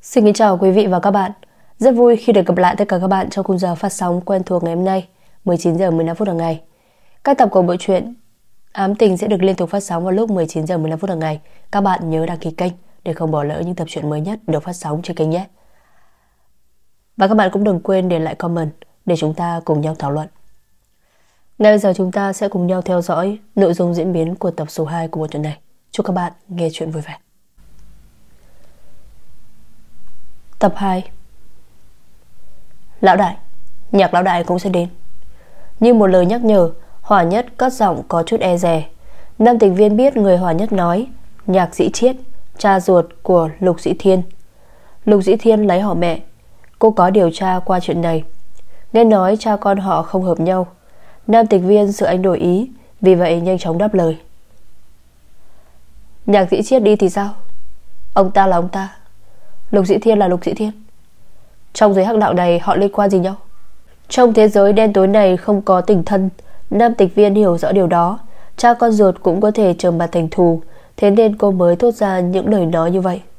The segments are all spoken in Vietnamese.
Xin kính chào quý vị và các bạn. Rất vui khi được gặp lại tất cả các bạn trong khung giờ phát sóng quen thuộc ngày hôm nay, 19 giờ 15 phút hàng ngày. Các tập của bộ truyện Ám Tình sẽ được liên tục phát sóng vào lúc 19 giờ 15 phút hàng ngày. Các bạn nhớ đăng ký kênh để không bỏ lỡ những tập truyện mới nhất được phát sóng trên kênh nhé. Và các bạn cũng đừng quên để lại comment để chúng ta cùng nhau thảo luận. Ngay bây giờ chúng ta sẽ cùng nhau theo dõi nội dung diễn biến của tập số 2 của bộ truyện này. Chúc các bạn nghe chuyện vui vẻ. Tập 2. Lão đại, nhạc lão đại cũng sẽ đến. Như một lời nhắc nhở, Hỏa Nhất cất giọng có chút e dè. Nam Tịch Viên biết người Hỏa Nhất nói Nhạc Dĩ Chiết, cha ruột của Lục Dĩ Thiên. Lục Dĩ Thiên lấy họ mẹ. Cô có điều tra qua chuyện này. Nghe nói cha con họ không hợp nhau. Nam Tịch Viên sợ anh đổi ý, vì vậy nhanh chóng đáp lời. Nhạc Dĩ Chiết đi thì sao? Ông ta là ông ta, Lục Dĩ Thiên là Lục Dĩ Thiên. Trong giới hắc đạo này họ liên quan gì nhau? Trong thế giới đen tối này không có tình thân. Nam Tịch Viên hiểu rõ điều đó. Cha con ruột cũng có thể trở mặt thành thù, thế nên cô mới thốt ra những lời nói như vậy.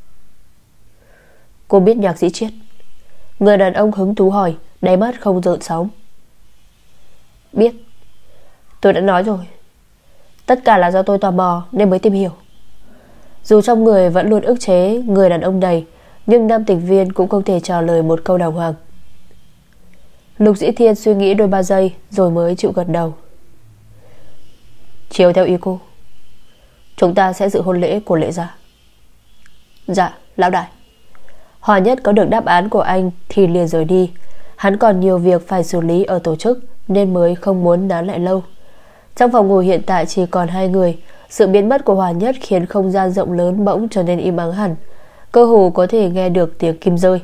Cô biết Nhạc Dĩ Chiết? Người đàn ông hứng thú hỏi, đáy mắt không gợn sóng. Biết. Tôi đã nói rồi, tất cả là do tôi tò mò nên mới tìm hiểu. Dù trong người vẫn luôn ức chế người đàn ông này, nhưng Nam Tịch Viên cũng không thể trả lời một câu đàng hoàng. Lục Dĩ Thiên suy nghĩ đôi ba giây rồi mới chịu gật đầu. Chiều theo ý cô, chúng ta sẽ dự hôn lễ của Lệ gia. Dạ, lão đại. Hỏa Nhất có được đáp án của anh thì liền rời đi. Hắn còn nhiều việc phải xử lý ở tổ chức nên mới không muốn nán lại lâu. Trong phòng ngủ hiện tại chỉ còn hai người. Sự biến mất của Hỏa Nhất khiến không gian rộng lớn bỗng trở nên im ắng hẳn, cơ hồ có thể nghe được tiếng kim rơi.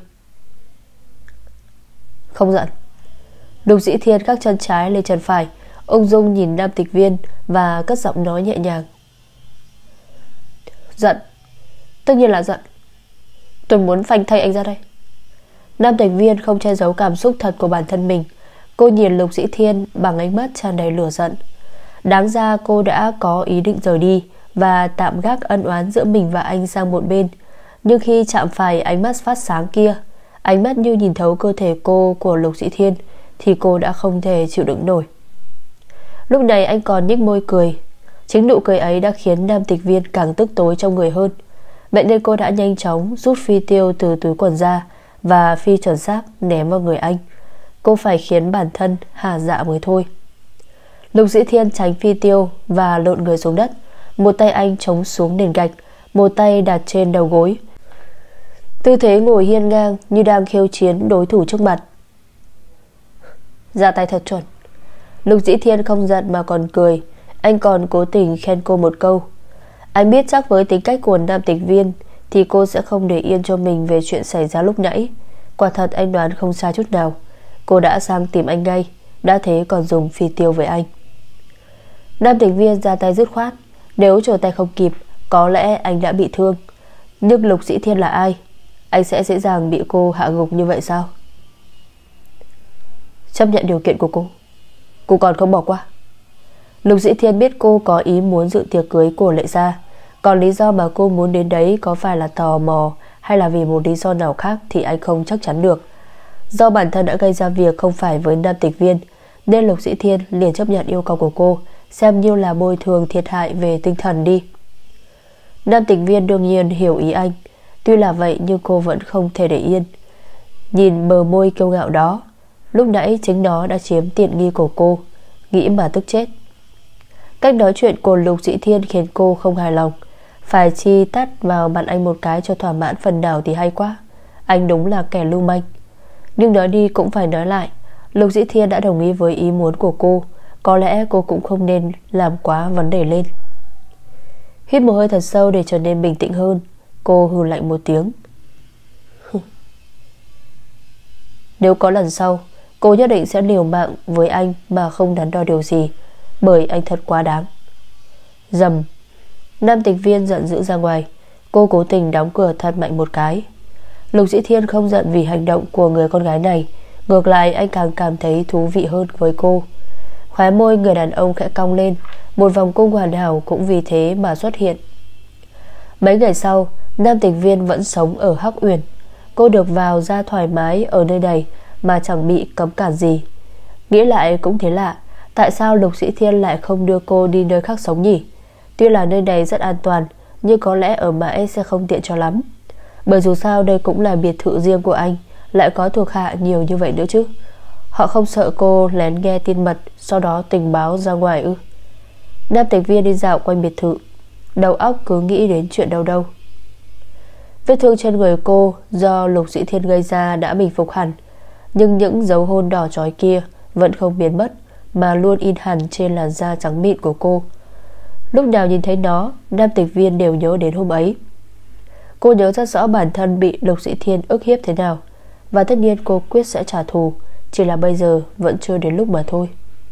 Không giận. Lục Dĩ Thiên gác chân trái lên chân phải, ung dung nhìn Nam Tịch Viên và cất giọng nói nhẹ nhàng. Giận, tất nhiên là giận. Tôi muốn phanh thay anh ra đây. Nam Tịch Viên không che giấu cảm xúc thật của bản thân mình. Cô nhìn Lục Dĩ Thiên bằng ánh mắt tràn đầy lửa giận. Đáng ra cô đã có ý định rời đi và tạm gác ân oán giữa mình và anh sang một bên. Nhưng khi chạm phải ánh mắt phát sáng kia, ánh mắt như nhìn thấu cơ thể cô của Lục Dĩ Thiên, thì cô đã không thể chịu đựng nổi. Lúc này anh còn nhếch môi cười. Chính nụ cười ấy đã khiến Nam Tịch Viên càng tức tối trong người hơn. Vậy nên cô đã nhanh chóng rút phi tiêu từ túi quần ra và phi chuẩn xác ném vào người anh. Cô phải khiến bản thân hả dạ mới thôi. Lục Dĩ Thiên tránh phi tiêu và lộn người xuống đất. Một tay anh chống xuống nền gạch, một tay đặt trên đầu gối, tư thế ngồi hiên ngang như đang khiêu chiến đối thủ trước mặt. Ra tay thật chuẩn. Lục Dĩ Thiên không giận mà còn cười. Anh còn cố tình khen cô một câu. Anh biết chắc với tính cách của Nam Tịch Viên thì cô sẽ không để yên cho mình về chuyện xảy ra lúc nãy. Quả thật anh đoán không sai chút nào. Cô đã sang tìm anh ngay, đã thế còn dùng phi tiêu với anh. Nam Tịch Viên ra tay dứt khoát. Nếu trở tay không kịp, có lẽ anh đã bị thương. Nhưng Lục Dĩ Thiên là ai? Anh sẽ dễ dàng bị cô hạ gục như vậy sao? Chấp nhận điều kiện của cô còn không bỏ qua. Lục Dĩ Thiên biết cô có ý muốn dự tiệc cưới của Lệ gia. Còn lý do mà cô muốn đến đấy có phải là tò mò hay là vì một lý do nào khác thì anh không chắc chắn được. Do bản thân đã gây ra việc không phải với Nam Tịch Viên, nên Lục Dĩ Thiên liền chấp nhận yêu cầu của cô, xem như là bồi thường thiệt hại về tinh thần đi. Nam Tịch Viên đương nhiên hiểu ý anh. Tuy là vậy nhưng cô vẫn không thể để yên. Nhìn bờ môi kiêu ngạo đó, lúc nãy chính nó đã chiếm tiện nghi của cô. Nghĩ mà tức chết. Cách nói chuyện của Lục Dĩ Thiên khiến cô không hài lòng. Phải chi tát vào mặt anh một cái cho thỏa mãn phần nào thì hay quá. Anh đúng là kẻ lưu manh. Nhưng nói đi cũng phải nói lại, Lục Dĩ Thiên đã đồng ý với ý muốn của cô. Có lẽ cô cũng không nên làm quá vấn đề lên. Hít một hơi thật sâu để trở nên bình tĩnh hơn, cô hừ lạnh một tiếng. Nếu có lần sau, cô nhất định sẽ liều mạng với anh mà không đắn đo điều gì, bởi anh thật quá đáng. Rầm. Nam Tịch Viên giận dữ ra ngoài. Cô cố tình đóng cửa thật mạnh một cái. Lục Dĩ Thiên không giận vì hành động của người con gái này. Ngược lại anh càng cảm thấy thú vị hơn với cô. Khóe môi người đàn ông khẽ cong lên. Một vòng cung hoàn hảo cũng vì thế mà xuất hiện. Mấy ngày sau, Nam Tịch Viên vẫn sống ở Hắc Uyển. Cô được vào ra thoải mái ở nơi này mà chẳng bị cấm cản gì. Nghĩ lại cũng thế lạ, tại sao Lục Dĩ Thiên lại không đưa cô đi nơi khác sống nhỉ? Tuy là nơi này rất an toàn, nhưng có lẽ ở mãi sẽ không tiện cho lắm. Bởi dù sao đây cũng là biệt thự riêng của anh, lại có thuộc hạ nhiều như vậy nữa chứ. Họ không sợ cô lén nghe tin mật, sau đó tình báo ra ngoài ư? Nam Tịch Viên đi dạo quanh biệt thự, đầu óc cứ nghĩ đến chuyện đâu đâu. Vết thương trên người cô do Lục Dĩ Thiên gây ra đã bình phục hẳn, nhưng những dấu hôn đỏ chói kia vẫn không biến mất, mà luôn in hẳn trên làn da trắng mịn của cô. Lúc nào nhìn thấy nó, Nam Tịch Viên đều nhớ đến hôm ấy. Cô nhớ rất rõ bản thân bị Lục Dĩ Thiên ức hiếp thế nào, và tất nhiên cô quyết sẽ trả thù, chỉ là bây giờ vẫn chưa đến lúc mà thôi.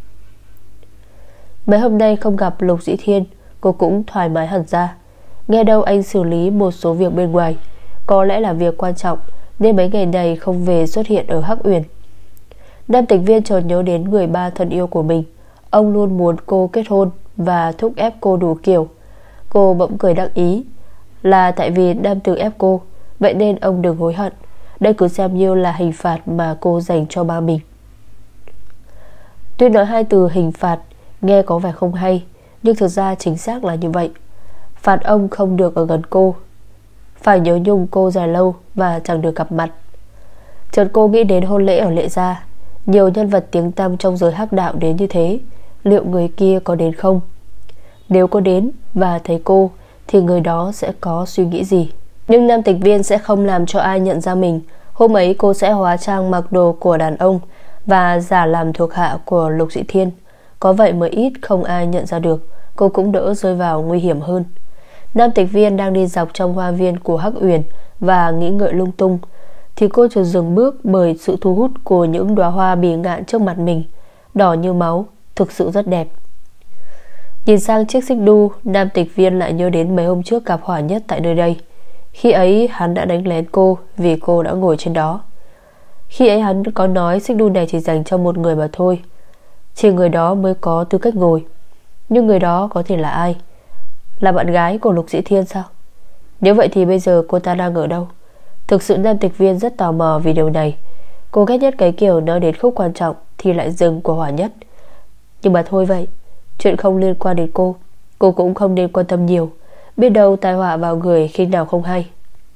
Mấy hôm nay không gặp Lục Dĩ Thiên, cô cũng thoải mái hẳn ra. Nghe đâu anh xử lý một số việc bên ngoài, có lẽ là việc quan trọng, nên mấy ngày này không về xuất hiện ở Hắc Uyển. Nam Tịch Viên chợt nhớ đến người ba thân yêu của mình. Ông luôn muốn cô kết hôn và thúc ép cô đủ kiểu. Cô bỗng cười đắc ý, là tại vì Nam Tử ép cô, vậy nên ông đừng hối hận. Đây cứ xem như là hình phạt mà cô dành cho ba mình. Tuy nói hai từ hình phạt nghe có vẻ không hay, nhưng thực ra chính xác là như vậy. Phạt ông không được ở gần cô, phải nhớ nhung cô dài lâu và chẳng được gặp mặt. Chợt cô nghĩ đến hôn lễ ở Lệ Gia. Nhiều nhân vật tiếng tăm trong giới hắc đạo đến như thế, liệu người kia có đến không? Nếu có đến và thấy cô thì người đó sẽ có suy nghĩ gì? Nhưng Nam Tịch Viên sẽ không làm cho ai nhận ra mình. Hôm ấy cô sẽ hóa trang mặc đồ của đàn ông và giả làm thuộc hạ của Lục Dĩ Thiên. Có vậy mới ít không ai nhận ra được, cô cũng đỡ rơi vào nguy hiểm hơn. Nam Tịch Viên đang đi dọc trong hoa viên của Hắc Uyển và nghĩ ngợi lung tung, thì cô chợt dừng bước bởi sự thu hút của những đóa hoa bỉ ngạn trước mặt mình, đỏ như máu, thực sự rất đẹp. Nhìn sang chiếc xích đu, Nam Tịch Viên lại nhớ đến mấy hôm trước gặp Hỏa Nhất tại nơi đây. Khi ấy hắn đã đánh lén cô vì cô đã ngồi trên đó. Khi ấy hắn có nói xích đu này chỉ dành cho một người mà thôi, chỉ người đó mới có tư cách ngồi. Nhưng người đó có thể là ai? Là bạn gái của Lục Dĩ Thiên sao? Nếu vậy thì bây giờ cô ta đang ở đâu? Thực sự Nam Tịch Viên rất tò mò vì điều này. Cô ghét nhất cái kiểu nói đến khúc quan trọng thì lại dừng của Hỏa Nhất. Nhưng mà thôi vậy, chuyện không liên quan đến cô cũng không nên quan tâm nhiều. Biết đâu tai họa vào người khi nào không hay.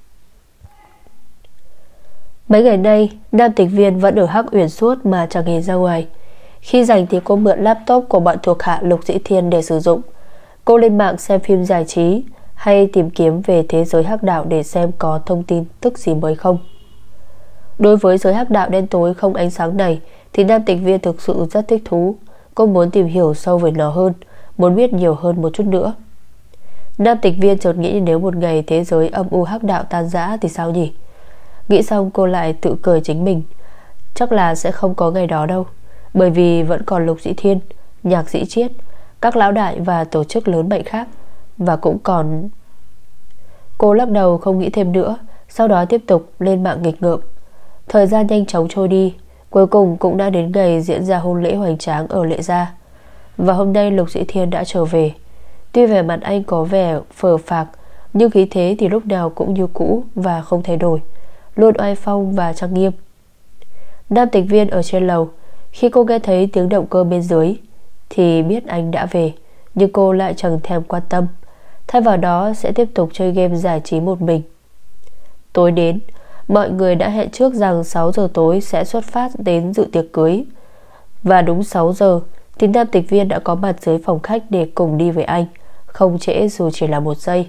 Mấy ngày nay Nam Tịch Viên vẫn ở Hắc Uyển suốt mà chẳng hề ra ngoài. Khi rảnh thì cô mượn laptop của bọn thuộc hạ Lục Dĩ Thiên để sử dụng. Cô lên mạng xem phim giải trí hay tìm kiếm về thế giới hắc đạo để xem có thông tin tức gì mới không. Đối với giới hắc đạo đen tối không ánh sáng này thì Nam Tịch Viên thực sự rất thích thú. Cô muốn tìm hiểu sâu về nó hơn, muốn biết nhiều hơn một chút nữa. Nam Tịch Viên chợt nghĩ nếu một ngày thế giới âm u hắc đạo tan rã thì sao nhỉ? Nghĩ xong cô lại tự cười chính mình. Chắc là sẽ không có ngày đó đâu, bởi vì vẫn còn Lục Dĩ Thiên, Nhạc Dĩ Triết, các lão đại và tổ chức lớn mạnh khác. Và cũng còn... Cô lắc đầu không nghĩ thêm nữa, sau đó tiếp tục lên mạng nghịch ngợm. Thời gian nhanh chóng trôi đi, cuối cùng cũng đã đến ngày diễn ra hôn lễ hoành tráng ở Lệ Gia. Và hôm nay Lục Dĩ Thiên đã trở về. Tuy vẻ mặt anh có vẻ phờ phạc, nhưng khí thế thì lúc nào cũng như cũ và không thay đổi, luôn oai phong và trang nghiêm. Nam Tịch Viên ở trên lầu. Khi cô nghe thấy tiếng động cơ bên dưới thì biết anh đã về, nhưng cô lại chẳng thèm quan tâm. Thay vào đó sẽ tiếp tục chơi game giải trí một mình. Tối đến, mọi người đã hẹn trước rằng 6 giờ tối sẽ xuất phát đến dự tiệc cưới. Và đúng 6 giờ thì Nam Tịch Viên đã có mặt dưới phòng khách để cùng đi với anh, không trễ dù chỉ là 1 giây.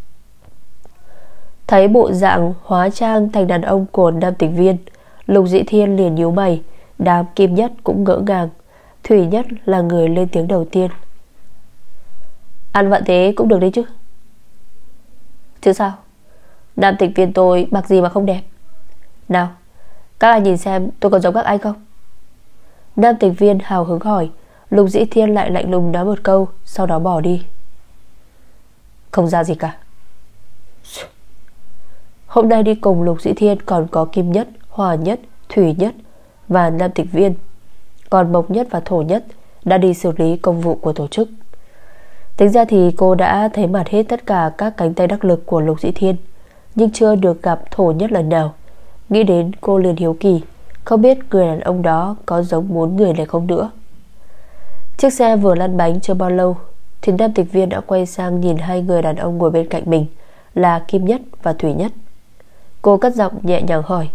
Thấy bộ dạng hóa trang thành đàn ông của Nam Tịch Viên, Lục Dĩ Thiên liền nhíu mày. Đám Kim Nhất cũng ngỡ ngàng. Thủy Nhất là người lên tiếng đầu tiên. Ăn vặn thế cũng được đấy chứ. Chứ sao? Nam Tịch Viên tôi mặc gì mà không đẹp. Nào, các anh nhìn xem tôi có giống các anh không? Nam Tịch Viên hào hứng hỏi. Lục Dĩ Thiên lại lạnh lùng nói một câu, sau đó bỏ đi. Không ra gì cả. Hôm nay đi cùng Lục Dĩ Thiên còn có Kim Nhất, Hòa Nhất, Thủy Nhất và Nam Tịch Viên. Còn Mộc Nhất và Thổ Nhất đã đi xử lý công vụ của tổ chức. Tính ra thì cô đã thấy mặt hết tất cả các cánh tay đắc lực của Lục Dĩ Thiên, nhưng chưa được gặp Thổ Nhất lần nào. Nghĩ đến cô liền hiếu kỳ, không biết người đàn ông đó có giống 4 người này không nữa. Chiếc xe vừa lăn bánh chưa bao lâu thì nam tịch viên đã quay sang nhìn hai người đàn ông ngồi bên cạnh mình là Kim Nhất và Thủy Nhất. Cô cất giọng nhẹ nhàng hỏi: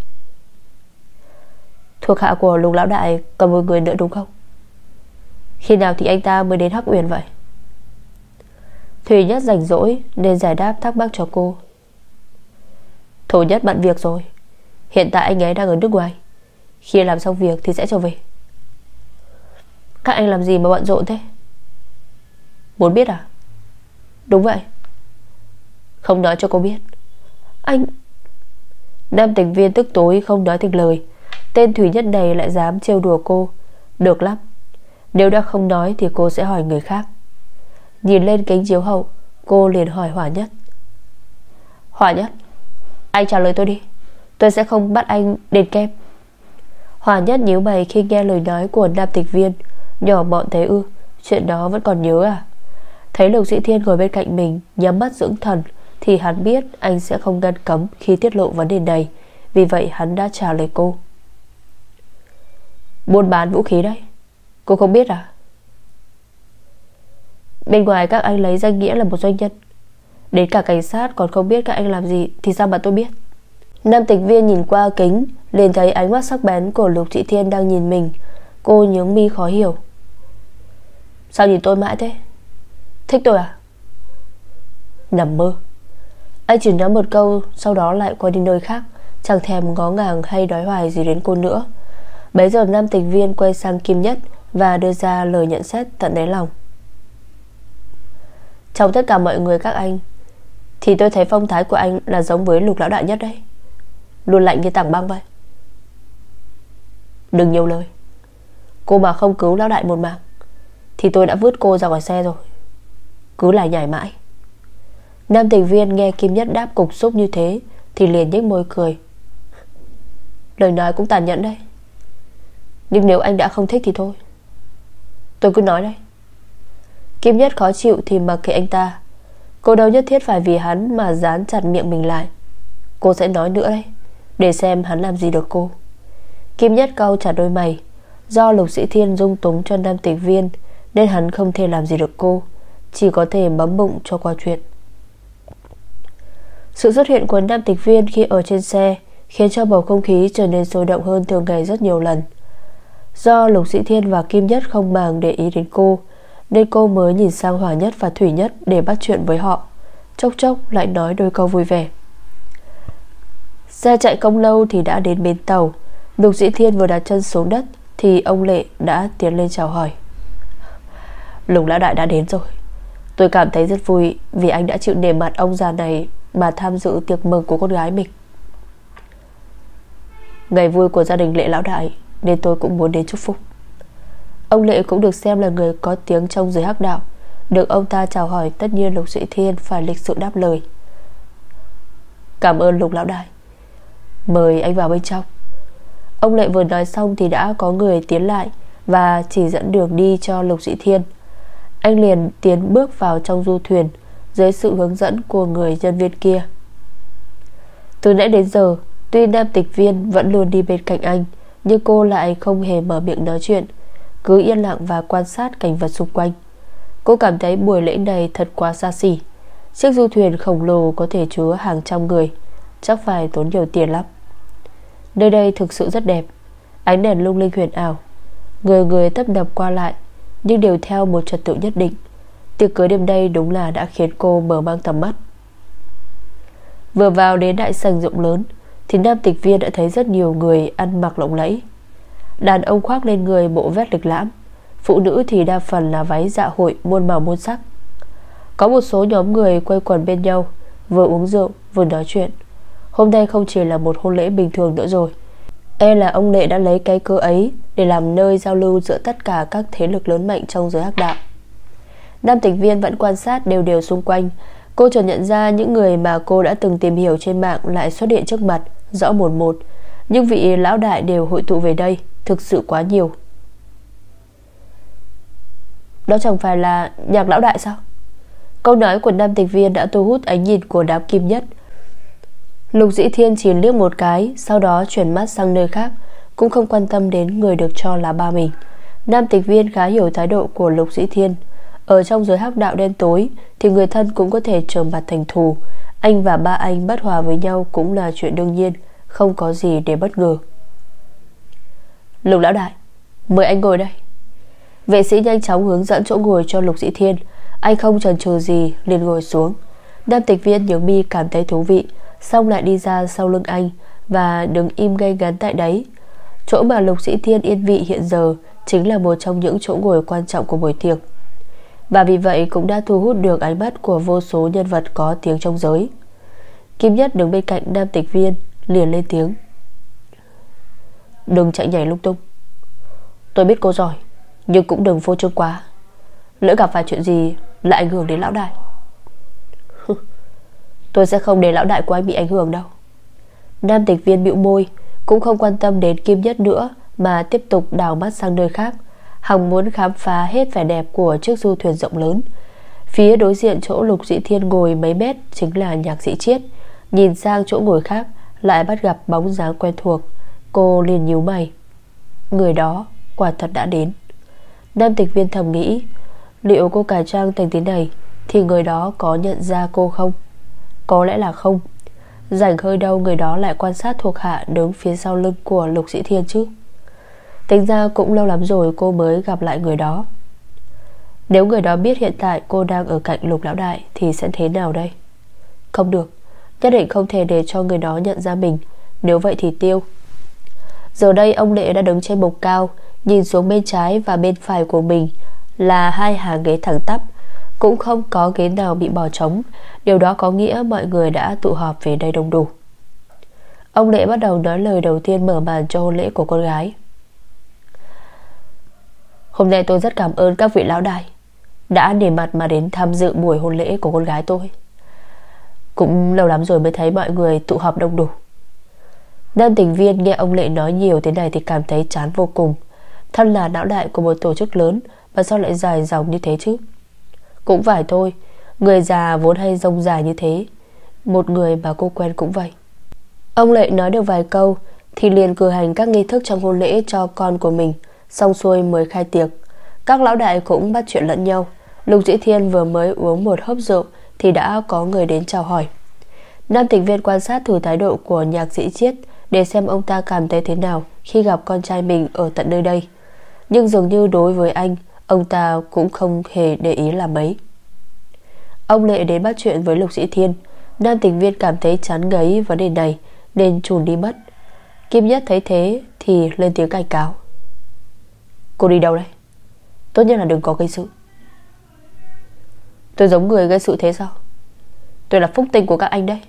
thuộc hạ của Lục lão đại còn một người nữa đúng không? Khi nào thì anh ta mới đến Hắc Uyển vậy? Thủy Nhất rảnh rỗi nên giải đáp thắc mắc cho cô. Thổ Nhất bận việc rồi, hiện tại anh ấy đang ở nước ngoài, khi làm xong việc thì sẽ trở về. Các anh làm gì mà bận rộn thế? Muốn biết à? Đúng vậy. Không nói cho cô biết. Anh... Nam tịch viên tức tối không nói thành lời. Tên Thủy Nhất này lại dám trêu đùa cô. Được lắm, nếu đã không nói thì cô sẽ hỏi người khác. Nhìn lên kính chiếu hậu, cô liền hỏi Hỏa Nhất. Hỏa Nhất, anh trả lời tôi đi, tôi sẽ không bắt anh đền kem. Hỏa Nhất nhíu mày khi nghe lời nói của nam tịch viên. Nhỏ mọn thế ư? Chuyện đó vẫn còn nhớ à? Thấy Lục Dĩ Thiên ngồi bên cạnh mình nhắm mắt dưỡng thần thì hắn biết anh sẽ không ngăn cấm khi tiết lộ vấn đề này. Vì vậy hắn đã trả lời cô. Buôn bán vũ khí đấy, cô không biết à? Bên ngoài các anh lấy danh nghĩa là một doanh nhân, đến cả cảnh sát còn không biết các anh làm gì thì sao mà tôi biết? Nam tịch viên nhìn qua kính liền thấy ánh mắt sắc bén của Lục Dĩ Thiên đang nhìn mình. Cô nhướng mi khó hiểu. Sao nhìn tôi mãi thế? Thích tôi à? Nằm mơ. Anh chỉ nói một câu, sau đó lại quay đi nơi khác, chẳng thèm ngó ngàng hay nói hoài gì đến cô nữa. Bấy giờ nam tịch viên quay sang Kim Nhất và đưa ra lời nhận xét tận đáy lòng. Trong tất cả mọi người các anh thì tôi thấy phong thái của anh là giống với Lục lão đại nhất đấy, luôn lạnh như tảng băng vậy. Đừng nhiều lời. Cô mà không cứu lão đại một mạng thì tôi đã vứt cô ra khỏi xe rồi. Cứ lại nhảy mãi. Nam tịch viên nghe Kim Nhất đáp cục xúc như thế thì liền nhếch môi cười. Lời nói cũng tàn nhẫn đấy, nhưng nếu anh đã không thích thì thôi, tôi cứ nói đây. Kim Nhất khó chịu thì mặc kệ anh ta. Cô đâu nhất thiết phải vì hắn mà dán chặt miệng mình lại. Cô sẽ nói nữa đấy, để xem hắn làm gì được cô. Kim Nhất cau chặt đôi mày. Do Lục Dĩ Thiên dung túng cho nam tịch viên nên hắn không thể làm gì được cô, chỉ có thể bấm bụng cho qua chuyện. Sự xuất hiện của nam tịch viên khi ở trên xe khiến cho bầu không khí trở nên sôi động hơn thường ngày rất nhiều lần. Do Lục Dĩ Thiên và Kim Nhất không màng để ý đến cô nên cô mới nhìn sang Hỏa Nhất và Thủy Nhất để bắt chuyện với họ. Chốc chốc lại nói đôi câu vui vẻ. Xe chạy không lâu thì đã đến bến tàu. Lục Dĩ Thiên vừa đặt chân xuống đất thì ông Lệ đã tiến lên chào hỏi. Lục lão đại đã đến rồi. Tôi cảm thấy rất vui vì anh đã chịu nể mặt ông già này mà tham dự tiệc mừng của con gái mình. Ngày vui của gia đình Lệ lão đại nên tôi cũng muốn đến chúc phúc. Ông Lệ cũng được xem là người có tiếng trong giới hắc đạo. Được ông ta chào hỏi, tất nhiên Lục Dĩ Thiên phải lịch sự đáp lời. Cảm ơn Lục lão đại, mời anh vào bên trong. Ông Lệ vừa nói xong thì đã có người tiến lại và chỉ dẫn đường đi cho Lục Dĩ Thiên. Anh liền tiến bước vào trong du thuyền dưới sự hướng dẫn của người nhân viên kia. Từ nãy đến giờ, tuy nam tịch viên vẫn luôn đi bên cạnh anh, nhưng cô lại không hề mở miệng nói chuyện, cứ yên lặng và quan sát cảnh vật xung quanh. Cô cảm thấy buổi lễ này thật quá xa xỉ. Chiếc du thuyền khổng lồ có thể chứa hàng trăm người, chắc phải tốn nhiều tiền lắm. Nơi đây thực sự rất đẹp, ánh đèn lung linh huyền ảo, người người tấp nập qua lại, nhưng đều theo một trật tự nhất định. Tiệc cưới đêm đây đúng là đã khiến cô mở mang tầm mắt. Vừa vào đến đại sảnh rộng lớn thì nam tịch viên đã thấy rất nhiều người ăn mặc lộng lẫy. Đàn ông khoác lên người bộ vest lịch lãm, phụ nữ thì đa phần là váy dạ hội muôn màu muôn sắc. Có một số nhóm người quây quần bên nhau, vừa uống rượu vừa nói chuyện. Hôm nay không chỉ là một hôn lễ bình thường nữa rồi. Là ông Lệ đã lấy cái cơ ấy để làm nơi giao lưu giữa tất cả các thế lực lớn mạnh trong giới hắc đạo. Nam tịch viên vẫn quan sát đều đều xung quanh. Cô chợt nhận ra những người mà cô đã từng tìm hiểu trên mạng lại xuất hiện trước mặt, rõ một một. Nhưng vị lão đại đều hội tụ về đây, thực sự quá nhiều. Đó chẳng phải là Nhạc lão đại sao? Câu nói của nam tịch viên đã thu hút ánh nhìn của đám Kim Nhất. Lục Dĩ Thiên chỉ liếc một cái, sau đó chuyển mắt sang nơi khác, cũng không quan tâm đến người được cho là ba mình. Nam Tịch Viên khá hiểu thái độ của Lục Dĩ Thiên. Ở trong giới hắc đạo đen tối thì người thân cũng có thể trở mặt thành thù. Anh và ba anh bất hòa với nhau cũng là chuyện đương nhiên, không có gì để bất ngờ. Lục lão đại, mời anh ngồi đây. Vệ sĩ nhanh chóng hướng dẫn chỗ ngồi cho Lục Dĩ Thiên. Anh không chần chừ gì liền ngồi xuống. Nam Tịch Viên nhướng mi cảm thấy thú vị, xong lại đi ra sau lưng anh và đứng im ngay ngắn tại đấy. Chỗ mà Lục Dĩ Thiên yên vị hiện giờ chính là một trong những chỗ ngồi quan trọng của buổi tiệc, và vì vậy cũng đã thu hút được ánh mắt của vô số nhân vật có tiếng trong giới. Kim Nhất đứng bên cạnh Nam Tịch Viên liền lên tiếng: đừng chạy nhảy lung tung. Tôi biết cô giỏi, nhưng cũng đừng phô trương quá, lỡ gặp phải chuyện gì lại ảnh hưởng đến lão đại. Tôi sẽ không để lão đại của anh bị ảnh hưởng đâu. Nam Tịch Viên bĩu môi, cũng không quan tâm đến Kim Nhất nữa, mà tiếp tục đảo mắt sang nơi khác. Hằng muốn khám phá hết vẻ đẹp của chiếc du thuyền rộng lớn. Phía đối diện chỗ Lục Dĩ Thiên ngồi mấy mét chính là Nhạc Dĩ Triết. Nhìn sang chỗ ngồi khác lại bắt gặp bóng dáng quen thuộc. Cô liền nhíu mày. Người đó quả thật đã đến. Nam Tịch Viên thầm nghĩ, liệu cô cải trang thành thế này thì người đó có nhận ra cô không? Có lẽ là không. Rảnh hơi đâu người đó lại quan sát thuộc hạ đứng phía sau lưng của Lục Dĩ Thiên chứ. Tính ra cũng lâu lắm rồi cô mới gặp lại người đó. Nếu người đó biết hiện tại cô đang ở cạnh Lục lão đại thì sẽ thế nào đây? Không được, nhất định không thể để cho người đó nhận ra mình, nếu vậy thì tiêu. Giờ đây ông Lệ đã đứng trên bục cao, nhìn xuống bên trái và bên phải của mình là hai hàng ghế thẳng tắp, cũng không có ghế nào bị bỏ trống. Điều đó có nghĩa mọi người đã tụ họp về đây đông đủ. Ông Lệ bắt đầu nói lời đầu tiên mở màn cho hôn lễ của con gái. Hôm nay tôi rất cảm ơn các vị lão đại đã nể mặt mà đến tham dự buổi hôn lễ của con gái tôi. Cũng lâu lắm rồi mới thấy mọi người tụ họp đông đủ. Nam Tịch Viên nghe ông Lệ nói nhiều thế này thì cảm thấy chán vô cùng. Thân là lão đại của một tổ chức lớn mà sao lại dài dòng như thế chứ? Cũng phải thôi, người già vốn hay rông dài như thế. Một người mà cô quen cũng vậy. Ông Lệ nói được vài câu thì liền cử hành các nghi thức trong hôn lễ cho con của mình. Xong xuôi mới khai tiệc. Các lão đại cũng bắt chuyện lẫn nhau. Lục Dĩ Thiên vừa mới uống một hớp rượu thì đã có người đến chào hỏi. Nam Tịch Viên quan sát thử thái độ của Nhạc Dĩ Triết để xem ông ta cảm thấy thế nào khi gặp con trai mình ở tận nơi đây. Nhưng dường như đối với anh, ông ta cũng không hề để ý là mấy. Ông Lệ đến bắt chuyện với Lục Dĩ Thiên. Nam Tịch Viên cảm thấy chán ngấy vấn đề này nên chùn đi mất. Kim Nhất thấy thế thì lên tiếng cảnh cáo. Cô đi đâu đây? Tốt nhất là đừng có gây sự. Tôi giống người gây sự thế sao? Tôi là phúc tinh của các anh đấy.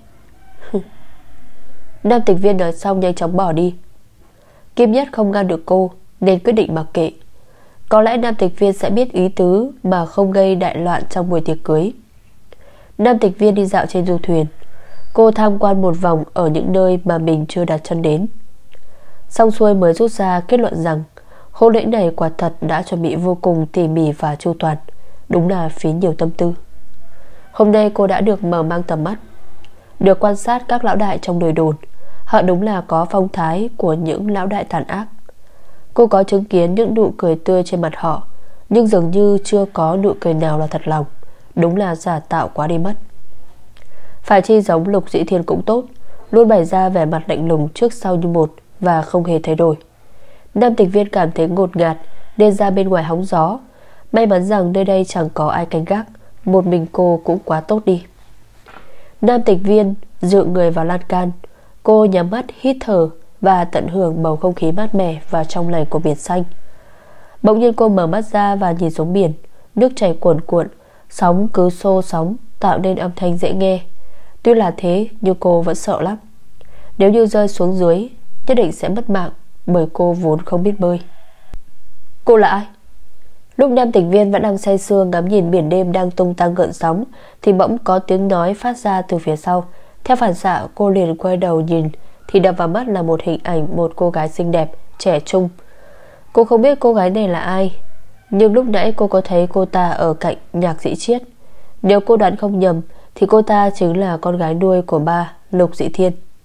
Nam Tịch Viên nói xong nhanh chóng bỏ đi. Kim Nhất không ngăn được cô nên quyết định mặc kệ. Có lẽ Nam Tịch Viên sẽ biết ý tứ mà không gây đại loạn trong buổi tiệc cưới. Nam Tịch Viên đi dạo trên du thuyền. Cô tham quan một vòng ở những nơi mà mình chưa đặt chân đến. Xong xuôi mới rút ra kết luận rằng hôn lễ này quả thật đã chuẩn bị vô cùng tỉ mỉ và chu toàn. Đúng là phí nhiều tâm tư. Hôm nay cô đã được mở mang tầm mắt, được quan sát các lão đại trong đời đồn. Họ đúng là có phong thái của những lão đại tàn ác. Cô có chứng kiến những nụ cười tươi trên mặt họ, nhưng dường như chưa có nụ cười nào là thật lòng. Đúng là giả tạo quá đi mất. Phải chi giống Lục Dĩ Thiên cũng tốt, luôn bày ra vẻ mặt lạnh lùng trước sau như một và không hề thay đổi. Nam Tịch Viên cảm thấy ngột ngạt nên ra bên ngoài hóng gió. May mắn rằng nơi đây chẳng có ai canh gác, một mình cô cũng quá tốt đi. Nam Tịch Viên dựa người vào lan can. Cô nhắm mắt hít thở và tận hưởng bầu không khí mát mẻ và trong lành của biển xanh. Bỗng nhiên cô mở mắt ra và nhìn xuống biển. Nước chảy cuồn cuộn, sóng cứ xô sóng tạo nên âm thanh dễ nghe. Tuy là thế nhưng cô vẫn sợ lắm. Nếu như rơi xuống dưới nhất định sẽ mất mạng, bởi cô vốn không biết bơi. Cô là ai? Lúc Nam Tịch Viên vẫn đang say sưa ngắm nhìn biển đêm đang tung tăng gợn sóng thì bỗng có tiếng nói phát ra từ phía sau. Theo phản xạ cô liền quay đầu nhìn thì đập vào mắt là một hình ảnh một cô gái xinh đẹp, trẻ trung. Cô không biết cô gái này là ai, nhưng lúc nãy cô có thấy cô ta ở cạnh Nhạc Dĩ Triết. Nếu cô đoán không nhầm thì cô ta chính là con gái nuôi của ba Lục Dĩ Thiên.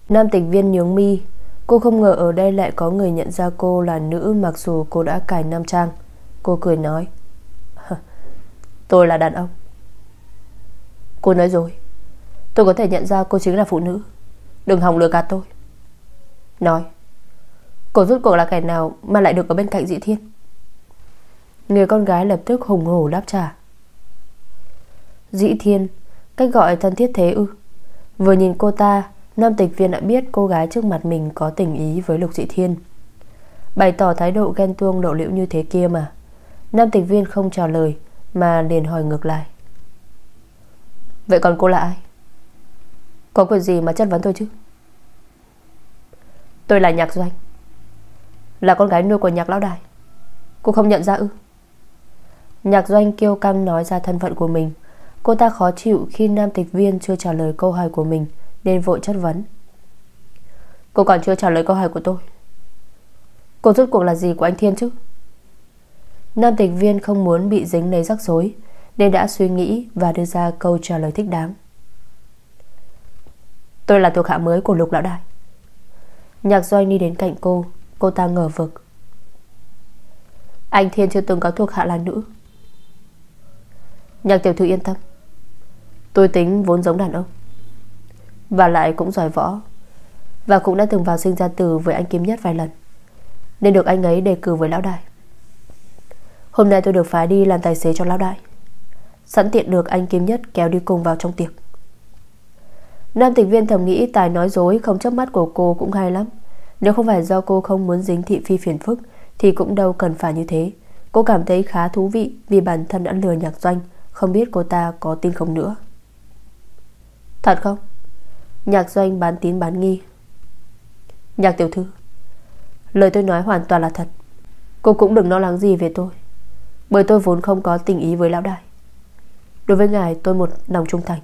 Nam tịch viên nhướng mi. Cô không ngờ ở đây lại có người nhận ra cô là nữ, mặc dù cô đã cài nam trang. Cô cười nói, tôi là đàn ông. Cô nói rồi, tôi có thể nhận ra cô chính là phụ nữ. Đừng hòng lừa gạt tôi. Nói, cô rốt cuộc là kẻ nào mà lại được ở bên cạnh Dĩ Thiên? Người con gái lập tức hùng hổ đáp trả. Dĩ Thiên, cách gọi thân thiết thế ư? Vừa nhìn cô ta, Nam tịch viên đã biết cô gái trước mặt mình có tình ý với Lục Dĩ Thiên. Bày tỏ thái độ ghen tuông lộ liễu như thế kia mà. Nam tịch viên không trả lời mà liền hỏi ngược lại, vậy còn cô là ai? Có quyền gì mà chất vấn tôi chứ? Tôi là Nhạc Doanh, là con gái nuôi của Nhạc lão đại. Cô không nhận ra ư? Nhạc Doanh kiêu căng nói ra thân phận của mình. Cô ta khó chịu khi nam tịch viên chưa trả lời câu hỏi của mình nên vội chất vấn. Cô còn chưa trả lời câu hỏi của tôi. Cô rốt cuộc là gì của anh Thiên chứ? Nam tịch viên không muốn bị dính lấy rắc rối nên đã suy nghĩ và đưa ra câu trả lời thích đáng. Tôi là thuộc hạ mới của Lục lão đại. Nhạc Doanh đi đến cạnh cô. Cô ta ngờ vực. Anh Thiên chưa từng có thuộc hạ là nữ. Nhạc tiểu thư yên tâm, tôi tính vốn giống đàn ông, và lại cũng giỏi võ, và cũng đã từng vào sinh ra tử với anh Kiếm Nhất vài lần, nên được anh ấy đề cử với lão đại. Hôm nay tôi được phái đi làm tài xế cho lão đại, sẵn tiện được anh Kiếm Nhất kéo đi cùng vào trong tiệc. Nam tịch viên thầm nghĩ tài nói dối không chớp mắt của cô cũng hay lắm. Nếu không phải do cô không muốn dính thị phi phiền phức thì cũng đâu cần phải như thế. Cô cảm thấy khá thú vị vì bản thân đã lừa Nhạc Doanh. Không biết cô ta có tin không nữa. Thật không? Nhạc Doanh bán tín bán nghi. Nhạc tiểu thư, lời tôi nói hoàn toàn là thật. Cô cũng đừng lo lắng gì về tôi, bởi tôi vốn không có tình ý với lão đại. Đối với ngài tôi một lòng trung thành.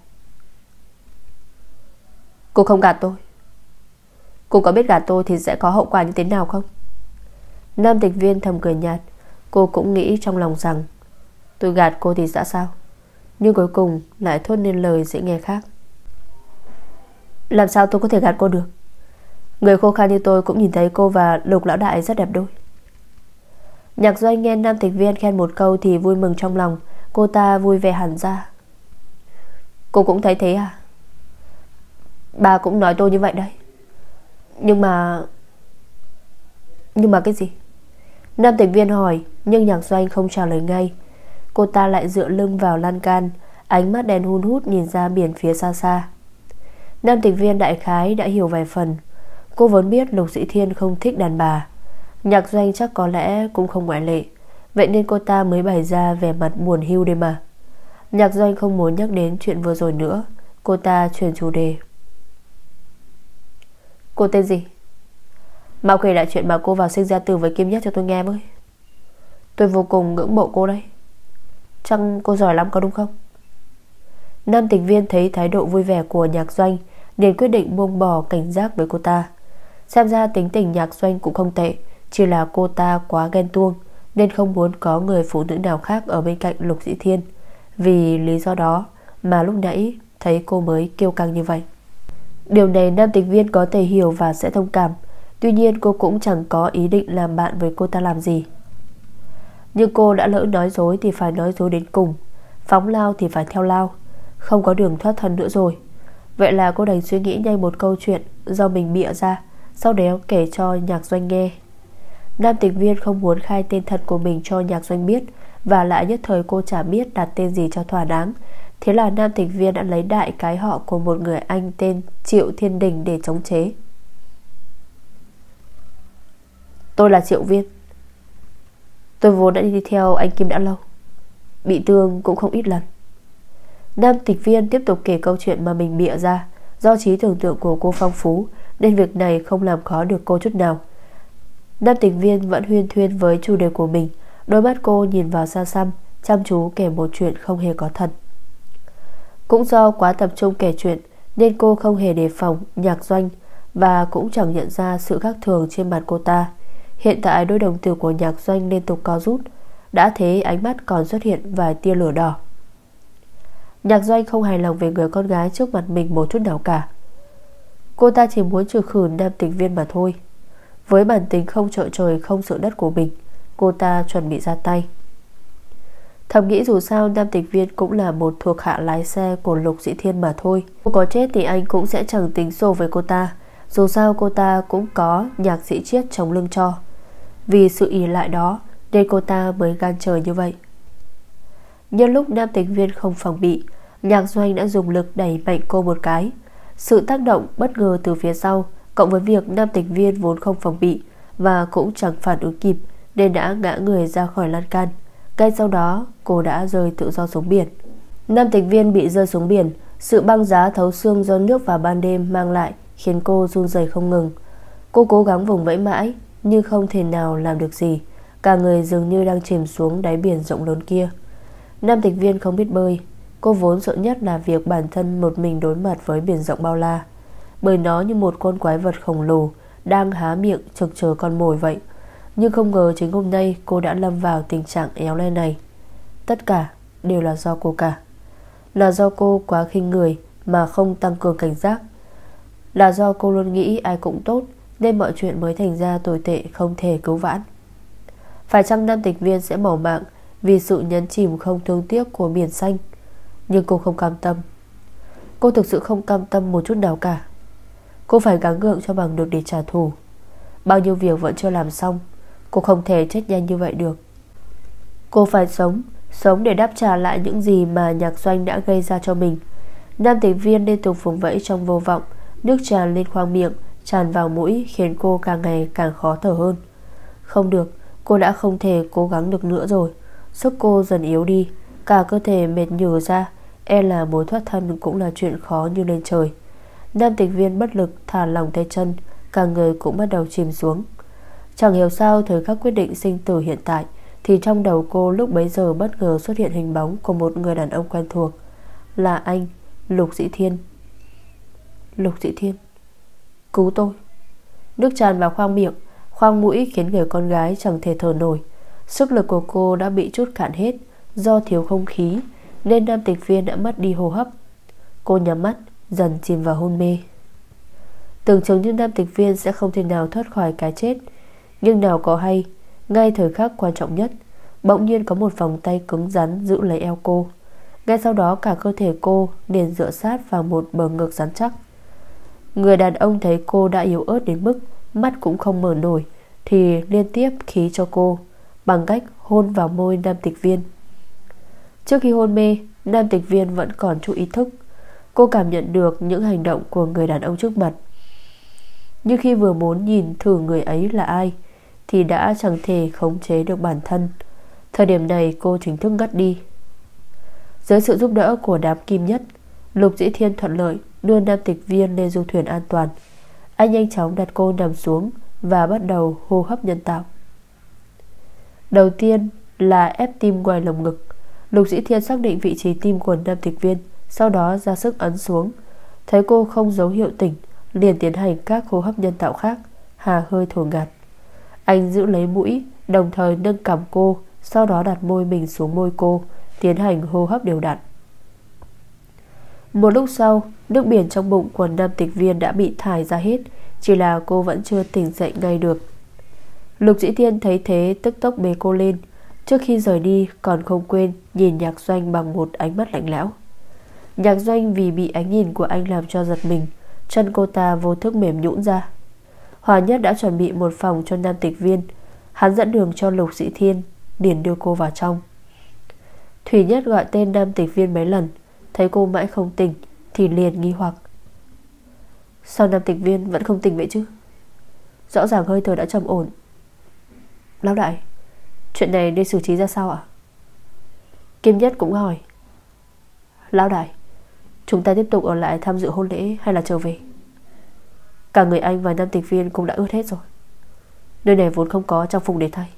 Cô không gạt tôi. Cô có biết gạt tôi thì sẽ có hậu quả như thế nào không? Nam tịch viên thầm cười nhạt. Cô cũng nghĩ trong lòng rằng tôi gạt cô thì đã sao, nhưng cuối cùng lại thốt nên lời dễ nghe khác. Làm sao tôi có thể gạt cô được? Người khô khan như tôi cũng nhìn thấy cô và Lục lão đại rất đẹp đôi. Nhạc Doanh nghe nam tịch viên khen một câu thì vui mừng trong lòng. Cô ta vui vẻ hẳn ra. Cô cũng thấy thế à? Bà cũng nói tôi như vậy đấy. Nhưng mà cái gì? Nam tịch viên hỏi, nhưng Nhạc Doanh không trả lời ngay. Cô ta lại dựa lưng vào lan can, ánh mắt đen hun hút nhìn ra biển phía xa xa. Nam tịch viên đại khái đã hiểu vài phần. Cô vốn biết Lục Dĩ Thiên không thích đàn bà, Nhạc Doanh chắc có lẽ cũng không ngoại lệ. Vậy nên cô ta mới bày ra vẻ mặt buồn hiu đây mà. Nhạc Doanh không muốn nhắc đến chuyện vừa rồi nữa. Cô ta chuyển chủ đề. Cô tên gì? Mau kể lại chuyện mà cô vào sinh ra tử với Kim Nhất cho tôi nghe với. Tôi vô cùng ngưỡng mộ cô đấy. Chắc cô giỏi lắm có đúng không? Nam tịch viên thấy thái độ vui vẻ của Nhạc Doanh nên quyết định buông bỏ cảnh giác với cô ta. Xem ra tính tình Nhạc Doanh cũng không tệ, chỉ là cô ta quá ghen tuông nên không muốn có người phụ nữ nào khác ở bên cạnh Lục Dĩ Thiên. Vì lý do đó mà lúc nãy thấy cô mới kiêu căng như vậy. Điều này nam tịch viên có thể hiểu và sẽ thông cảm. Tuy nhiên cô cũng chẳng có ý định làm bạn với cô ta làm gì. Nhưng cô đã lỡ nói dối thì phải nói dối đến cùng, phóng lao thì phải theo lao, không có đường thoát thân nữa rồi. Vậy là cô đành suy nghĩ nhanh một câu chuyện do mình bịa ra, sau đó kể cho Nhạc Doanh nghe. Nam tịch viên không muốn khai tên thật của mình cho Nhạc Doanh biết, và lại nhất thời cô chả biết đặt tên gì cho thỏa đáng. Thế là nam tịch viên đã lấy đại cái họ của một người anh tên Triệu Thiên Đình để chống chế. Tôi là Triệu Viên. Tôi vốn đã đi theo anh Kim đã lâu, bị thương cũng không ít lần. Nam tịch viên tiếp tục kể câu chuyện mà mình bịa ra. Do trí tưởng tượng của cô phong phú nên việc này không làm khó được cô chút nào. Nam tịch viên vẫn huyên thuyên với chủ đề của mình. Đôi mắt cô nhìn vào xa xăm, chăm chú kể một chuyện không hề có thật. Cũng do quá tập trung kể chuyện nên cô không hề đề phòng Nhạc Doanh, và cũng chẳng nhận ra sự khác thường trên mặt cô ta. Hiện tại đôi đồng tử của Nhạc Doanh liên tục co rút, đã thế ánh mắt còn xuất hiện vài tia lửa đỏ. Nhạc Doanh không hài lòng về người con gái trước mặt mình một chút nào cả. Cô ta chỉ muốn trừ khử nam tịch viên mà thôi. Với bản tính không trợ trời không sợ đất của mình, cô ta chuẩn bị ra tay. Thầm nghĩ dù sao nam tịch viên cũng là một thuộc hạ lái xe của Lục Dĩ Thiên mà thôi. Cô có chết thì anh cũng sẽ chẳng tính sổ với cô ta. Dù sao cô ta cũng có nhạc sĩ Chiết chống lưng cho. Vì sự ỷ lại đó nên cô ta mới gan trời như vậy. Nhân lúc nam tịch viên không phòng bị, Nhạc Doanh đã dùng lực đẩy mạnh cô một cái. Sự tác động bất ngờ từ phía sau, cộng với việc nam tịch viên vốn không phòng bị và cũng chẳng phản ứng kịp, nên đã ngã người ra khỏi lan can. Ngay sau đó cô đã rơi tự do xuống biển. Nam tịch viên bị rơi xuống biển. Sự băng giá thấu xương do nước vào ban đêm mang lại khiến cô run rẩy không ngừng. Cô cố gắng vùng vẫy mãi nhưng không thể nào làm được gì. Cả người dường như đang chìm xuống đáy biển rộng lớn kia. Nam tịch viên không biết bơi. Cô vốn sợ nhất là việc bản thân một mình đối mặt với biển rộng bao la, bởi nó như một con quái vật khổng lồ đang há miệng trực chờ con mồi vậy. Nhưng không ngờ chính hôm nay cô đã lâm vào tình trạng éo le này. Tất cả đều là do cô cả. Là do cô quá khinh người mà không tăng cường cảnh giác. Là do cô luôn nghĩ ai cũng tốt nên mọi chuyện mới thành ra tồi tệ không thể cứu vãn. Phải chăng nam tịch viên sẽ bỏ mạng vì sự nhấn chìm không thương tiếc của biển xanh? Nhưng cô không cam tâm. Cô thực sự không cam tâm một chút nào cả. Cô phải gắng gượng cho bằng được để trả thù. Bao nhiêu việc vẫn chưa làm xong. Cô không thể chết nhanh như vậy được. Cô phải sống để đáp trả lại những gì mà Nhạc Doanh đã gây ra cho mình. Nam tịch viên liên tục vùng vẫy trong vô vọng. Nước tràn lên khoang miệng, tràn vào mũi khiến cô càng ngày càng khó thở hơn. Không được, cô đã không thể cố gắng được nữa rồi. Sức cô dần yếu đi, cả cơ thể mệt nhừ ra. E là muốn thoát thân cũng là chuyện khó như lên trời. Nam tịch viên bất lực thả lỏng tay chân, cả người cũng bắt đầu chìm xuống. Chẳng hiểu sao thời khắc quyết định sinh tử hiện tại thì trong đầu cô lúc bấy giờ bất ngờ xuất hiện hình bóng của một người đàn ông quen thuộc. Là anh, Lục Dĩ Thiên. Lục Dĩ Thiên, cứu tôi. Nước tràn vào khoang miệng, khoang mũi khiến người con gái chẳng thể thở nổi. Sức lực của cô đã bị trút cạn hết. Do thiếu không khí nên nam tịch viên đã mất đi hô hấp. Cô nhắm mắt dần chìm vào hôn mê. Tưởng chừng như nam tịch viên sẽ không thể nào thoát khỏi cái chết. Nhưng nào có hay, ngay thời khắc quan trọng nhất, bỗng nhiên có một vòng tay cứng rắn giữ lấy eo cô. Ngay sau đó cả cơ thể cô liền dựa sát vào một bờ ngực rắn chắc. Người đàn ông thấy cô đã yếu ớt đến mức mắt cũng không mở nổi thì liên tiếp khí cho cô bằng cách hôn vào môi nam tịch viên. Trước khi hôn mê, nam tịch viên vẫn còn chút ý thức. Cô cảm nhận được những hành động của người đàn ông trước mặt. Nhưng khi vừa muốn nhìn thử người ấy là ai thì đã chẳng thể khống chế được bản thân. Thời điểm này cô chính thức ngất đi. Dưới sự giúp đỡ của đám kim nhất, Lục Dĩ Thiên thuận lợi đưa nam tịch viên lên du thuyền an toàn. Anh nhanh chóng đặt cô nằm xuống và bắt đầu hô hấp nhân tạo. Đầu tiên là ép tim ngoài lồng ngực. Lục Dĩ Thiên xác định vị trí tim của nam tịch viên, sau đó ra sức ấn xuống. Thấy cô không dấu hiệu tỉnh, liền tiến hành các hô hấp nhân tạo khác, hà hơi thổi ngạt. Anh giữ lấy mũi, đồng thời nâng cằm cô, sau đó đặt môi mình xuống môi cô, tiến hành hô hấp đều đặn. Một lúc sau, nước biển trong bụng của nam tịch viên đã bị thải ra hết, chỉ là cô vẫn chưa tỉnh dậy ngay được. Lục Dĩ Thiên thấy thế tức tốc bế cô lên. Trước khi rời đi còn không quên nhìn Nhạc Doanh bằng một ánh mắt lạnh lẽo. Nhạc Doanh vì bị ánh nhìn của anh làm cho giật mình, chân cô ta vô thức mềm nhũn ra. Hòa Nhất đã chuẩn bị một phòng cho nam tịch viên. Hắn dẫn đường cho Lục Dĩ Thiên, liền đưa cô vào trong. Thủy Nhất gọi tên nam tịch viên mấy lần, thấy cô mãi không tỉnh thì liền nghi hoặc. Sao nam tịch viên vẫn không tỉnh vậy chứ? Rõ ràng hơi thở đã trầm ổn. Lão đại, chuyện này nên xử trí ra sao ạ? Kim Nhất cũng hỏi. Lão đại, chúng ta tiếp tục ở lại tham dự hôn lễ hay là trở về? Cả người anh và nam tịch viên cũng đã ướt hết rồi. Nơi này vốn không có trang phục để thay.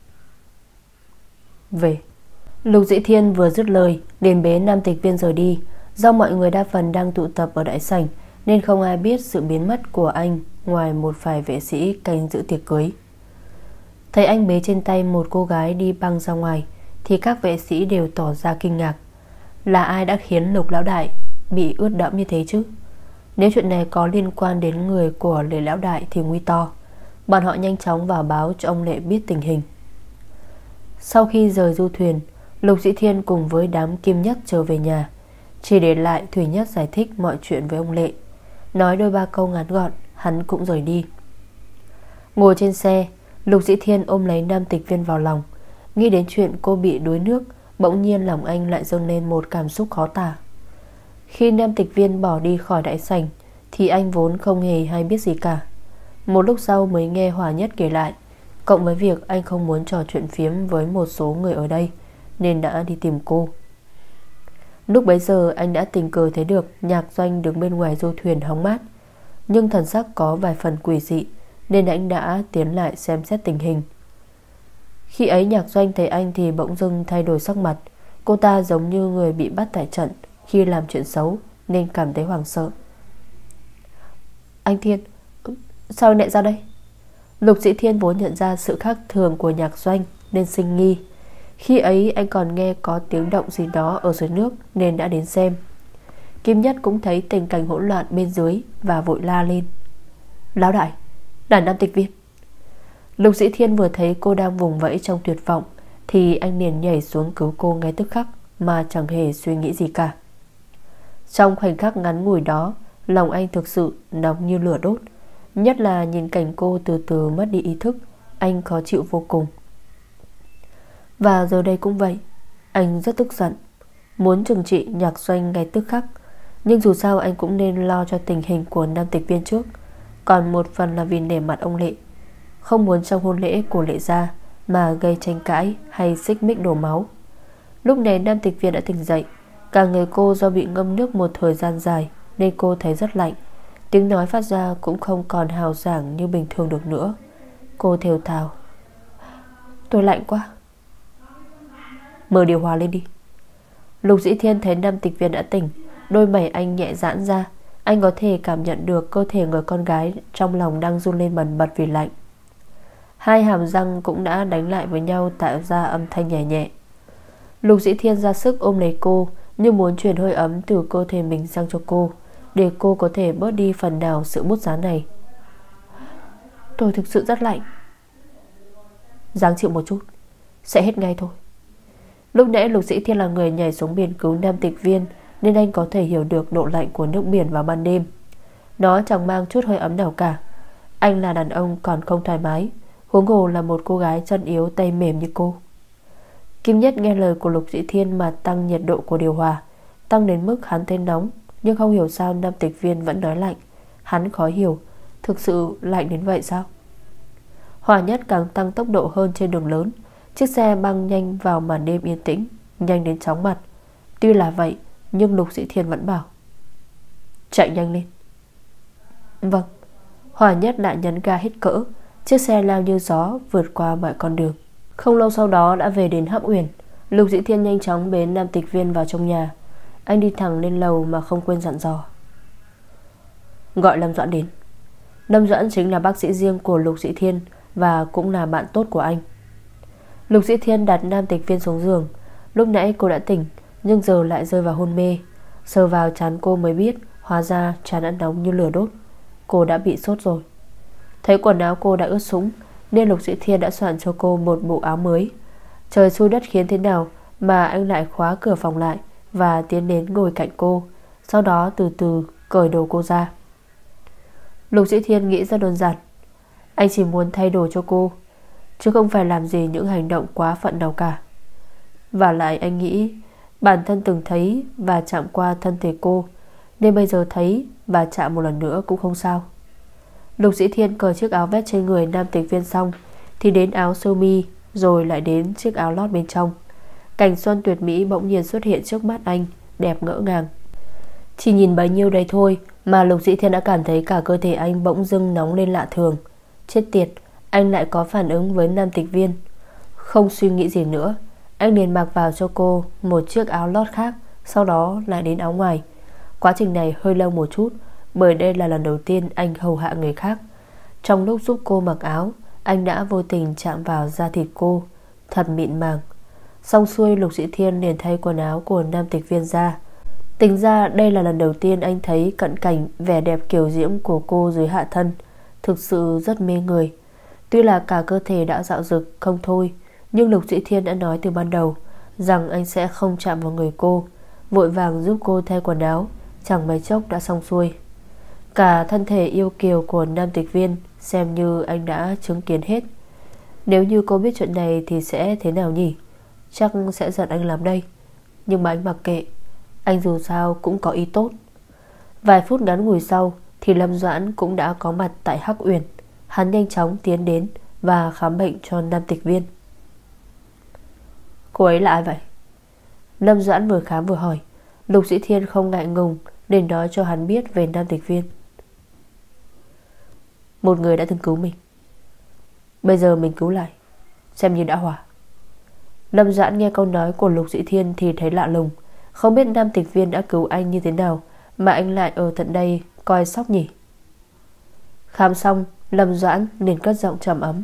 Về. Lục Dĩ Thiên vừa dứt lời liền bế nam tịch viên rời đi. Do mọi người đa phần đang tụ tập ở đại sảnh nên không ai biết sự biến mất của anh ngoài một vài vệ sĩ canh giữ tiệc cưới. Thấy anh bế trên tay một cô gái đi băng ra ngoài thì các vệ sĩ đều tỏ ra kinh ngạc. Là ai đã khiến Lục lão đại bị ướt đẫm như thế chứ? Nếu chuyện này có liên quan đến người của Lệ lão đại thì nguy to. Bọn họ nhanh chóng vào báo cho ông Lệ biết tình hình. Sau khi rời du thuyền, Lục Dĩ Thiên cùng với đám Kim Nhất trở về nhà, chỉ để lại Thủy Nhất giải thích mọi chuyện với ông Lệ. Nói đôi ba câu ngắn gọn, hắn cũng rời đi. Ngồi trên xe, Lục Dĩ Thiên ôm lấy Nam Tịch Viên vào lòng. Nghĩ đến chuyện cô bị đuối nước, bỗng nhiên lòng anh lại dâng lên một cảm xúc khó tả. Khi Nam Tịch Viên bỏ đi khỏi đại sảnh thì anh vốn không hề hay biết gì cả. Một lúc sau mới nghe Hòa Nhất kể lại, cộng với việc anh không muốn trò chuyện phiếm với một số người ở đây, nên đã đi tìm cô. Lúc bấy giờ anh đã tình cờ thấy được Nhạc Doanh đứng bên ngoài du thuyền hóng mát, nhưng thần sắc có vài phần quỷ dị, nên anh đã tiến lại xem xét tình hình. Khi ấy Nhạc Doanh thấy anh thì bỗng dưng thay đổi sắc mặt. Cô ta giống như người bị bắt tại trận khi làm chuyện xấu, nên cảm thấy hoảng sợ. Anh Thiên, sao anh lại ra đây? Lục Dĩ Thiên vốn nhận ra sự khác thường của Nhạc Doanh nên sinh nghi. Khi ấy anh còn nghe có tiếng động gì đó ở dưới nước nên đã đến xem. Kim Nhất cũng thấy tình cảnh hỗn loạn bên dưới và vội la lên. Lão đại, là Nam Tịch Viên. Lục Dĩ Thiên vừa thấy cô đang vùng vẫy trong tuyệt vọng thì anh liền nhảy xuống cứu cô ngay tức khắc, mà chẳng hề suy nghĩ gì cả. Trong khoảnh khắc ngắn ngủi đó, lòng anh thực sự nóng như lửa đốt. Nhất là nhìn cảnh cô từ từ mất đi ý thức, anh khó chịu vô cùng. Và giờ đây cũng vậy, anh rất tức giận, muốn trừng trị Nhạc Doanh ngay tức khắc. Nhưng dù sao anh cũng nên lo cho tình hình của Nam Tịch Viên trước. Còn một phần là vì nể mặt ông Lệ, không muốn trong hôn lễ của Lệ gia mà gây tranh cãi hay xích mích đổ máu. Lúc này Nam Tịch Viên đã tỉnh dậy. Cả người cô do bị ngâm nước một thời gian dài nên cô thấy rất lạnh. Tiếng nói phát ra cũng không còn hào sảng như bình thường được nữa. Cô thều thào, tôi lạnh quá. Mở điều hòa lên đi. Lục Dĩ Thiên thấy Nam Tịch Viên đã tỉnh, đôi mày anh nhẹ giãn ra. Anh có thể cảm nhận được cơ thể người con gái trong lòng đang run lên bần bật vì lạnh. Hai hàm răng cũng đã đánh lại với nhau, tạo ra âm thanh nhẹ nhẹ. Lục Dĩ Thiên ra sức ôm lấy cô, như muốn truyền hơi ấm từ cơ thể mình sang cho cô, để cô có thể bớt đi phần nào sự bút giá này. Tôi thực sự rất lạnh. Ráng chịu một chút, sẽ hết ngay thôi. Lúc nãy Lục Dĩ Thiên là người nhảy xuống biển cứu Nam Tịch Viên, nên anh có thể hiểu được độ lạnh của nước biển vào ban đêm. Nó chẳng mang chút hơi ấm nào cả. Anh là đàn ông còn không thoải mái, huống hồ là một cô gái chân yếu tay mềm như cô. Kim Nhất nghe lời của Lục Dĩ Thiên mà tăng nhiệt độ của điều hòa, tăng đến mức hắn thấy nóng. Nhưng không hiểu sao Nam Tịch Viên vẫn nói lạnh. Hắn khó hiểu, thực sự lạnh đến vậy sao? Hòa Nhất càng tăng tốc độ hơn trên đường lớn. Chiếc xe băng nhanh vào màn đêm yên tĩnh, nhanh đến chóng mặt. Tuy là vậy, nhưng Lục Dĩ Thiên vẫn bảo, chạy nhanh lên. Vâng. Hòa Nhất lại nhấn ga hết cỡ. Chiếc xe lao như gió vượt qua mọi con đường. Không lâu sau đó đã về đến Hắc Uyển. Lục Dĩ Thiên nhanh chóng bế Nam Tịch Viên vào trong nhà. Anh đi thẳng lên lầu mà không quên dặn dò, gọi Lâm Doãn đến. Lâm Doãn chính là bác sĩ riêng của Lục Dĩ Thiên và cũng là bạn tốt của anh. Lục Dĩ Thiên đặt Nam Tịch Viên xuống giường. Lúc nãy cô đã tỉnh, nhưng giờ lại rơi vào hôn mê. Sờ vào trán cô mới biết, hóa ra trán đã nóng như lửa đốt. Cô đã bị sốt rồi. Thấy quần áo cô đã ướt sũng, nên Lục Dĩ Thiên đã soạn cho cô một bộ áo mới. Trời xui đất khiến thế nào mà anh lại khóa cửa phòng lại và tiến đến ngồi cạnh cô, sau đó từ từ cởi đồ cô ra. Lục Dĩ Thiên nghĩ rất đơn giản. Anh chỉ muốn thay đồ cho cô, chứ không phải làm gì những hành động quá phận nào cả. Và lại anh nghĩ bản thân từng thấy và chạm qua thân thể cô, nên bây giờ thấy và chạm một lần nữa cũng không sao. Lục Dĩ Thiên cởi chiếc áo vest trên người Nam Tịch Viên xong thì đến áo sơ mi, rồi lại đến chiếc áo lót bên trong. Cảnh xuân tuyệt mỹ bỗng nhiên xuất hiện trước mắt anh, đẹp ngỡ ngàng. Chỉ nhìn bấy nhiêu đây thôi mà Lục Dĩ Thiên đã cảm thấy cả cơ thể anh bỗng dưng nóng lên lạ thường. Chết tiệt, anh lại có phản ứng với Nam Tịch Viên. Không suy nghĩ gì nữa, anh liền mặc vào cho cô một chiếc áo lót khác, sau đó lại đến áo ngoài. Quá trình này hơi lâu một chút, bởi đây là lần đầu tiên anh hầu hạ người khác. Trong lúc giúp cô mặc áo, anh đã vô tình chạm vào da thịt cô, thật mịn màng. Xong xuôi, Lục Dĩ Thiên liền thay quần áo của Nam Tịch Viên ra. Tính ra đây là lần đầu tiên anh thấy cận cảnh vẻ đẹp kiều diễm của cô dưới hạ thân. Thực sự rất mê người. Tuy là cả cơ thể đã dạo dực không thôi, nhưng Lục Dĩ Thiên đã nói từ ban đầu rằng anh sẽ không chạm vào người cô. Vội vàng giúp cô thay quần áo, chẳng mấy chốc đã xong xuôi. Cả thân thể yêu kiều của Nam Tịch Viên xem như anh đã chứng kiến hết. Nếu như cô biết chuyện này thì sẽ thế nào nhỉ? Chắc sẽ giận anh lắm đây. Nhưng mà anh mặc kệ, anh dù sao cũng có ý tốt. Vài phút ngắn ngủi sau thì Lâm Doãn cũng đã có mặt tại Hắc Uyển. Hắn nhanh chóng tiến đến và khám bệnh cho Nam Tịch Viên. Cô ấy là ai vậy? Lâm Doãn vừa khám vừa hỏi. Lục Dĩ Thiên không ngại ngùng để nói cho hắn biết về Nam Tịch Viên. Một người đã từng cứu mình, bây giờ mình cứu lại, xem như đã hòa. Lâm Doãn nghe câu nói của Lục Dĩ Thiên thì thấy lạ lùng. Không biết Nam Tịch Viên đã cứu anh như thế nào mà anh lại ở tận đây coi sóc nhỉ? Khám xong, Lâm Doãn liền cất giọng trầm ấm.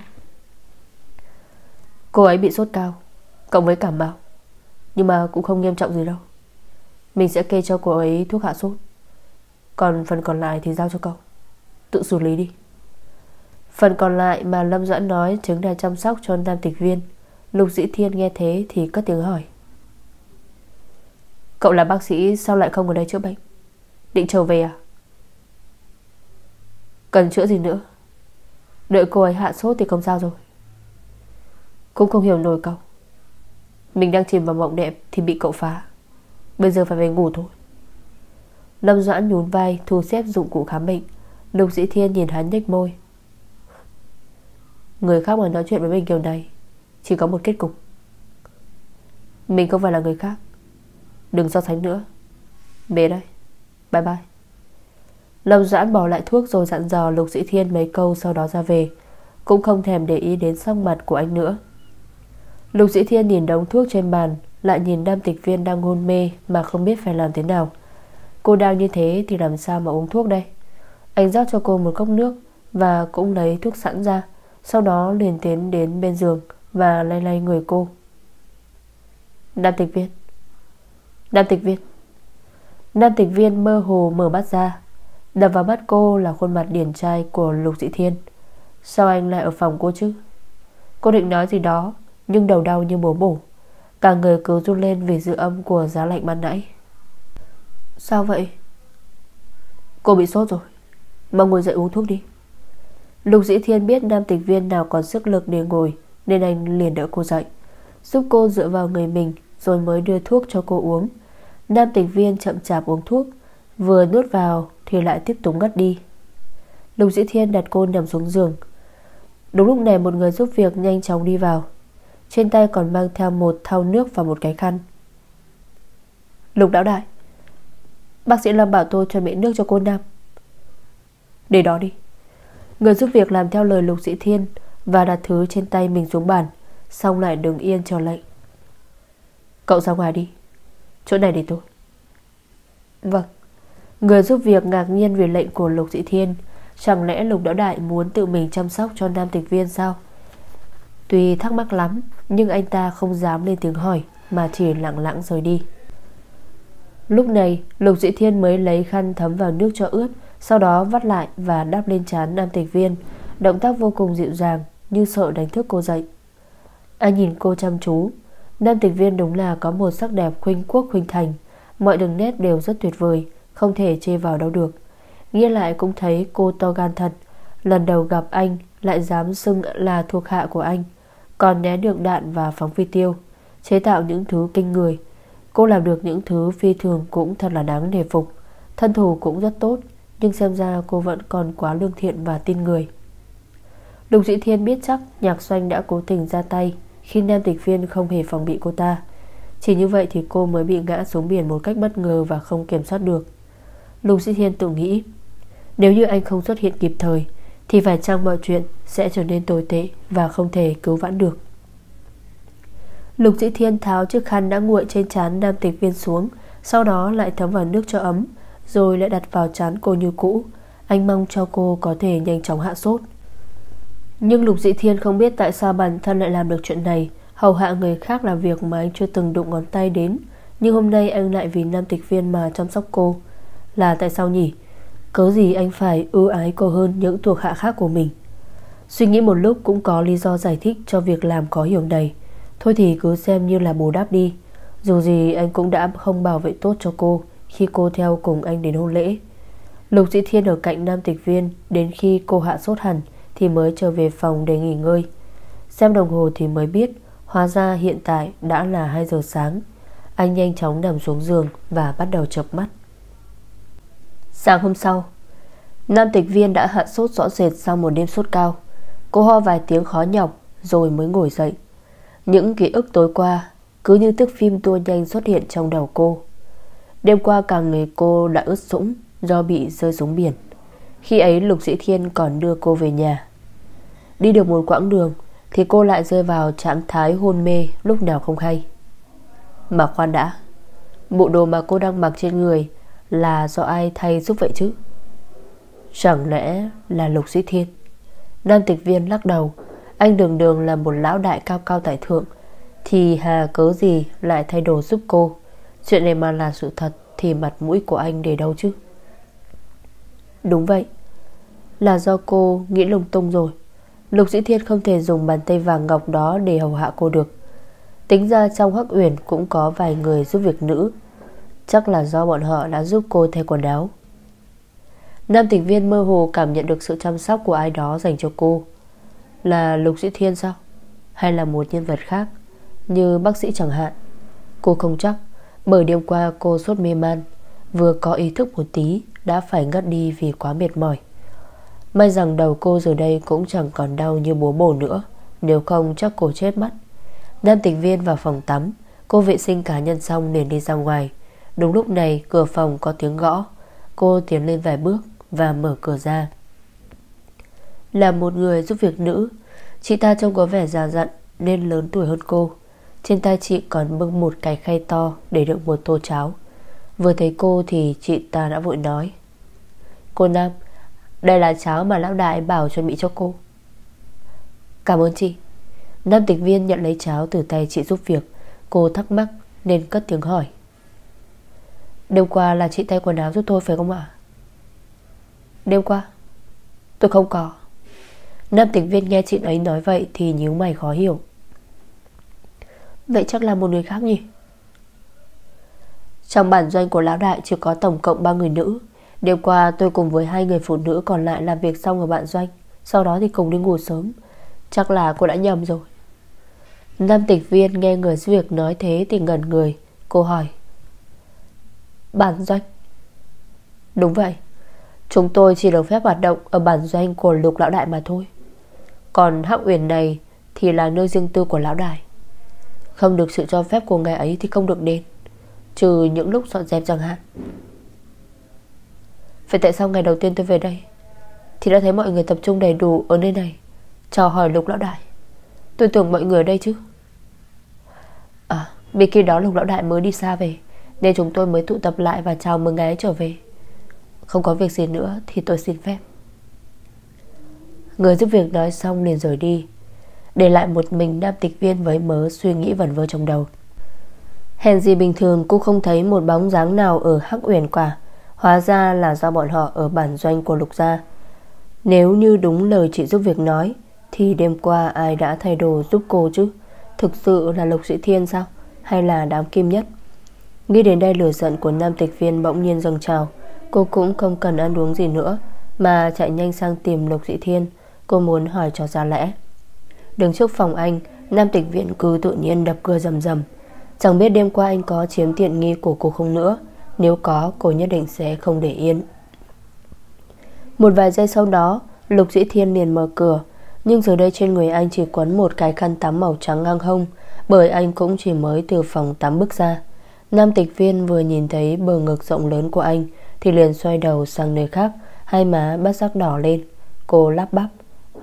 Cô ấy bị sốt cao cộng với cảm mạo, nhưng mà cũng không nghiêm trọng gì đâu. Mình sẽ kê cho cô ấy thuốc hạ sốt, còn phần còn lại thì giao cho cậu tự xử lý đi. Phần còn lại mà Lâm Doãn nói chính là chăm sóc cho Nam Tịch Viên. Lục Dĩ Thiên nghe thế thì cất tiếng hỏi. Cậu là bác sĩ sao lại không ở đây chữa bệnh? Định trở về à? Cần chữa gì nữa? Đợi cô ấy hạ sốt thì không sao rồi. Cũng không hiểu nổi cậu. Mình đang chìm vào mộng đẹp thì bị cậu phá. Bây giờ phải về ngủ thôi. Lâm Doãn nhún vai thu xếp dụng cụ khám bệnh. Lục Dĩ Thiên nhìn hắn nhếch môi. Người khác mà nói chuyện với mình kiểu này chỉ có một kết cục. Mình không phải là người khác, đừng so sánh nữa. Về đây, bye bye. Lâm Doãn bỏ lại thuốc rồi dặn dò Lục Dĩ Thiên mấy câu, sau đó ra về, cũng không thèm để ý đến sắc mặt của anh nữa. Lục Dĩ Thiên nhìn đống thuốc trên bàn, lại nhìn Nam Tịch Viên đang hôn mê mà không biết phải làm thế nào. Cô đang như thế thì làm sao mà uống thuốc đây? Anh rót cho cô một cốc nước và cũng lấy thuốc sẵn ra, sau đó liền tiến đến bên giường và lay lay người cô. Nam Tịch Viên, Nam Tịch Viên. Nam Tịch Viên mơ hồ mở mắt ra. Đập vào mắt cô là khuôn mặt điển trai của Lục Dĩ Thiên. Sao anh lại ở phòng cô chứ? Cô định nói gì đó, nhưng đầu đau như búa bổ. Cả người cứ run lên vì dư âm của giá lạnh ban nãy. Sao vậy? Cô bị sốt rồi, mau ngồi dậy uống thuốc đi. Lục Dĩ Thiên biết Nam Tịch Viên nào còn sức lực để ngồi, nên anh liền đỡ cô dậy, giúp cô dựa vào người mình, rồi mới đưa thuốc cho cô uống. Nam Tịch Viên chậm chạp uống thuốc, vừa nuốt vào thì lại tiếp tục ngất đi. Lục Dĩ Thiên đặt cô nằm xuống giường. Đúng lúc này một người giúp việc nhanh chóng đi vào, trên tay còn mang theo một thau nước và một cái khăn. Lục lão đại, bác sĩ Lâm bảo tôi chuẩn bị nước cho cô Nam. Để đó đi. Người giúp việc làm theo lời Lục Dĩ Thiên và đặt thứ trên tay mình xuống bàn, xong lại đứng yên chờ lệnh. Cậu ra ngoài đi, chỗ này để tôi. Vâng. Người giúp việc ngạc nhiên vì lệnh của Lục Dĩ Thiên. Chẳng lẽ Lục lão đại muốn tự mình chăm sóc cho Nam Tịch Viên sao? Tuy thắc mắc lắm, nhưng anh ta không dám lên tiếng hỏi, mà chỉ lặng lặng rời đi. Lúc này Lục Dĩ Thiên mới lấy khăn thấm vào nước cho ướt, sau đó vắt lại và đắp lên trán Nam Tịch Viên. Động tác vô cùng dịu dàng, như sợ đánh thức cô dậy. Anh nhìn cô chăm chú. Nam Tịch Viên đúng là có một sắc đẹp khuynh quốc khuynh thành. Mọi đường nét đều rất tuyệt vời, không thể chê vào đâu được. Nghĩ lại cũng thấy cô to gan thật. Lần đầu gặp anh lại dám xưng là thuộc hạ của anh, còn né được đạn và phóng phi tiêu, chế tạo những thứ kinh người. Cô làm được những thứ phi thường cũng thật là đáng nể phục. Thân thủ cũng rất tốt, nhưng xem ra cô vẫn còn quá lương thiện và tin người. Lục Dĩ Thiên biết chắc Nhạc Doanh đã cố tình ra tay khi Nam Tịch Viên không hề phòng bị cô ta. Chỉ như vậy thì cô mới bị ngã xuống biển một cách bất ngờ và không kiểm soát được. Lục Dĩ Thiên tự nghĩ, nếu như anh không xuất hiện kịp thời thì phải chăng mọi chuyện sẽ trở nên tồi tệ và không thể cứu vãn được. Lục Dĩ Thiên tháo chiếc khăn đã nguội trên trán Nam Tịch Viên xuống, sau đó lại thấm vào nước cho ấm, rồi lại đặt vào trán cô như cũ. Anh mong cho cô có thể nhanh chóng hạ sốt. Nhưng Lục Dĩ Thiên không biết tại sao bản thân lại làm được chuyện này, hầu hạ người khác là việc mà anh chưa từng đụng ngón tay đến. Nhưng hôm nay anh lại vì nam tịch viên mà chăm sóc cô. Là tại sao nhỉ? Cớ gì anh phải ưu ái cô hơn những thuộc hạ khác của mình? Suy nghĩ một lúc cũng có lý do giải thích cho việc làm khó hiểu này. Thôi thì cứ xem như là bù đắp đi. Dù gì anh cũng đã không bảo vệ tốt cho cô khi cô theo cùng anh đến hôn lễ. Lục Dĩ Thiên ở cạnh nam tịch viên đến khi cô hạ sốt hẳn thì mới trở về phòng để nghỉ ngơi. Xem đồng hồ thì mới biết hóa ra hiện tại đã là 2 giờ sáng. Anh nhanh chóng nằm xuống giường và bắt đầu chợp mắt. Sáng hôm sau, nam tịch viên đã hạ sốt rõ rệt sau một đêm sốt cao. Cô ho vài tiếng khó nhọc rồi mới ngồi dậy. Những ký ức tối qua cứ như thước phim tua nhanh xuất hiện trong đầu cô. Đêm qua cả người cô đã ướt sũng do bị rơi xuống biển. Khi ấy Lục Dĩ Thiên còn đưa cô về nhà. Đi được một quãng đường thì cô lại rơi vào trạng thái hôn mê lúc nào không hay. Mà khoan đã, bộ đồ mà cô đang mặc trên người là do ai thay giúp vậy chứ? Chẳng lẽ là Lục Dĩ Thiên? Nam tịch viên lắc đầu. Anh đường đường là một lão đại cao cao tại thượng thì hà cớ gì lại thay đồ giúp cô? Chuyện này mà là sự thật thì mặt mũi của anh để đâu chứ? Đúng vậy, là do cô nghĩ lung tung rồi. Lục Dĩ Thiên không thể dùng bàn tay vàng ngọc đó để hầu hạ cô được. Tính ra trong Hắc Uyển cũng có vài người giúp việc nữ. Chắc là do bọn họ đã giúp cô thay quần áo. Nam tịch viên mơ hồ cảm nhận được sự chăm sóc của ai đó dành cho cô. Là Lục Dĩ Thiên sao? Hay là một nhân vật khác, như bác sĩ chẳng hạn? Cô không chắc, bởi đêm qua cô sốt mê man, vừa có ý thức một tí đã phải ngất đi vì quá mệt mỏi. May rằng đầu cô giờ đây cũng chẳng còn đau như búa bổ nữa, nếu không chắc cô chết mất. Nam tịch viên vào phòng tắm. Cô vệ sinh cá nhân xong liền đi ra ngoài. Đúng lúc này cửa phòng có tiếng gõ. Cô tiến lên vài bước và mở cửa ra. Là một người giúp việc nữ. Chị ta trông có vẻ già dặn nên lớn tuổi hơn cô. Trên tay chị còn bưng một cái khay to để đựng một tô cháo. Vừa thấy cô thì chị ta đã vội nói: Cô Nam, đây là cháo mà lão đại bảo chuẩn bị cho cô. Cảm ơn chị. Nam tịch viên nhận lấy cháo từ tay chị giúp việc. Cô thắc mắc nên cất tiếng hỏi: Đêm qua là chị thay quần áo giúp tôi phải không ạ? Đêm qua tôi không có. Nam tịch viên nghe chị ấy nói vậy thì nhíu mày khó hiểu. Vậy chắc là một người khác nhỉ? Trong bản doanh của lão đại chỉ có tổng cộng 3 người nữ. Đêm qua tôi cùng với 2 người phụ nữ còn lại làm việc xong ở bản doanh, sau đó thì cùng đi ngủ sớm. Chắc là cô đã nhầm rồi. Nam tịch viên nghe người giúp việc nói thế thì ngẩn người. Cô hỏi: Bản doanh? Đúng vậy, chúng tôi chỉ được phép hoạt động ở bản doanh của Lục lão đại mà thôi. Còn Hắc Uyển này thì là nơi riêng tư của lão đại. Không được sự cho phép của ngài ấy thì không được đến, trừ những lúc dọn dẹp chẳng hạn. Vậy tại sao ngày đầu tiên tôi về đây thì đã thấy mọi người tập trung đầy đủ ở nơi này chào hỏi Lục lão đại? Tôi tưởng mọi người ở đây chứ. Vì khi đó Lục lão đại mới đi xa về nên chúng tôi mới tụ tập lại và chào mừng ngài ấy trở về. Không có việc gì nữa thì tôi xin phép. Người giúp việc nói xong liền rời đi, để lại một mình nam tịch viên với mớ suy nghĩ vẩn vơ trong đầu. Hèn gì bình thường cô không thấy một bóng dáng nào ở Hắc Uyển cả. Hóa ra là do bọn họ ở bản doanh của Lục gia. Nếu như đúng lời chị giúp việc nói thì đêm qua ai đã thay đồ giúp cô chứ? Thực sự là Lục Dĩ Thiên sao? Hay là đám Kim Nhất? Nghĩ đến đây lửa giận của nam tịch viên bỗng nhiên dâng trào. Cô cũng không cần ăn uống gì nữa mà chạy nhanh sang tìm Lục Dĩ Thiên. Cô muốn hỏi cho ra lẽ. Đứng trước phòng anh, nam tịch viện cứ tự nhiên đập cửa rầm rầm. Chẳng biết đêm qua anh có chiếm tiện nghi của cô không nữa. Nếu có, cô nhất định sẽ không để yên. Một vài giây sau đó, Lục Dĩ Thiên liền mở cửa. Nhưng giờ đây trên người anh chỉ quấn một cái khăn tắm màu trắng ngang hông, bởi anh cũng chỉ mới từ phòng tắm bước ra. Nam tịch viên vừa nhìn thấy bờ ngực rộng lớn của anh thì liền xoay đầu sang nơi khác, hai má bất giác đỏ lên. Cô lắp bắp: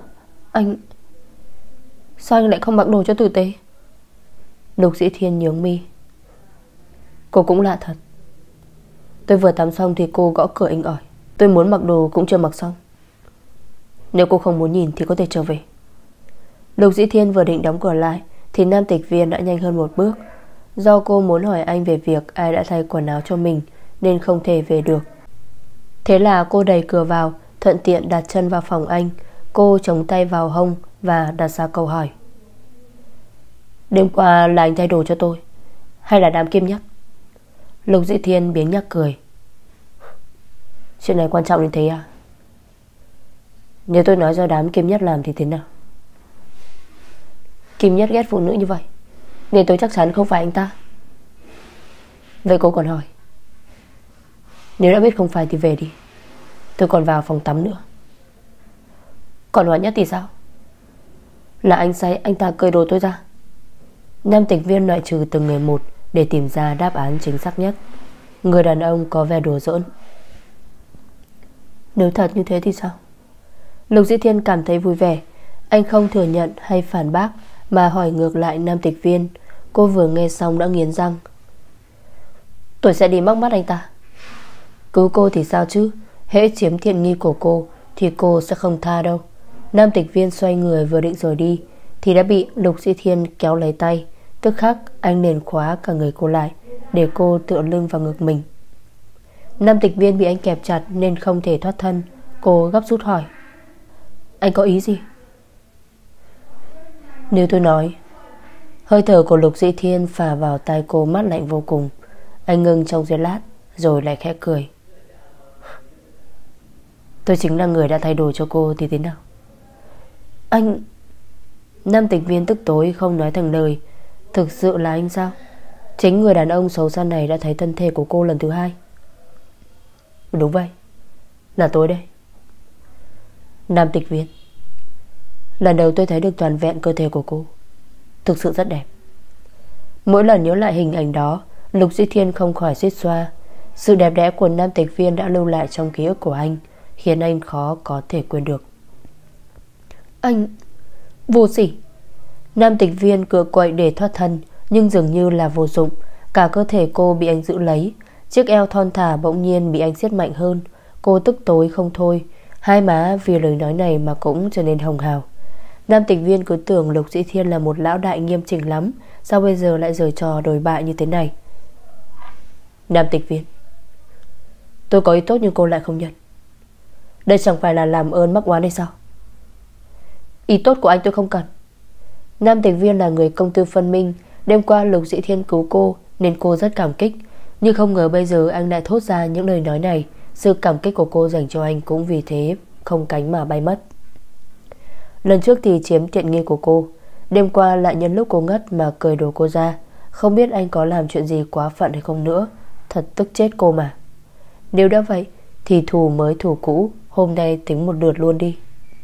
Sao anh lại không mặc đồ cho tử tế? Lục Dĩ Thiên nhướng mi: Cô cũng lạ thật. Tôi vừa tắm xong thì cô gõ cửa inh ỏi. Tôi muốn mặc đồ cũng chưa mặc xong. Nếu cô không muốn nhìn thì có thể trở về. Lục Dĩ Thiên vừa định đóng cửa lại thì nam tịch viên đã nhanh hơn một bước. Do cô muốn hỏi anh về việc ai đã thay quần áo cho mình nên không thể về được. Thế là cô đẩy cửa vào, thuận tiện đặt chân vào phòng anh. Cô chống tay vào hông và đặt ra câu hỏi: đêm qua là anh thay đồ cho tôi hay là đám Kim Nhất? Lục Dĩ Thiên biếng nhác cười: chuyện này quan trọng đến thế à? Nếu tôi nói do đám Kim Nhất làm thì thế nào? Kim Nhất ghét phụ nữ như vậy nên tôi chắc chắn không phải anh ta. Vậy cô còn hỏi? Nếu đã biết không phải thì về đi, tôi còn vào phòng tắm nữa. Còn Hoàn Nhất thì sao? Là anh say anh ta cởi đồ tôi ra. Nam tịch viên loại trừ từng người một để tìm ra đáp án chính xác nhất. Người đàn ông có vẻ đùa giỡn: nếu thật như thế thì sao? Lục Dĩ Thiên cảm thấy vui vẻ. Anh không thừa nhận hay phản bác mà hỏi ngược lại nam tịch viên. Cô vừa nghe xong đã nghiến răng: tôi sẽ đi móc mắt anh ta. Cứu cô thì sao chứ, hễ chiếm tiện nghi của cô thì cô sẽ không tha đâu. Nam tịch viên xoay người vừa định rời đi thì đã bị Lục Dĩ Thiên kéo lấy tay. Tức khắc anh liền khóa cả người cô lại để cô tựa lưng vào ngực mình. Nam tịch viên bị anh kẹp chặt nên không thể thoát thân. Cô gấp rút hỏi: anh có ý gì? Nếu tôi nói. Hơi thở của Lục Dĩ Thiên phả vào tai cô mát lạnh vô cùng. Anh ngừng trong giây lát rồi lại khẽ cười: tôi chính là người đã thay đồ cho cô thì thế nào? Anh... Nam tịch viên tức tối không nói thành lời. Thực sự là anh sao? Chính người đàn ông xấu xa này đã thấy thân thể của cô lần thứ hai. Đúng vậy, là tôi đây. Nam tịch viên, lần đầu tôi thấy được toàn vẹn cơ thể của cô. Thực sự rất đẹp. Mỗi lần nhớ lại hình ảnh đó, Lục Dĩ Thiên không khỏi suýt xoa. Sự đẹp đẽ của nam tịch viên đã lưu lại trong ký ức của anh, khiến anh khó có thể quên được. Anh... vô sỉ. Nam tịch viên cựa quậy để thoát thân, nhưng dường như là vô dụng. Cả cơ thể cô bị anh giữ lấy. Chiếc eo thon thả bỗng nhiên bị anh siết mạnh hơn. Cô tức tối không thôi. Hai má vì lời nói này mà cũng trở nên hồng hào. Nam tịch viên cứ tưởng Lục Dĩ Thiên là một lão đại nghiêm chỉnh lắm, sao bây giờ lại giở trò đồi bại như thế này? Nam tịch viên, tôi có ý tốt nhưng cô lại không nhận. Đây chẳng phải là làm ơn mắc oán hay sao? Ý tốt của anh tôi không cần. Nam tịch viên là người công tư phân minh. Đêm qua Lục Dĩ Thiên cứu cô nên cô rất cảm kích. Nhưng không ngờ bây giờ anh lại thốt ra những lời nói này. Sự cảm kích của cô dành cho anh cũng vì thế không cánh mà bay mất. Lần trước thì chiếm tiện nghi của cô, đêm qua lại nhân lúc cô ngất mà cởi đồ cô ra. Không biết anh có làm chuyện gì quá phận hay không nữa. Thật tức chết cô mà. Nếu đã vậy thì thù mới thù cũ, hôm nay tính một lượt luôn đi.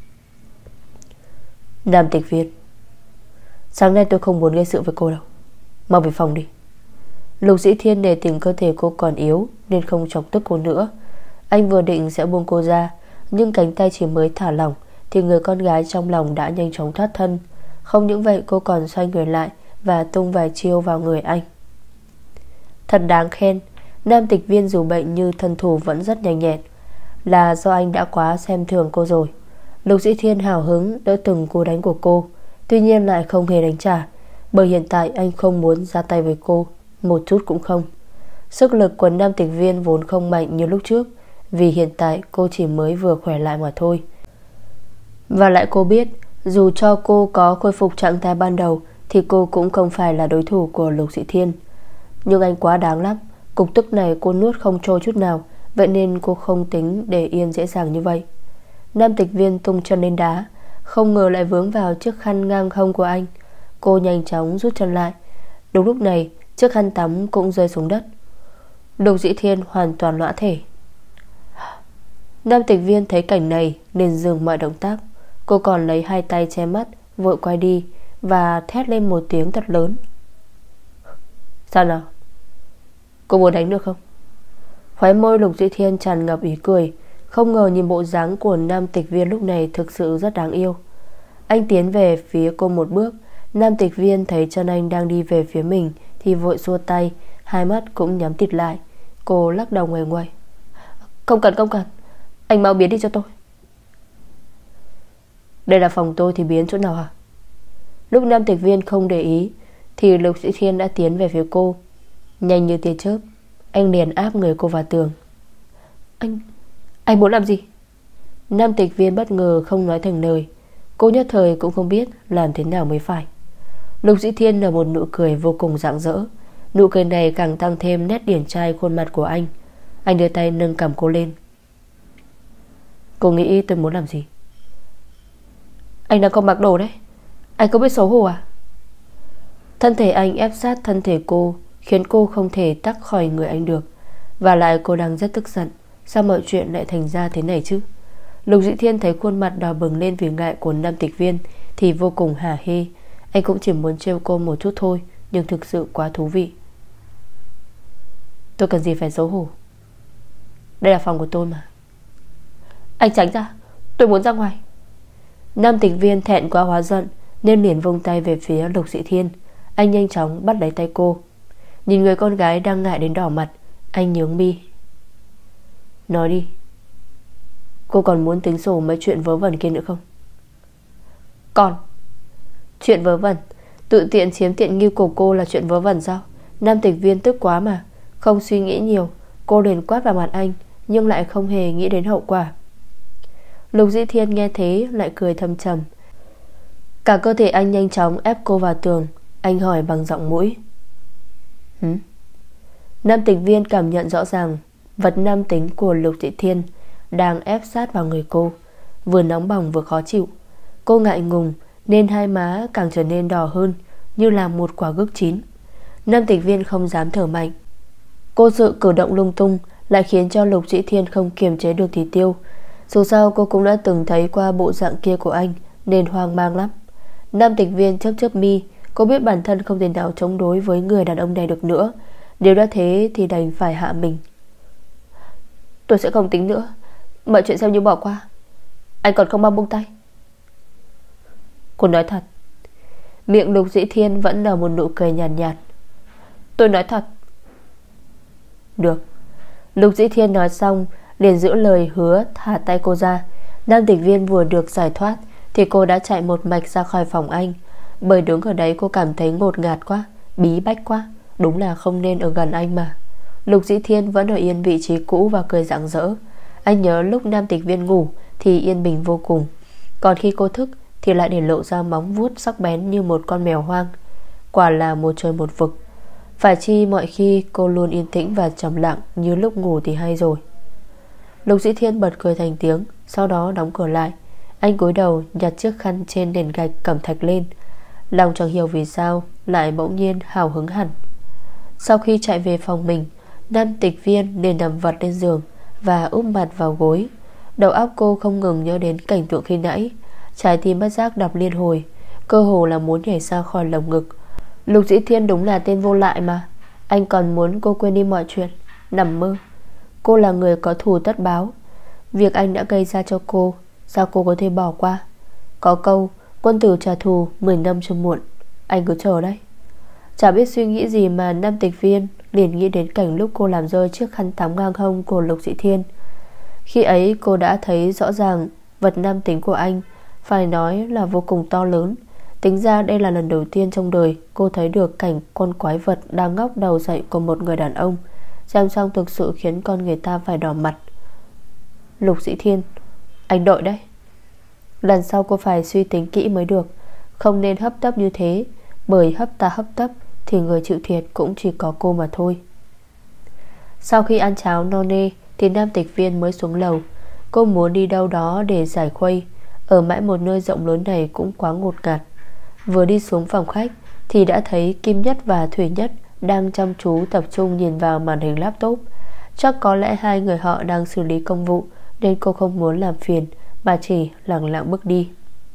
Nam tịch viên, sáng nay tôi không muốn gây sự với cô đâu. Mau về phòng đi. Lục Dĩ Thiên để tình cơ thể cô còn yếu nên không chọc tức cô nữa. Anh vừa định sẽ buông cô ra, nhưng cánh tay chỉ mới thả lỏng thì người con gái trong lòng đã nhanh chóng thoát thân. Không những vậy cô còn xoay người lại và tung vài chiêu vào người anh. Thật đáng khen. Nam tịch viên dù bệnh như thân thủ vẫn rất nhanh nhẹn. Là do anh đã quá xem thường cô rồi. Lục Dĩ Thiên hào hứng đỡ từng cú đánh của cô, tuy nhiên lại không hề đánh trả, bởi hiện tại anh không muốn ra tay với cô, một chút cũng không. Sức lực của nam tịch viên vốn không mạnh như lúc trước, vì hiện tại cô chỉ mới vừa khỏe lại mà thôi. Và lại cô biết, dù cho cô có khôi phục trạng thái ban đầu thì cô cũng không phải là đối thủ của Lục Dĩ Thiên. Nhưng anh quá đáng lắm. Cục tức này cô nuốt không trôi chút nào, vậy nên cô không tính để yên dễ dàng như vậy. Nam tịch viên tung chân lên đá, không ngờ lại vướng vào chiếc khăn ngang hông của anh. Cô nhanh chóng rút chân lại. Đúng lúc này chiếc khăn tắm cũng rơi xuống đất. Lục Dĩ Thiên hoàn toàn lõa thể. Nam tịch viên thấy cảnh này nên dừng mọi động tác. Cô còn lấy hai tay che mắt, vội quay đi và thét lên một tiếng thật lớn. Sao nào? Cô muốn đánh được không? Khóe môi Lục Dĩ Thiên tràn ngập ý cười. Không ngờ nhìn bộ dáng của nam tịch viên lúc này thực sự rất đáng yêu. Anh tiến về phía cô một bước. Nam tịch viên thấy chân anh đang đi về phía mình thì vội xua tay, hai mắt cũng nhắm tịt lại. Cô lắc đầu ngoằn ngoèo. Không cần, không cần. Anh mau biến đi cho tôi. Đây là phòng tôi thì biến chỗ nào hả? Lúc nam tịch viên không để ý thì Lục Dĩ Thiên đã tiến về phía cô. Nhanh như tia chớp, anh liền áp người cô vào tường. Anh muốn làm gì? Nam tịch viên bất ngờ không nói thành lời. Cô nhất thời cũng không biết làm thế nào mới phải. Lục Dĩ Thiên nở một nụ cười vô cùng rạng rỡ. Nụ cười này càng tăng thêm nét điển trai khuôn mặt của anh. Anh đưa tay nâng cằm cô lên. Cô nghĩ tôi muốn làm gì? Anh đang không mặc đồ đấy. Anh có biết xấu hổ à? Thân thể anh ép sát thân thể cô, khiến cô không thể tách khỏi người anh được. Và lại cô đang rất tức giận. Sao mọi chuyện lại thành ra thế này chứ? Lục Dĩ Thiên thấy khuôn mặt đỏ bừng lên vì ngại của Nam tịch viên thì vô cùng hả hê. Anh cũng chỉ muốn trêu cô một chút thôi, nhưng thực sự quá thú vị. Tôi cần gì phải xấu hổ? Đây là phòng của tôi mà. Anh tránh ra, tôi muốn ra ngoài. Nam tịch viên thẹn quá hóa giận nên liền vung tay về phía Lục Dĩ Thiên. Anh nhanh chóng bắt lấy tay cô. Nhìn người con gái đang ngại đến đỏ mặt, anh nhướng mi. Nói đi, cô còn muốn tính sổ mấy chuyện vớ vẩn kia nữa không? Còn chuyện vớ vẩn? Tự tiện chiếm tiện nghi của cô là chuyện vớ vẩn sao? Nam tịch viên tức quá mà. Không suy nghĩ nhiều, cô liền quát vào mặt anh, nhưng lại không hề nghĩ đến hậu quả. Lục Dĩ Thiên nghe thế lại cười thâm trầm. Cả cơ thể anh nhanh chóng ép cô vào tường. Anh hỏi bằng giọng mũi. Nam tịch viên cảm nhận rõ ràng vật nam tính của Lục Dĩ Thiên đang ép sát vào người cô, vừa nóng bỏng vừa khó chịu. Cô ngại ngùng nên hai má càng trở nên đỏ hơn, như là một quả gấc chín. Nam tịch viên không dám thở mạnh. Cô sự cử động lung tung lại khiến cho Lục Dĩ Thiên không kiềm chế được thì tiêu. Dù sao cô cũng đã từng thấy qua bộ dạng kia của anh nên hoang mang lắm. Nam tịch viên chớp chớp mi. Cô biết bản thân không thể nào chống đối với người đàn ông này được nữa. Nếu đã thế thì đành phải hạ mình. Tôi sẽ không tính nữa, mọi chuyện xem như bỏ qua. Anh còn không mau buông tay. Cô nói thật. Miệng Lục Dĩ Thiên vẫn nở một nụ cười nhàn nhạt. Tôi nói thật. Được. Lục Dĩ Thiên nói xong liền giữ lời hứa thả tay cô ra. Nam tịch viên vừa được giải thoát thì cô đã chạy một mạch ra khỏi phòng anh. Bởi đứng ở đấy cô cảm thấy ngột ngạt quá, bí bách quá. Đúng là không nên ở gần anh mà. Lục Dĩ Thiên vẫn ở yên vị trí cũ và cười rạng rỡ. Anh nhớ lúc Nam tịch viên ngủ thì yên bình vô cùng, còn khi cô thức thì lại để lộ ra móng vuốt sắc bén như một con mèo hoang. Quả là một trời một vực. Phải chi mọi khi cô luôn yên tĩnh và trầm lặng như lúc ngủ thì hay rồi. Lục Dĩ Thiên bật cười thành tiếng, sau đó đóng cửa lại. Anh cúi đầu nhặt chiếc khăn trên nền gạch cẩm thạch lên. Lòng chẳng hiểu vì sao lại bỗng nhiên hào hứng hẳn. Sau khi chạy về phòng mình, Nam tịch viên liền nằm vật lên giường và úp mặt vào gối. Đầu óc cô không ngừng nhớ đến cảnh tượng khi nãy. Trái tim bất giác đập liên hồi, cơ hồ là muốn nhảy ra khỏi lồng ngực. Lục Dĩ Thiên đúng là tên vô lại mà. Anh còn muốn cô quên đi mọi chuyện. Nằm mơ. Cô là người có thù tất báo. Việc anh đã gây ra cho cô, sao cô có thể bỏ qua? Có câu quân tử trả thù 10 năm chưa muộn. Anh cứ chờ đấy. Chả biết suy nghĩ gì mà Nam tịch viên liền nghĩ đến cảnh lúc cô làm rơi chiếc khăn tắm ngang hông của Lục Dĩ Thiên. Khi ấy cô đã thấy rõ ràng vật nam tính của anh phải nói là vô cùng to lớn. Tính ra đây là lần đầu tiên trong đời cô thấy được cảnh con quái vật đang ngóc đầu dậy của một người đàn ông. Xem xong thực sự khiến con người ta phải đỏ mặt. Lục Dĩ Thiên, anh đợi đấy. Lần sau cô phải suy tính kỹ mới được. Không nên hấp tấp như thế, bởi hấp tấp thì người chịu thiệt cũng chỉ có cô mà thôi. Sau khi ăn cháo no nê thì Nam tịch viên mới xuống lầu. Cô muốn đi đâu đó để giải khuây. Ở mãi một nơi rộng lớn này cũng quá ngột ngạt. Vừa đi xuống phòng khách thì đã thấy Kim Nhất và Thủy Nhất đang chăm chú tập trung nhìn vào màn hình laptop. Chắc có lẽ hai người họ đang xử lý công vụ nên cô không muốn làm phiền mà chỉ lẳng lặng bước đi.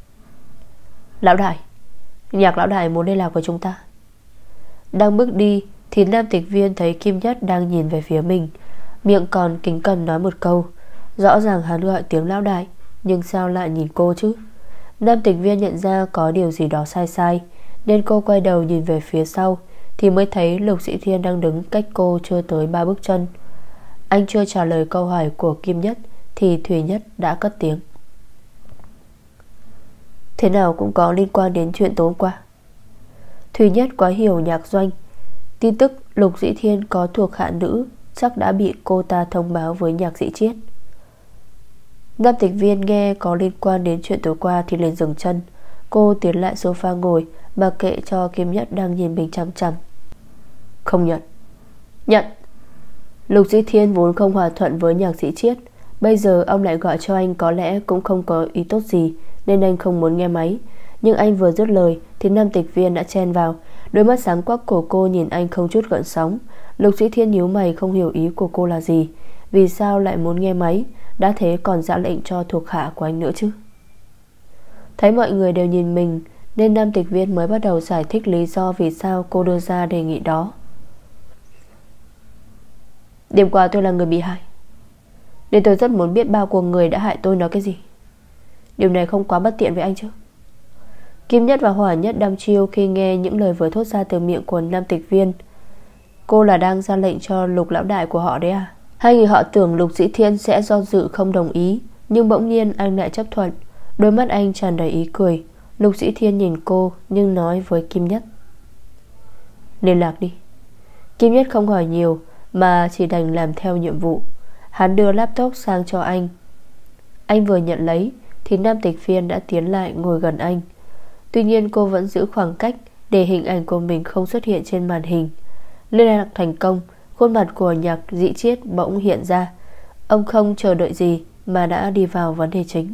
Lão đại, Nhạc lão đại muốn liên lạc với chúng ta. Đang bước đi thì Nam tịch viên thấy Kim Nhất đang nhìn về phía mình, miệng còn kính cẩn nói một câu. Rõ ràng hắn gọi tiếng lão đại, nhưng sao lại nhìn cô chứ? Nam tịch viên nhận ra có điều gì đó sai sai, nên cô quay đầu nhìn về phía sau thì mới thấy Lục Dĩ Thiên đang đứng cách cô chưa tới 3 bước chân. Anh chưa trả lời câu hỏi của Kim Nhất thì Thủy Nhất đã cất tiếng. Thế nào cũng có liên quan đến chuyện tối qua. Thùy Nhất quá hiểu Nhạc Doanh. Tin tức Lục Dĩ Thiên có thuộc hạ nữ chắc đã bị cô ta thông báo với Nhạc Dĩ Chiết. Nam Tịch Viên nghe có liên quan đến chuyện tối qua thì liền dừng chân. Cô tiến lại sofa ngồi, mặc kệ cho Kim Nhất đang nhìn mình chằm chằm. Không nhận. Nhận. Lục Dĩ Thiên vốn không hòa thuận với Nhạc Dĩ Chiết. Bây giờ ông lại gọi cho anh, có lẽ cũng không có ý tốt gì, nên anh không muốn nghe máy. Nhưng anh vừa dứt lời thì Nam Tịch Viên đã chen vào. Đôi mắt sáng quắc của cô nhìn anh không chút gợn sóng. Lục Dĩ Thiên nhíu mày, không hiểu ý của cô là gì. Vì sao lại muốn nghe máy? Đã thế còn ra lệnh cho thuộc hạ của anh nữa chứ. Thấy mọi người đều nhìn mình nên Nam Tịch Viên mới bắt đầu giải thích lý do vì sao cô đưa ra đề nghị đó. Đêm qua tôi là người bị hại, nên tôi rất muốn biết bao cuộc người đã hại tôi nói cái gì. Điều này không quá bất tiện với anh chứ? Kim Nhất và Hỏa Nhất đăm chiêu khi nghe những lời vừa thốt ra từ miệng của Nam Tịch Viên. Cô là đang ra lệnh cho Lục lão đại của họ đấy à? Hai người họ tưởng Lục Dĩ Thiên sẽ do dự không đồng ý, nhưng bỗng nhiên anh lại chấp thuận. Đôi mắt anh tràn đầy ý cười. Lục Dĩ Thiên nhìn cô nhưng nói với Kim Nhất: liên lạc đi. Kim Nhất không hỏi nhiều mà chỉ đành làm theo nhiệm vụ. Hắn đưa laptop sang cho anh. Anh vừa nhận lấy thì Nam Tịch Viên đã tiến lại ngồi gần anh. Tuy nhiên cô vẫn giữ khoảng cách để hình ảnh của mình không xuất hiện trên màn hình. Liên lạc thành công. Khuôn mặt của Nhạc Dĩ Chiết bỗng hiện ra. Ông không chờ đợi gì mà đã đi vào vấn đề chính.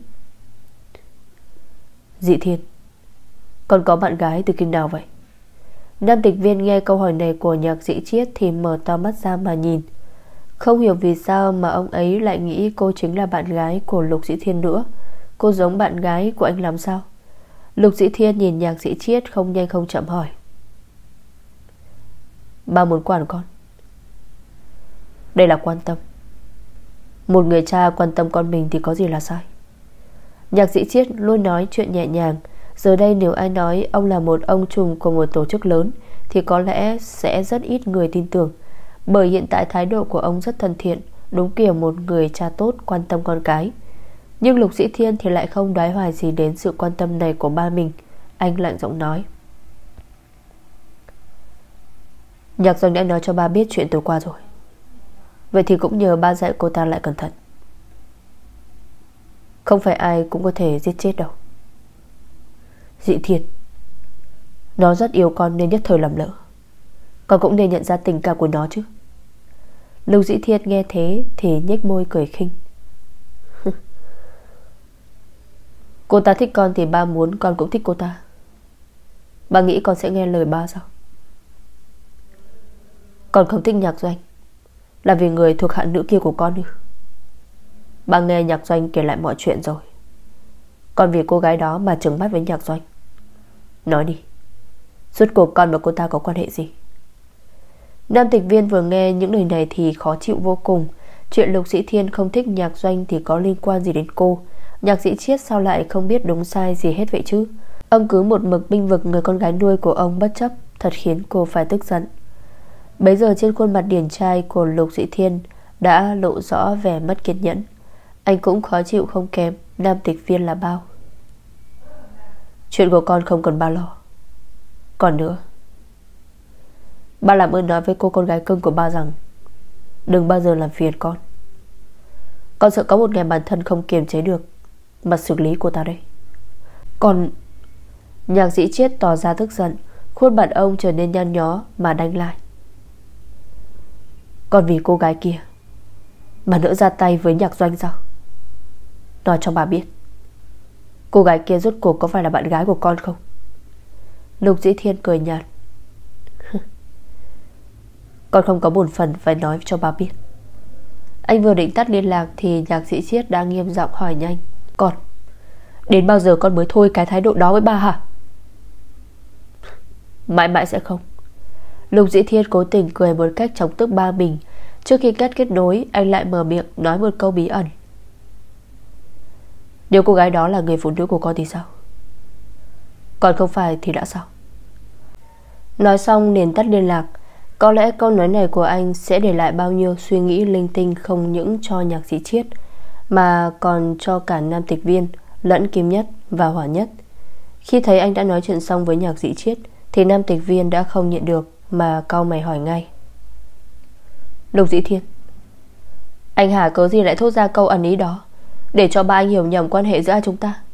Dĩ Thiên, con có bạn gái từ khi nào vậy? Nam Tịch Viên nghe câu hỏi này của Nhạc Dĩ Chiết thì mở to mắt ra mà nhìn. Không hiểu vì sao mà ông ấy lại nghĩ cô chính là bạn gái của Lục Dĩ Thiên nữa. Cô giống bạn gái của anh làm sao? Lục Dĩ Thiên nhìn Nhạc Dĩ Chiết không nhanh không chậm hỏi: ba muốn quản con. Đây là quan tâm. Một người cha quan tâm con mình thì có gì là sai. Nhạc Dĩ Chiết luôn nói chuyện nhẹ nhàng. Giờ đây nếu ai nói ông là một ông trùm của một tổ chức lớn thì có lẽ sẽ rất ít người tin tưởng. Bởi hiện tại thái độ của ông rất thân thiện, đúng kiểu một người cha tốt quan tâm con cái. Nhưng Lục Dĩ Thiên thì lại không đoái hoài gì đến sự quan tâm này của ba mình. Anh lạnh giọng nói: Nhạc Doanh đã nói cho ba biết chuyện tối qua rồi. Vậy thì cũng nhờ ba dạy cô ta lại cẩn thận. Không phải ai cũng có thể giết chết đâu. Dĩ Thiên, nó rất yêu con nên nhất thời lầm lỡ. Con cũng nên nhận ra tình cảm của nó chứ. Lục Dĩ Thiên nghe thế thì nhếch môi cười khinh. Cô ta thích con thì ba muốn con cũng thích cô ta. Ba nghĩ con sẽ nghe lời ba sao? Con không thích Nhạc Doanh là vì người thuộc hạ nữ kia của con ư? Ba nghe Nhạc Doanh kể lại mọi chuyện rồi. Con vì cô gái đó mà trừng mắt với Nhạc Doanh. Nói đi, rốt cuộc con và cô ta có quan hệ gì? Nam Tịch Viên vừa nghe những lời này thì khó chịu vô cùng. Chuyện Lục Dĩ Thiên không thích Nhạc Doanh thì có liên quan gì đến cô? Nhạc Dĩ Chiết sao lại không biết đúng sai gì hết vậy chứ? Ông cứ một mực bênh vực người con gái nuôi của ông bất chấp, thật khiến cô phải tức giận. Bấy giờ trên khuôn mặt điển trai của Lục Dĩ Thiên đã lộ rõ vẻ mất kiên nhẫn. Anh cũng khó chịu không kém Nam Tịch Viên là bao. Chuyện của con không cần ba lo. Còn nữa, ba làm ơn nói với cô con gái cưng của ba rằng đừng bao giờ làm phiền con. Con sợ có một ngày bản thân không kiềm chế được mà xử lý cô ta đây. Còn Nhạc Dĩ Chiết tỏ ra tức giận. Khuôn mặt ông trở nên nhăn nhó mà đánh lại. Còn vì cô gái kia mà nỡ ra tay với Nhạc Doanh sao? Nói cho bà biết, cô gái kia rốt cuộc có phải là bạn gái của con không? Lục Dĩ Thiên cười nhạt. Con không có bổn phận phải nói cho bà biết. Anh vừa định tắt liên lạc thì Nhạc Dĩ Chiết đã nghiêm giọng hỏi nhanh: Con, đến bao giờ con mới thôi cái thái độ đó với ba hả? Mãi mãi sẽ không. Lục Dĩ Thiên cố tình cười một cách chọc tức ba mình. Trước khi cắt kết nối, anh lại mở miệng nói một câu bí ẩn: nếu cô gái đó là người phụ nữ của con thì sao? Còn không phải thì đã sao? Nói xong liền tắt liên lạc. Có lẽ câu nói này của anh sẽ để lại bao nhiêu suy nghĩ linh tinh không những cho Nhạc Dĩ Chiết mà còn cho cả Nam Tịch Viên lẫn Kim Nhất và Hỏa Nhất. Khi thấy anh đã nói chuyện xong với Nhạc Dĩ Chiết thì nam tịch viên đã không nhịn được mà cau mày hỏi ngay. Lục Dĩ Thiên, anh Hà cớ gì lại thốt ra câu ẩn ý đó, để cho ba anh hiểu nhầm quan hệ giữa hai chúng ta?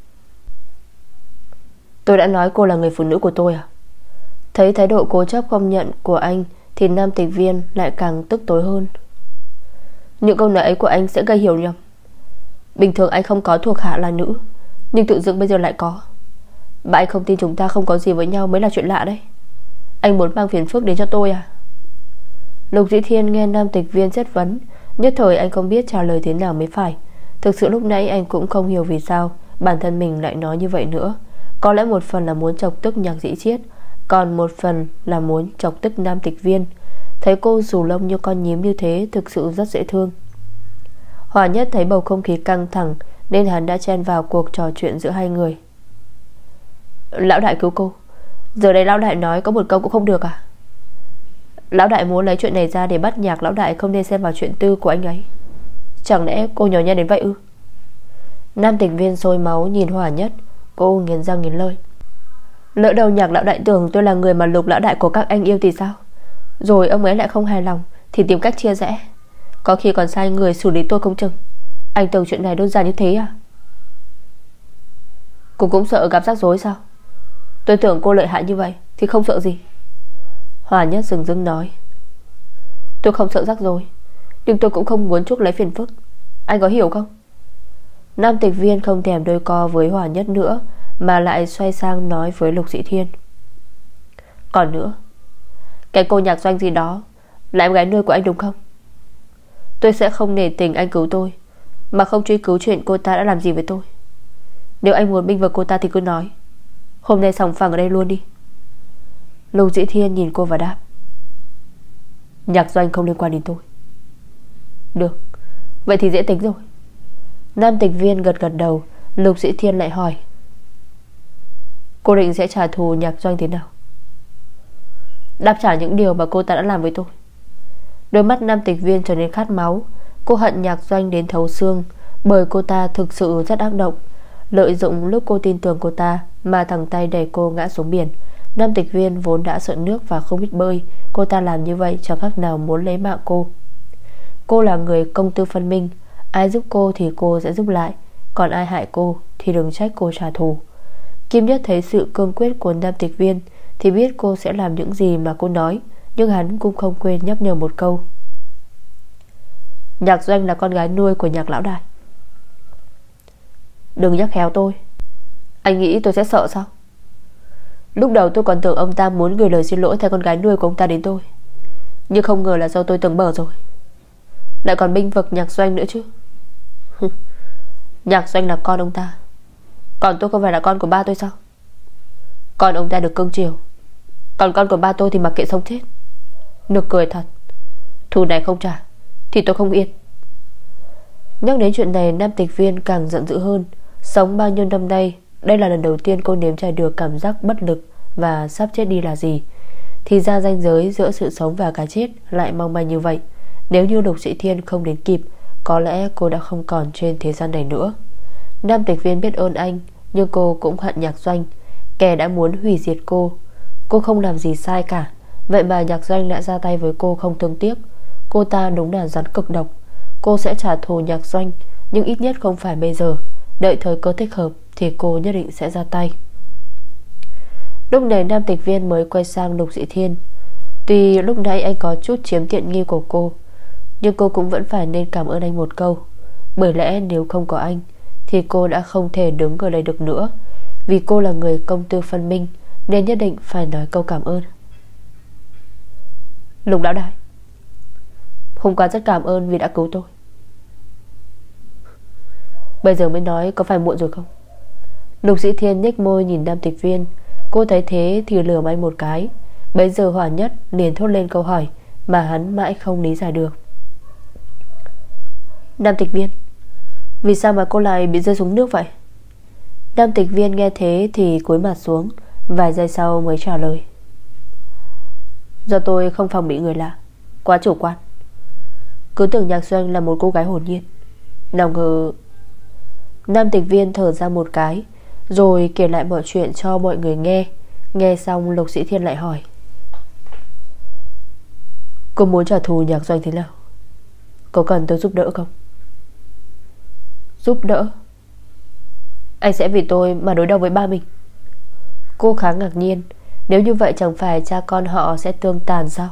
Tôi đã nói cô là người phụ nữ của tôi à? Thấy thái độ cố chấp không nhận của anh thì nam tịch viên lại càng tức tối hơn. Những câu nói ấy của anh sẽ gây hiểu nhầm. Bình thường anh không có thuộc hạ là nữ, nhưng tự dưng bây giờ lại có. Bà anh không tin chúng ta không có gì với nhau mới là chuyện lạ đấy. Anh muốn mang phiền phức đến cho tôi à? Lục Dĩ Thiên nghe nam tịch viên chất vấn, nhất thời anh không biết trả lời thế nào mới phải. Thực sự lúc nãy anh cũng không hiểu vì sao bản thân mình lại nói như vậy nữa. Có lẽ một phần là muốn chọc tức Nhạc Dĩ Chiết, còn một phần là muốn chọc tức nam tịch viên. Thấy cô rủ lông như con nhím như thế thực sự rất dễ thương. Hòa Nhất thấy bầu không khí căng thẳng nên hắn đã chen vào cuộc trò chuyện giữa hai người. Lão đại cứu cô. Giờ đây lão đại nói có một câu cũng không được à? Lão đại muốn lấy chuyện này ra để bắt Nhạc lão đại không nên xem vào chuyện tư của anh ấy. Chẳng lẽ cô nhỏ nhen đến vậy ư? Nam tịch viên sôi máu nhìn Hòa Nhất. Cô nghiến răng nghiến lợi. Lỡ đầu Nhạc lão đại tưởng tôi là người mà Lục lão đại của các anh yêu thì sao? Rồi ông ấy lại không hài lòng thì tìm cách chia rẽ, có khi còn sai người xử lý tôi không chừng. Anh tưởng chuyện này đơn giản như thế à? Cô cũng sợ gặp rắc rối sao? Tôi tưởng cô lợi hại như vậy thì không sợ gì. Hòa Nhất dừng dưng nói. Tôi không sợ rắc rối, nhưng tôi cũng không muốn chuốc lấy phiền phức. Anh có hiểu không? Nam tịch viên không thèm đôi co với Hòa Nhất nữa, mà lại xoay sang nói với Lục Dĩ Thiên. Còn nữa, cái cô Nhạc Doanh gì đó là em gái nuôi của anh đúng không? Tôi sẽ không nể tình anh cứu tôi mà không truy cứu chuyện cô ta đã làm gì với tôi. Nếu anh muốn binh vực cô ta thì cứ nói. Hôm nay sòng phẳng ở đây luôn đi. Lục Dĩ Thiên nhìn cô và đáp. Nhạc Doanh không liên quan đến tôi. Được, vậy thì dễ tính rồi. Nam tịch viên gật gật đầu. Lục Dĩ Thiên lại hỏi. Cô định sẽ trả thù Nhạc Doanh thế nào? Đáp trả những điều mà cô ta đã làm với tôi. Đôi mắt nam tịch viên trở nên khát máu. Cô hận Nhạc Doanh đến thấu xương, bởi cô ta thực sự rất ác độc. Lợi dụng lúc cô tin tưởng cô ta mà thẳng tay đẩy cô ngã xuống biển. Nam tịch viên vốn đã sợ nước và không biết bơi, cô ta làm như vậy chẳng khác nào muốn lấy mạng cô. Cô là người công tư phân minh, ai giúp cô thì cô sẽ giúp lại, còn ai hại cô thì đừng trách cô trả thù. Kim Nhất thấy sự cương quyết của nam tịch viên thì biết cô sẽ làm những gì mà cô nói, nhưng hắn cũng không quên nhắc nhở một câu. Nhạc Doanh là con gái nuôi của Nhạc lão đại. Đừng nhắc khéo tôi. Anh nghĩ tôi sẽ sợ sao? Lúc đầu tôi còn tưởng ông ta muốn gửi lời xin lỗi thay con gái nuôi của ông ta đến tôi, nhưng không ngờ là do tôi tưởng bở rồi. Lại còn binh vực Nhạc Doanh nữa chứ. Nhạc Doanh là con ông ta, còn tôi không phải là con của ba tôi sao? Con ông ta được cưng chiều, còn con của ba tôi thì mặc kệ sống chết. Nực cười thật. Thù này không trả thì tôi không yên. Nhắc đến chuyện này, nam tịch viên càng giận dữ hơn. Sống bao nhiêu năm nay, đây là lần đầu tiên cô nếm trải được cảm giác bất lực và sắp chết đi là gì. Thì ra ranh giới giữa sự sống và cái chết lại mong manh như vậy. Nếu như Lục Dĩ Thiên không đến kịp, có lẽ cô đã không còn trên thế gian này nữa. Nam tịch viên biết ơn anh, nhưng cô cũng hận Nhạc Doanh, kẻ đã muốn hủy diệt cô. Cô không làm gì sai cả, vậy mà Nhạc Doanh lại ra tay với cô không thương tiếc. Cô ta đúng là rắn cực độc. Cô sẽ trả thù Nhạc Doanh, nhưng ít nhất không phải bây giờ. Đợi thời cơ thích hợp thì cô nhất định sẽ ra tay. Lúc này nam tịch viên mới quay sang Lục Dĩ Thiên. Tuy lúc nãy anh có chút chiếm tiện nghi của cô, nhưng cô cũng vẫn phải nên cảm ơn anh một câu. Bởi lẽ nếu không có anh thì cô đã không thể đứng ở đây được nữa. Vì cô là người công tư phân minh, nên nhất định phải nói câu cảm ơn. Lục lão đại, hôm qua rất cảm ơn vì đã cứu tôi. Bây giờ mới nói có phải muộn rồi không? Lục Dĩ Thiên nhếch môi nhìn nam tịch viên. Cô thấy thế thì lườm anh một cái. Bây giờ Hòa Nhất liền thốt lên câu hỏi mà hắn mãi không lý giải được. Nam tịch viên, vì sao mà cô lại bị rơi xuống nước vậy? Nam tịch viên nghe thế thì cúi mặt xuống, vài giây sau mới trả lời. Do tôi không phòng bị người lạ, quá chủ quan. Cứ tưởng Nhạc Doanh là một cô gái hồn nhiên, nào ngờ. Nam tịch viên thở ra một cái, rồi kể lại mọi chuyện cho mọi người nghe. Nghe xong Lục Sĩ Thiên lại hỏi: cô muốn trả thù Nhạc Doanh thế nào? Có cần tôi giúp đỡ không? Giúp đỡ? Anh sẽ vì tôi mà đối đầu với ba mình? Cô khá ngạc nhiên. Nếu như vậy chẳng phải cha con họ sẽ tương tàn sao?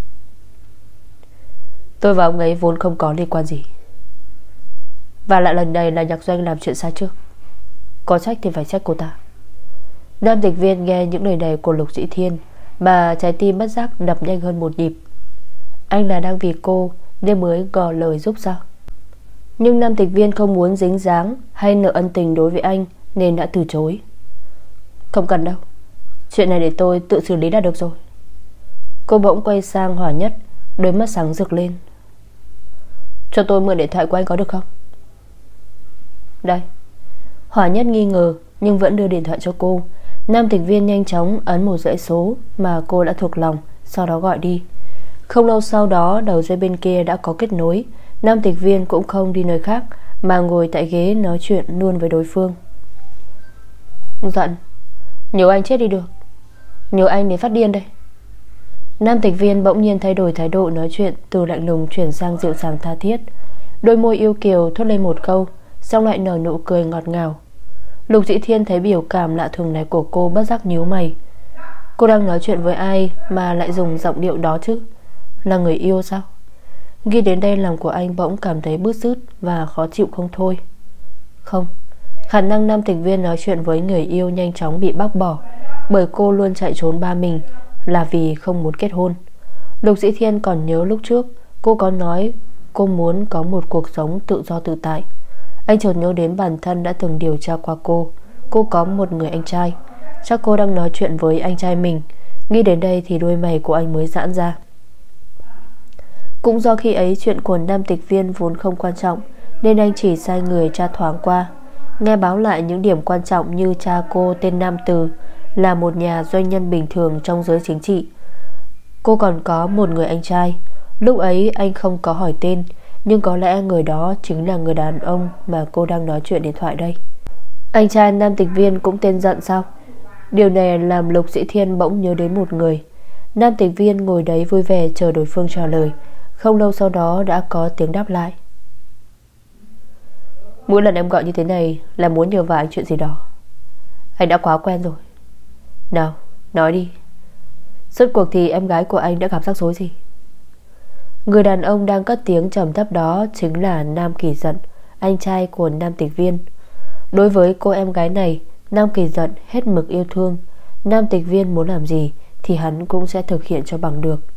Tôi và ông ấy vốn không có liên quan gì. Và lại lần này là Nhạc Doanh làm chuyện sai trước. Có trách thì phải trách cô ta. Nam tịch viên nghe những lời này của Lục Sĩ Thiên mà trái tim bất giác đập nhanh hơn một nhịp. Anh là đang vì cô nên mới gò lời giúp sao? Nhưng nam tịch viên không muốn dính dáng hay nợ ân tình đối với anh nên đã từ chối. Không cần đâu, chuyện này để tôi tự xử lý là được rồi. Cô bỗng quay sang Hỏa Nhất, đôi mắt sáng rực lên. Cho tôi mượn điện thoại của anh có được không? Đây. Hỏa Nhất nghi ngờ nhưng vẫn đưa điện thoại cho cô. Nam tịch viên nhanh chóng ấn một dãy số mà cô đã thuộc lòng, sau đó gọi đi. Không lâu sau đó đầu dây bên kia đã có kết nối. Nam tịch viên cũng không đi nơi khác mà ngồi tại ghế nói chuyện luôn với đối phương. Giận, nhớ anh chết đi được, nhớ anh đến phát điên đây. Nam tịch viên bỗng nhiên thay đổi thái độ nói chuyện, từ lạnh lùng chuyển sang dịu dàng tha thiết. Đôi môi yêu kiều thốt lên một câu, xong lại nở nụ cười ngọt ngào. Lục Dĩ Thiên thấy biểu cảm lạ thường này của cô bất giác nhíu mày. Cô đang nói chuyện với ai mà lại dùng giọng điệu đó chứ? Là người yêu sao? Nghĩ đến đây lòng của anh bỗng cảm thấy bứt rứt và khó chịu không thôi. Không, khả năng nam tịch viên nói chuyện với người yêu nhanh chóng bị bác bỏ bởi cô luôn chạy trốn ba mình là vì không muốn kết hôn. Lục Dĩ Thiên còn nhớ lúc trước cô có nói cô muốn có một cuộc sống tự do tự tại. Anh chợt nhớ đến bản thân đã từng điều tra qua cô. Cô có một người anh trai. Chắc cô đang nói chuyện với anh trai mình. Nghĩ đến đây thì đôi mày của anh mới giãn ra. Cũng do khi ấy chuyện của nam tịch viên vốn không quan trọng nên anh chỉ sai người tra thoáng qua, nghe báo lại những điểm quan trọng như cha cô tên Nam Từ là một nhà doanh nhân bình thường trong giới chính trị. Cô còn có một người anh trai. Lúc ấy anh không có hỏi tên, nhưng có lẽ người đó chính là người đàn ông mà cô đang nói chuyện điện thoại đây. Anh trai nam tịch viên cũng tên Giận sao? Điều này làm Lục Dĩ Thiên bỗng nhớ đến một người. Nam tịch viên ngồi đấy vui vẻ chờ đối phương trả lời. Không lâu sau đó đã có tiếng đáp lại. Mỗi lần em gọi như thế này là muốn nhờ vả anh chuyện gì đó. Anh đã quá quen rồi. Nào, nói đi. Rốt cuộc thì em gái của anh đã gặp rắc rối gì? Người đàn ông đang cất tiếng trầm thấp đó chính là Nam Kỳ Giận, anh trai của nam tịch viên. Đối với cô em gái này, Nam Kỳ Giận hết mực yêu thương. Nam tịch viên muốn làm gì thì hắn cũng sẽ thực hiện cho bằng được.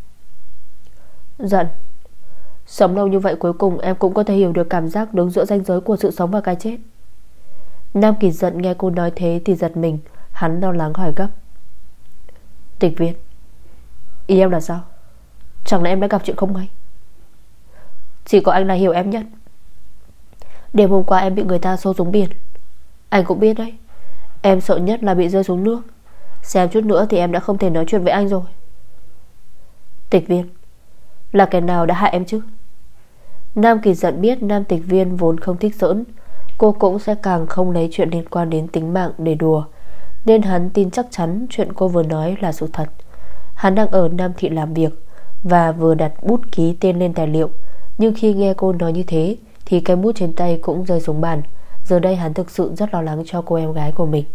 Giận, sống lâu như vậy cuối cùng em cũng có thể hiểu được cảm giác đứng giữa ranh giới của sự sống và cái chết. Nam Kỳ Giận nghe cô nói thế thì giật mình. Hắn lo lắng hỏi gấp. Tịch viên, ý em là sao? Chẳng lẽ em đã gặp chuyện không may? Chỉ có anh là hiểu em nhất. Đêm hôm qua em bị người ta xô xuống biển. Anh cũng biết đấy. Em sợ nhất là bị rơi xuống nước. Xem chút nữa thì em đã không thể nói chuyện với anh rồi. Tịch viên, là kẻ nào đã hại em chứ? Nam Kỳ Giận biết nam tịch viên vốn không thích giỡn. Cô cũng sẽ càng không lấy chuyện liên quan đến tính mạng để đùa, nên hắn tin chắc chắn chuyện cô vừa nói là sự thật. Hắn đang ở Nam Thị làm việc và vừa đặt bút ký tên lên tài liệu. Nhưng khi nghe cô nói như thế thì cái bút trên tay cũng rơi xuống bàn. Giờ đây hắn thực sự rất lo lắng cho cô em gái của mình.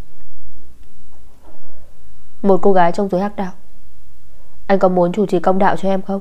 Một cô gái trong giới hắc đạo. Anh có muốn chủ trì công đạo cho em không?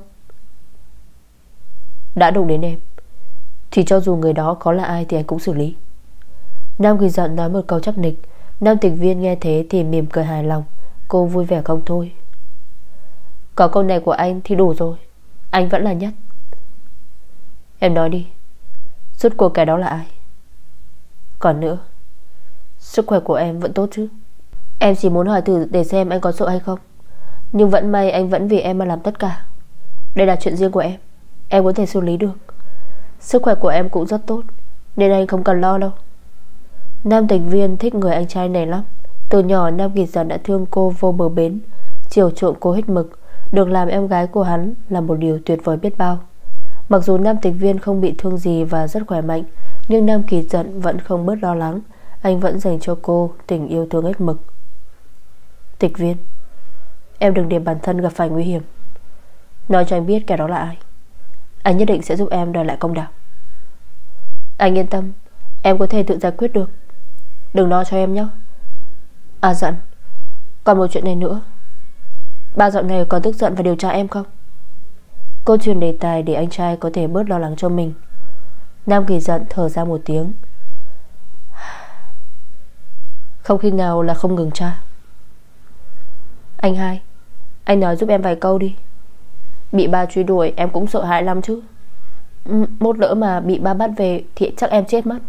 Đã đụng đến em thì cho dù người đó có là ai thì anh cũng xử lý. Nam Kỳ Giận nói một câu chắc nịch. Nam tịch viên nghe thế thì mỉm cười hài lòng. Cô vui vẻ không thôi. Có câu này của anh thì đủ rồi. Anh vẫn là nhất. Em nói đi, rốt cuộc kẻ đó là ai? Còn nữa, sức khỏe của em vẫn tốt chứ? Em chỉ muốn hỏi thử để xem anh có sợ hay không. Nhưng vẫn may anh vẫn vì em mà làm tất cả. Đây là chuyện riêng của em có thể xử lý được. Sức khỏe của em cũng rất tốt nên anh không cần lo đâu. Nam tịch viên thích người anh trai này lắm. Từ nhỏ Nam Kỳ Giận đã thương cô vô bờ bến, chiều chuộng cô hết mực. Được làm em gái của hắn là một điều tuyệt vời biết bao. Mặc dù nam tịch viên không bị thương gì và rất khỏe mạnh, nhưng Nam Kỳ Giận vẫn không bớt lo lắng. Anh vẫn dành cho cô tình yêu thương hết mực. Tịch Viên, em đừng để bản thân gặp phải nguy hiểm. Nói cho anh biết kẻ đó là ai. Anh nhất định sẽ giúp em đòi lại công đạo. Anh yên tâm, em có thể tự giải quyết được. Đừng lo cho em nhé. À giận, còn một chuyện này nữa. Ba dạo này còn tức giận và điều tra em không? Cô chuyển đề tài để anh trai có thể bớt lo lắng cho mình. Nam Kỳ giận thở ra một tiếng. Không khi nào là không ngừng tra. Anh hai, anh nói giúp em vài câu đi. Bị ba truy đuổi em cũng sợ hãi lắm chứ. Mốt lỡ mà bị ba bắt về thì chắc em chết mất.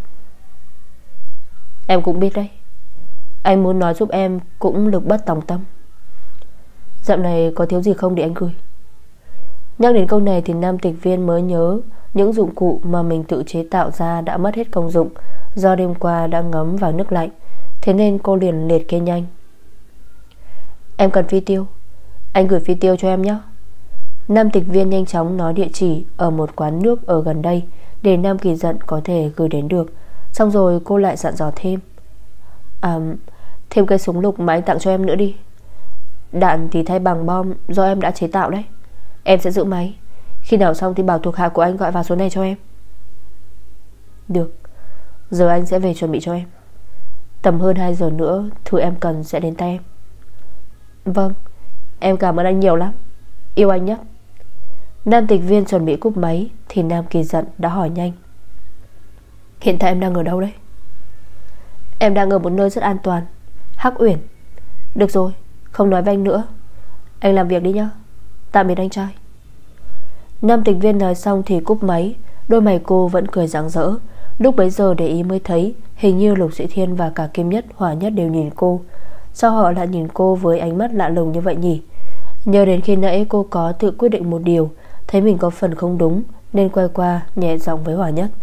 Em cũng biết đấy, anh muốn nói giúp em cũng lực bất tòng tâm. Dạo này có thiếu gì không để anh gửi. Nhắc đến câu này thì Nam Tịch Viên mới nhớ những dụng cụ mà mình tự chế tạo ra đã mất hết công dụng do đêm qua đã ngấm vào nước lạnh. Thế nên cô liền liệt kê nhanh. Em cần phi tiêu, anh gửi phi tiêu cho em nhé. Nam Tịch Viên nhanh chóng nói địa chỉ ở một quán nước ở gần đây để Nam Kỳ giận có thể gửi đến được. Xong rồi cô lại dặn dò thêm. Thêm cây súng lục mà anh tặng cho em nữa đi. Đạn thì thay bằng bom do em đã chế tạo đấy. Em sẽ giữ máy. Khi nào xong thì bảo thuộc hạ của anh gọi vào số này cho em. Được, giờ anh sẽ về chuẩn bị cho em. Tầm hơn 2 giờ nữa thứ em cần sẽ đến tay em. Vâng, em cảm ơn anh nhiều lắm. Yêu anh nhé. Nam Tịch Viên chuẩn bị cúp máy thì Nam Kỳ giận đã hỏi nhanh. Hiện tại em đang ở đâu đấy? Em đang ở một nơi rất an toàn, Hắc Uyển. Được rồi, không nói với anh nữa. Anh làm việc đi nhá. Tạm biệt anh trai. Nam Tịch Viên nói xong thì cúp máy. Đôi mày cô vẫn cười rạng rỡ. Lúc bấy giờ để ý mới thấy hình như Lục Sĩ Thiên và cả Kim Nhất, Hỏa Nhất đều nhìn cô. Sao họ lại nhìn cô với ánh mắt lạ lùng như vậy nhỉ? Nhớ đến khi nãy cô có tự quyết định một điều, thấy mình có phần không đúng nên quay qua nhẹ giọng với Hỏa Nhất.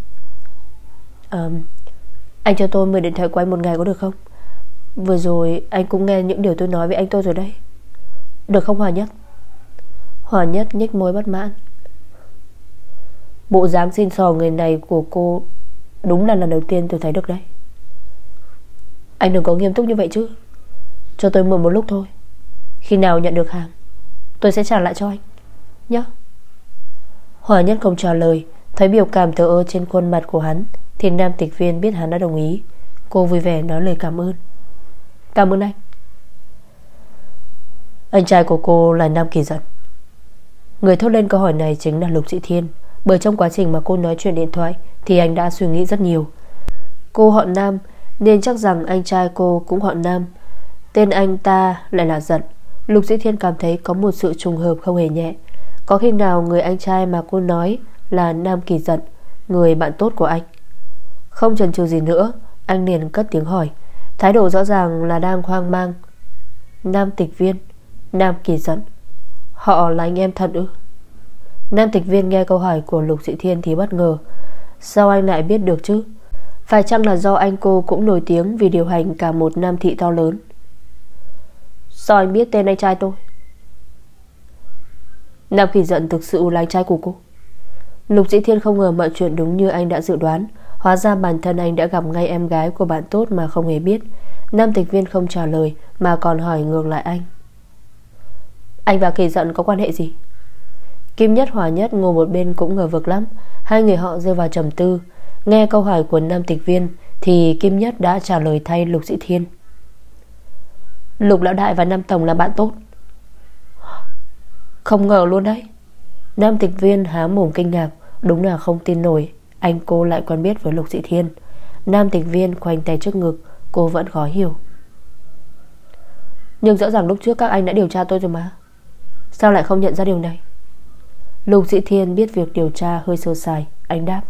Anh cho tôi 10 điện thoại của anh một ngày có được không? Vừa rồi anh cũng nghe những điều tôi nói với anh tôi rồi đấy. Được không Hỏa Nhất? Hỏa Nhất nhếch môi bất mãn. Bộ dáng xin sò người này của cô đúng là lần đầu tiên tôi thấy được đấy. Anh đừng có nghiêm túc như vậy chứ. Cho tôi mượn một lúc thôi. Khi nào nhận được hàng tôi sẽ trả lại cho anh nhé. Hỏa Nhất không trả lời. Thấy biểu cảm thờ ơ trên khuôn mặt của hắn thì Nam Tịch Viên biết hắn đã đồng ý. Cô vui vẻ nói lời cảm ơn. Cảm ơn anh. Anh trai của cô là Nam Kỳ giận. Người thốt lên câu hỏi này chính là Lục Sĩ Thiên. Bởi trong quá trình mà cô nói chuyện điện thoại thì anh đã suy nghĩ rất nhiều. Cô họ Nam nên chắc rằng anh trai cô cũng họ Nam. Tên anh ta lại là Giận. Lục Sĩ Thiên cảm thấy có một sự trùng hợp không hề nhẹ. Có khi nào người anh trai mà cô nói là Nam Kỳ Giận, người bạn tốt của anh? Không chần chừ gì nữa, anh liền cất tiếng hỏi, thái độ rõ ràng là đang hoang mang. Nam Tịch Viên, Nam Kỳ Giận, họ là anh em thật ư? Nam Tịch Viên nghe câu hỏi của Lục Sĩ Thiên thì bất ngờ. Sao anh lại biết được chứ? Phải chăng là do anh cô cũng nổi tiếng vì điều hành cả một Nam thị to lớn? Sao anh biết tên anh trai tôi? Nam Kỳ Giận thực sự là anh trai của cô? Lục Sĩ Thiên không ngờ mọi chuyện đúng như anh đã dự đoán. Hóa ra bản thân anh đã gặp ngay em gái của bạn tốt mà không hề biết. Nam Tịch Viên không trả lời mà còn hỏi ngược lại anh. Anh và Kỳ Giận có quan hệ gì? Kim Nhất, Hỏa Nhất ngồi một bên cũng ngờ vực lắm. Hai người họ rơi vào trầm tư. Nghe câu hỏi của Nam Tịch Viên thì Kim Nhất đã trả lời thay Lục Sĩ Thiên. Lục lão đại và Nam tổng là bạn tốt. Không ngờ luôn đấy. Nam Tịch Viên há mồm kinh ngạc. Đúng là không tin nổi anh cô lại quen biết với Lục Sĩ Thiên. Nam Tịch Viên khoanh tay trước ngực. Cô vẫn khó hiểu. Nhưng rõ ràng lúc trước các anh đã điều tra tôi rồi mà. Sao lại không nhận ra điều này? Lục Sĩ Thiên biết việc điều tra hơi sơ sài. Anh đáp.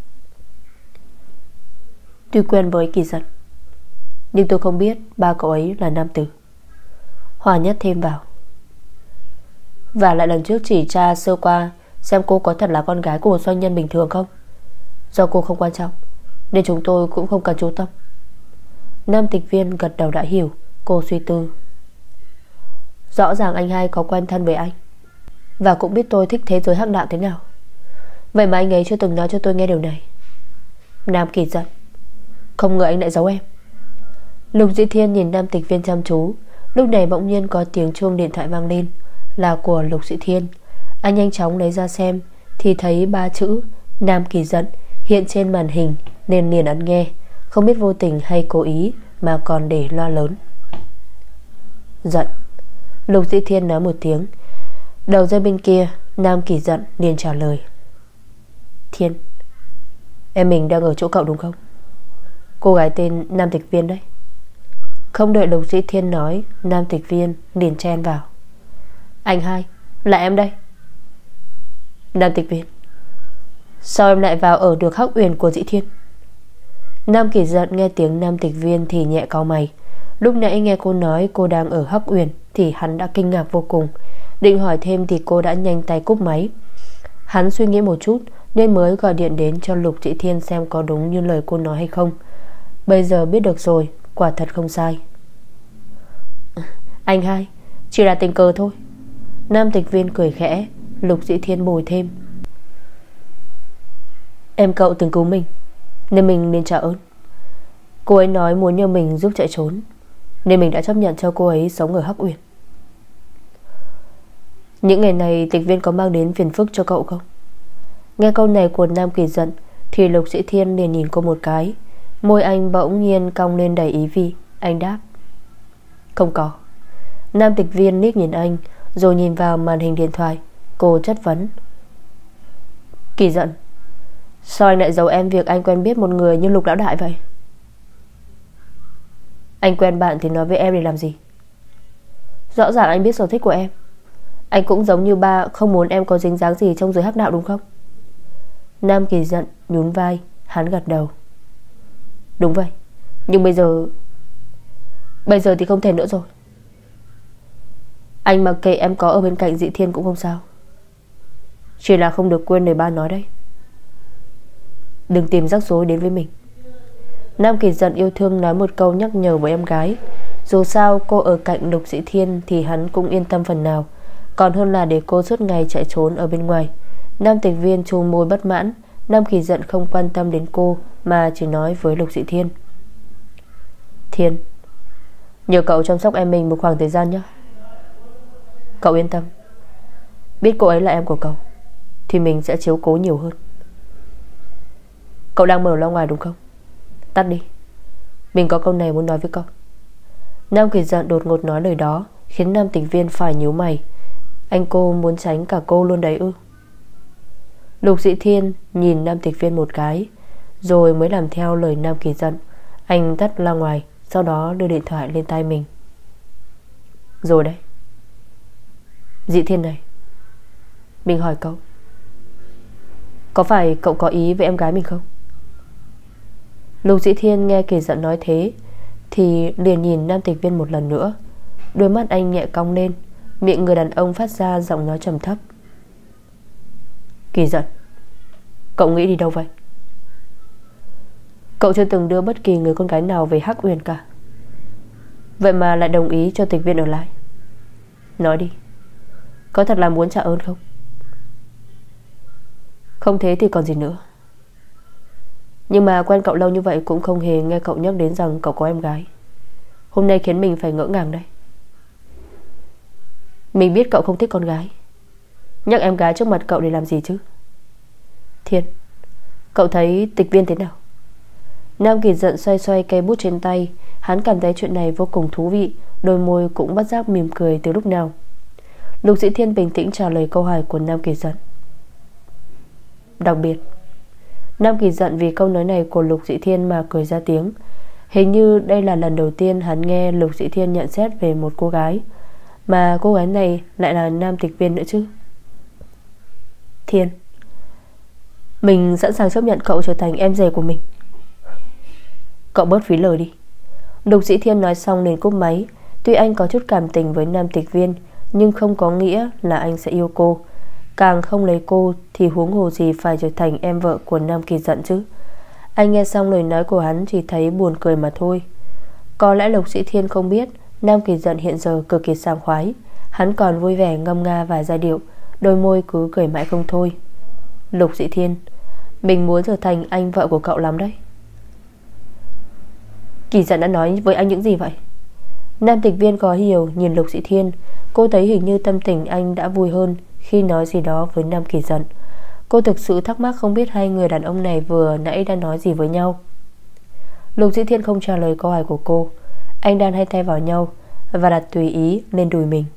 Tuy quen với Kỳ Giận, nhưng tôi không biết ba cậu ấy là nam tử. Hỏa Nhất thêm vào. Và lại lần trước chỉ tra sơ qua xem cô có thật là con gái của một doanh nhân bình thường không. Do cô không quan trọng nên chúng tôi cũng không cần chú tâm. Nam Tịch Viên gật đầu đã hiểu. Cô suy tư. Rõ ràng anh hai có quen thân với anh và cũng biết tôi thích thế giới hắc đạo thế nào. Vậy mà anh ấy chưa từng nói cho tôi nghe điều này. Nam Kỳ Giận, không ngờ anh lại giấu em. Lục Dĩ Thiên nhìn Nam Tịch Viên chăm chú. Lúc này bỗng nhiên có tiếng chuông điện thoại vang lên, là của Lục Dĩ Thiên. Anh nhanh chóng lấy ra xem thì thấy 3 chữ Nam Kỳ Giận hiện trên màn hình, nên liền ấn nghe. Không biết vô tình hay cố ý mà còn để loa lớn. Giận. Lục Dĩ Thiên nói một tiếng. Đầu dây bên kia Nam Kỳ Giận liền trả lời. Thiên, em mình đang ở chỗ cậu đúng không? Cô gái tên Nam Tịch Viên đấy. Không đợi Lục Dĩ Thiên nói, Nam Tịch Viên liền chen vào. Anh hai, là em đây. Nam Tịch Viên, sao em lại vào ở được Hắc Uyển của Dĩ Thiên? Nam Kỳ Giận nghe tiếng Nam Tịch Viên thì nhẹ cau mày. Lúc nãy nghe cô nói cô đang ở Hắc Uyển thì hắn đã kinh ngạc vô cùng. Định hỏi thêm thì cô đã nhanh tay cúp máy. Hắn suy nghĩ một chút nên mới gọi điện đến cho Lục Dĩ Thiên xem có đúng như lời cô nói hay không. Bây giờ biết được rồi, quả thật không sai. Anh hai, chỉ là tình cờ thôi. Nam Tịch Viên cười khẽ. Lục Dĩ Thiên bồi thêm. Em cậu từng cứu mình nên mình nên trả ơn. Cô ấy nói muốn nhờ mình giúp chạy trốn nên mình đã chấp nhận cho cô ấy sống ở Hắc Uyển. Những ngày này Tịch Viên có mang đến phiền phức cho cậu không? Nghe câu này của Nam Kỳ Giận thì Lục Dĩ Thiên liền nhìn cô một cái. Môi anh bỗng nhiên cong lên đầy ý vị. Anh đáp. Không có. Nam Tịch Viên liếc nhìn anh rồi nhìn vào màn hình điện thoại. Cô chất vấn. Kỳ Giận, sao anh lại giấu em việc anh quen biết một người như Lục Lão Đại vậy? Anh quen bạn thì nói với em để làm gì? Rõ ràng anh biết sở thích của em. Anh cũng giống như ba không muốn em có dính dáng gì trong giới hắc đạo đúng không? Nam Kỳ Giận nhún vai. Hắn gật đầu. Đúng vậy. Nhưng bây giờ thì không thể nữa rồi. Anh mặc kệ em có ở bên cạnh Dĩ Thiên cũng không sao. Chỉ là không được quên lời ba nói đấy. Đừng tìm rắc rối đến với mình. Nam Kỳ Giận yêu thương nói một câu nhắc nhở với em gái. Dù sao cô ở cạnh Lục Dĩ Thiên thì hắn cũng yên tâm phần nào, còn hơn là để cô suốt ngày chạy trốn ở bên ngoài. Nam Tịch Viên chu môi bất mãn. Nam Kỳ Giận không quan tâm đến cô mà chỉ nói với Lục Dĩ Thiên. Thiên, nhờ cậu chăm sóc em mình một khoảng thời gian nhé. Cậu yên tâm. Biết cô ấy là em của cậu thì mình sẽ chiếu cố nhiều hơn. Cậu đang mở loa ngoài đúng không? Tắt đi. Mình có câu này muốn nói với cậu. Nam Kỳ Giận đột ngột nói lời đó khiến Nam Tịch Viên phải nhíu mày. Anh cô muốn tránh cả cô luôn đấy ư? Lục Dĩ Thiên nhìn Nam Tịch Viên một cái rồi mới làm theo lời Nam Kỳ Giận. Anh tắt loa ngoài, sau đó đưa điện thoại lên tai mình. Rồi đấy. Dĩ Thiên này, mình hỏi cậu, có phải cậu có ý với em gái mình không? Lục Dĩ Thiên nghe Kỳ Giận nói thế thì liền nhìn Nam Tịch Viên một lần nữa. Đôi mắt anh nhẹ cong lên. Miệng người đàn ông phát ra giọng nói trầm thấp. Kỳ Giận, cậu nghĩ đi đâu vậy? Cậu chưa từng đưa bất kỳ người con gái nào về Hắc Uyển cả, vậy mà lại đồng ý cho Tịch Viên ở lại. Nói đi, có thật là muốn trả ơn không? Không thế thì còn gì nữa. Nhưng mà quen cậu lâu như vậy cũng không hề nghe cậu nhắc đến rằng cậu có em gái. Hôm nay khiến mình phải ngỡ ngàng đây. Mình biết cậu không thích con gái, nhắc em gái trước mặt cậu để làm gì chứ? Thiên, cậu thấy Tịch Viên thế nào? Nam Kỳ Giận xoay xoay cây bút trên tay. Hắn cảm thấy chuyện này vô cùng thú vị. Đôi môi cũng bất giác mỉm cười từ lúc nào. Lục Dĩ Thiên bình tĩnh trả lời câu hỏi của Nam Kỳ Giận. Đặc biệt. Nam Kỳ Giận vì câu nói này của Lục Dĩ Thiên mà cười ra tiếng. Hình như đây là lần đầu tiên hắn nghe Lục Dĩ Thiên nhận xét về một cô gái, mà cô gái này lại là Nam Tịch Viên nữa chứ. Thiên, mình sẵn sàng chấp nhận cậu trở thành em rể của mình. Cậu bớt phí lời đi. Lục Dĩ Thiên nói xong liền cúp máy. Tuy anh có chút cảm tình với Nam Tịch Viên, nhưng không có nghĩa là anh sẽ yêu cô. Càng không lấy cô thì huống hồ gì phải trở thành em vợ của Nam Kỳ Giận chứ. Anh nghe xong lời nói của hắn chỉ thấy buồn cười mà thôi. Có lẽ Lục Dĩ Thiên không biết Nam Kỳ Giận hiện giờ cực kỳ sảng khoái. Hắn còn vui vẻ ngâm nga vài giai điệu, đôi môi cứ cười mãi không thôi. Lục Dĩ Thiên, mình muốn trở thành anh vợ của cậu lắm đấy. Kỳ Giận đã nói với anh những gì vậy? Nam tịch viên có hiểu nhìn Lục Dĩ Thiên. Cô thấy hình như tâm tình anh đã vui hơn khi nói gì đó với Nam Kỳ Giận. Cô thực sự thắc mắc không biết hai người đàn ông này vừa nãy đã nói gì với nhau. Lục Dĩ Thiên không trả lời câu hỏi của cô. Anh đan hai tay vào nhau và đặt tùy ý lên đùi mình.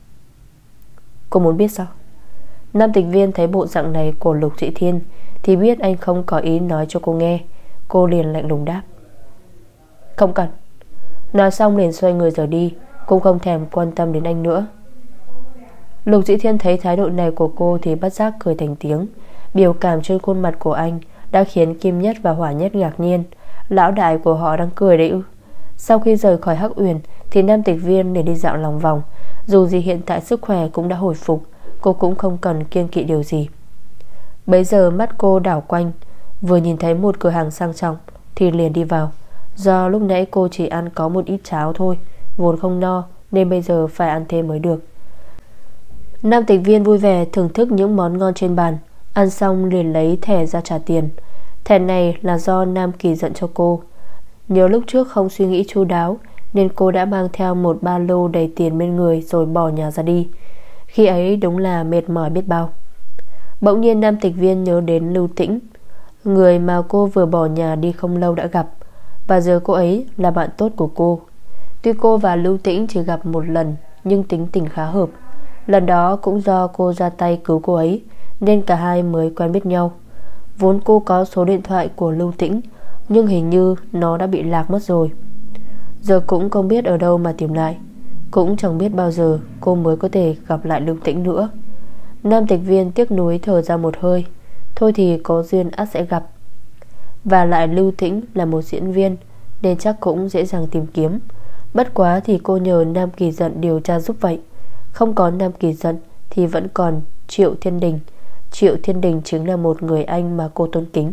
Cô muốn biết sao? Nam tịch viên thấy bộ dạng này của Lục Dĩ Thiên thì biết anh không có ý nói cho cô nghe. Cô liền lạnh lùng đáp: không cần. Nói xong liền xoay người rời đi, cũng không thèm quan tâm đến anh nữa. Lục Dĩ Thiên thấy thái độ này của cô thì bất giác cười thành tiếng. Biểu cảm trên khuôn mặt của anh đã khiến Kim Nhất và Hỏa Nhất ngạc nhiên. Lão đại của họ đang cười đấy ư? Sau khi rời khỏi Hắc Uyển thì Nam tịch viên để đi dạo lòng vòng. Dù gì hiện tại sức khỏe cũng đã hồi phục, cô cũng không cần kiêng kỵ điều gì. Bấy giờ mắt cô đảo quanh, vừa nhìn thấy một cửa hàng sang trọng thì liền đi vào. Do lúc nãy cô chỉ ăn có một ít cháo thôi, vốn không no nên bây giờ phải ăn thêm mới được. Nam tịch viên vui vẻ thưởng thức những món ngon trên bàn. Ăn xong liền lấy thẻ ra trả tiền. Thẻ này là do Nam Kỳ Giận cho cô. Nhớ lúc trước không suy nghĩ chu đáo nên cô đã mang theo một ba lô đầy tiền bên người rồi bỏ nhà ra đi. Khi ấy đúng là mệt mỏi biết bao. Bỗng nhiên Nam tịch viên nhớ đến Lưu Tĩnh, người mà cô vừa bỏ nhà đi không lâu đã gặp, và giờ cô ấy là bạn tốt của cô. Tuy cô và Lưu Tĩnh chỉ gặp một lần nhưng tính tình khá hợp. Lần đó cũng do cô ra tay cứu cô ấy nên cả hai mới quen biết nhau. Vốn cô có số điện thoại của Lưu Tĩnh, nhưng hình như nó đã bị lạc mất rồi. Giờ cũng không biết ở đâu mà tìm lại. Cũng chẳng biết bao giờ cô mới có thể gặp lại Lưu Tĩnh nữa. Nam tịch viên tiếc nuối thở ra một hơi. Thôi thì có duyên ắt sẽ gặp. Và lại Lưu Tĩnh là một diễn viên nên chắc cũng dễ dàng tìm kiếm. Bất quá thì cô nhờ Nam Kỳ Giận điều tra giúp vậy. Không có Nam Kỳ Giận thì vẫn còn Triệu Thiên Đình. Triệu Thiên Đình chính là một người anh mà cô tôn kính.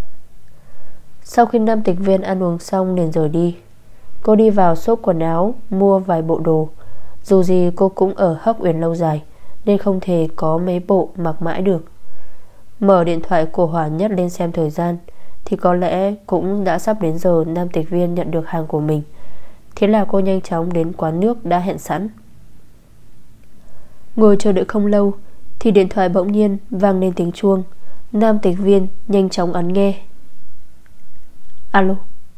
Sau khi Nam tịch viên ăn uống xong liền rời đi. Cô đi vào shop quần áo mua vài bộ đồ. Dù gì cô cũng ở Hắc Uyển lâu dài nên không thể có mấy bộ mặc mãi được. Mở điện thoại của Hỏa Nhất lên xem thời gian thì có lẽ cũng đã sắp đến giờ Nam tịch viên nhận được hàng của mình. Thế là cô nhanh chóng đến quán nước đã hẹn sẵn. Ngồi chờ đợi không lâu thì điện thoại bỗng nhiên vang lên tiếng chuông. Nam tịch viên nhanh chóng ấn nghe. Alo.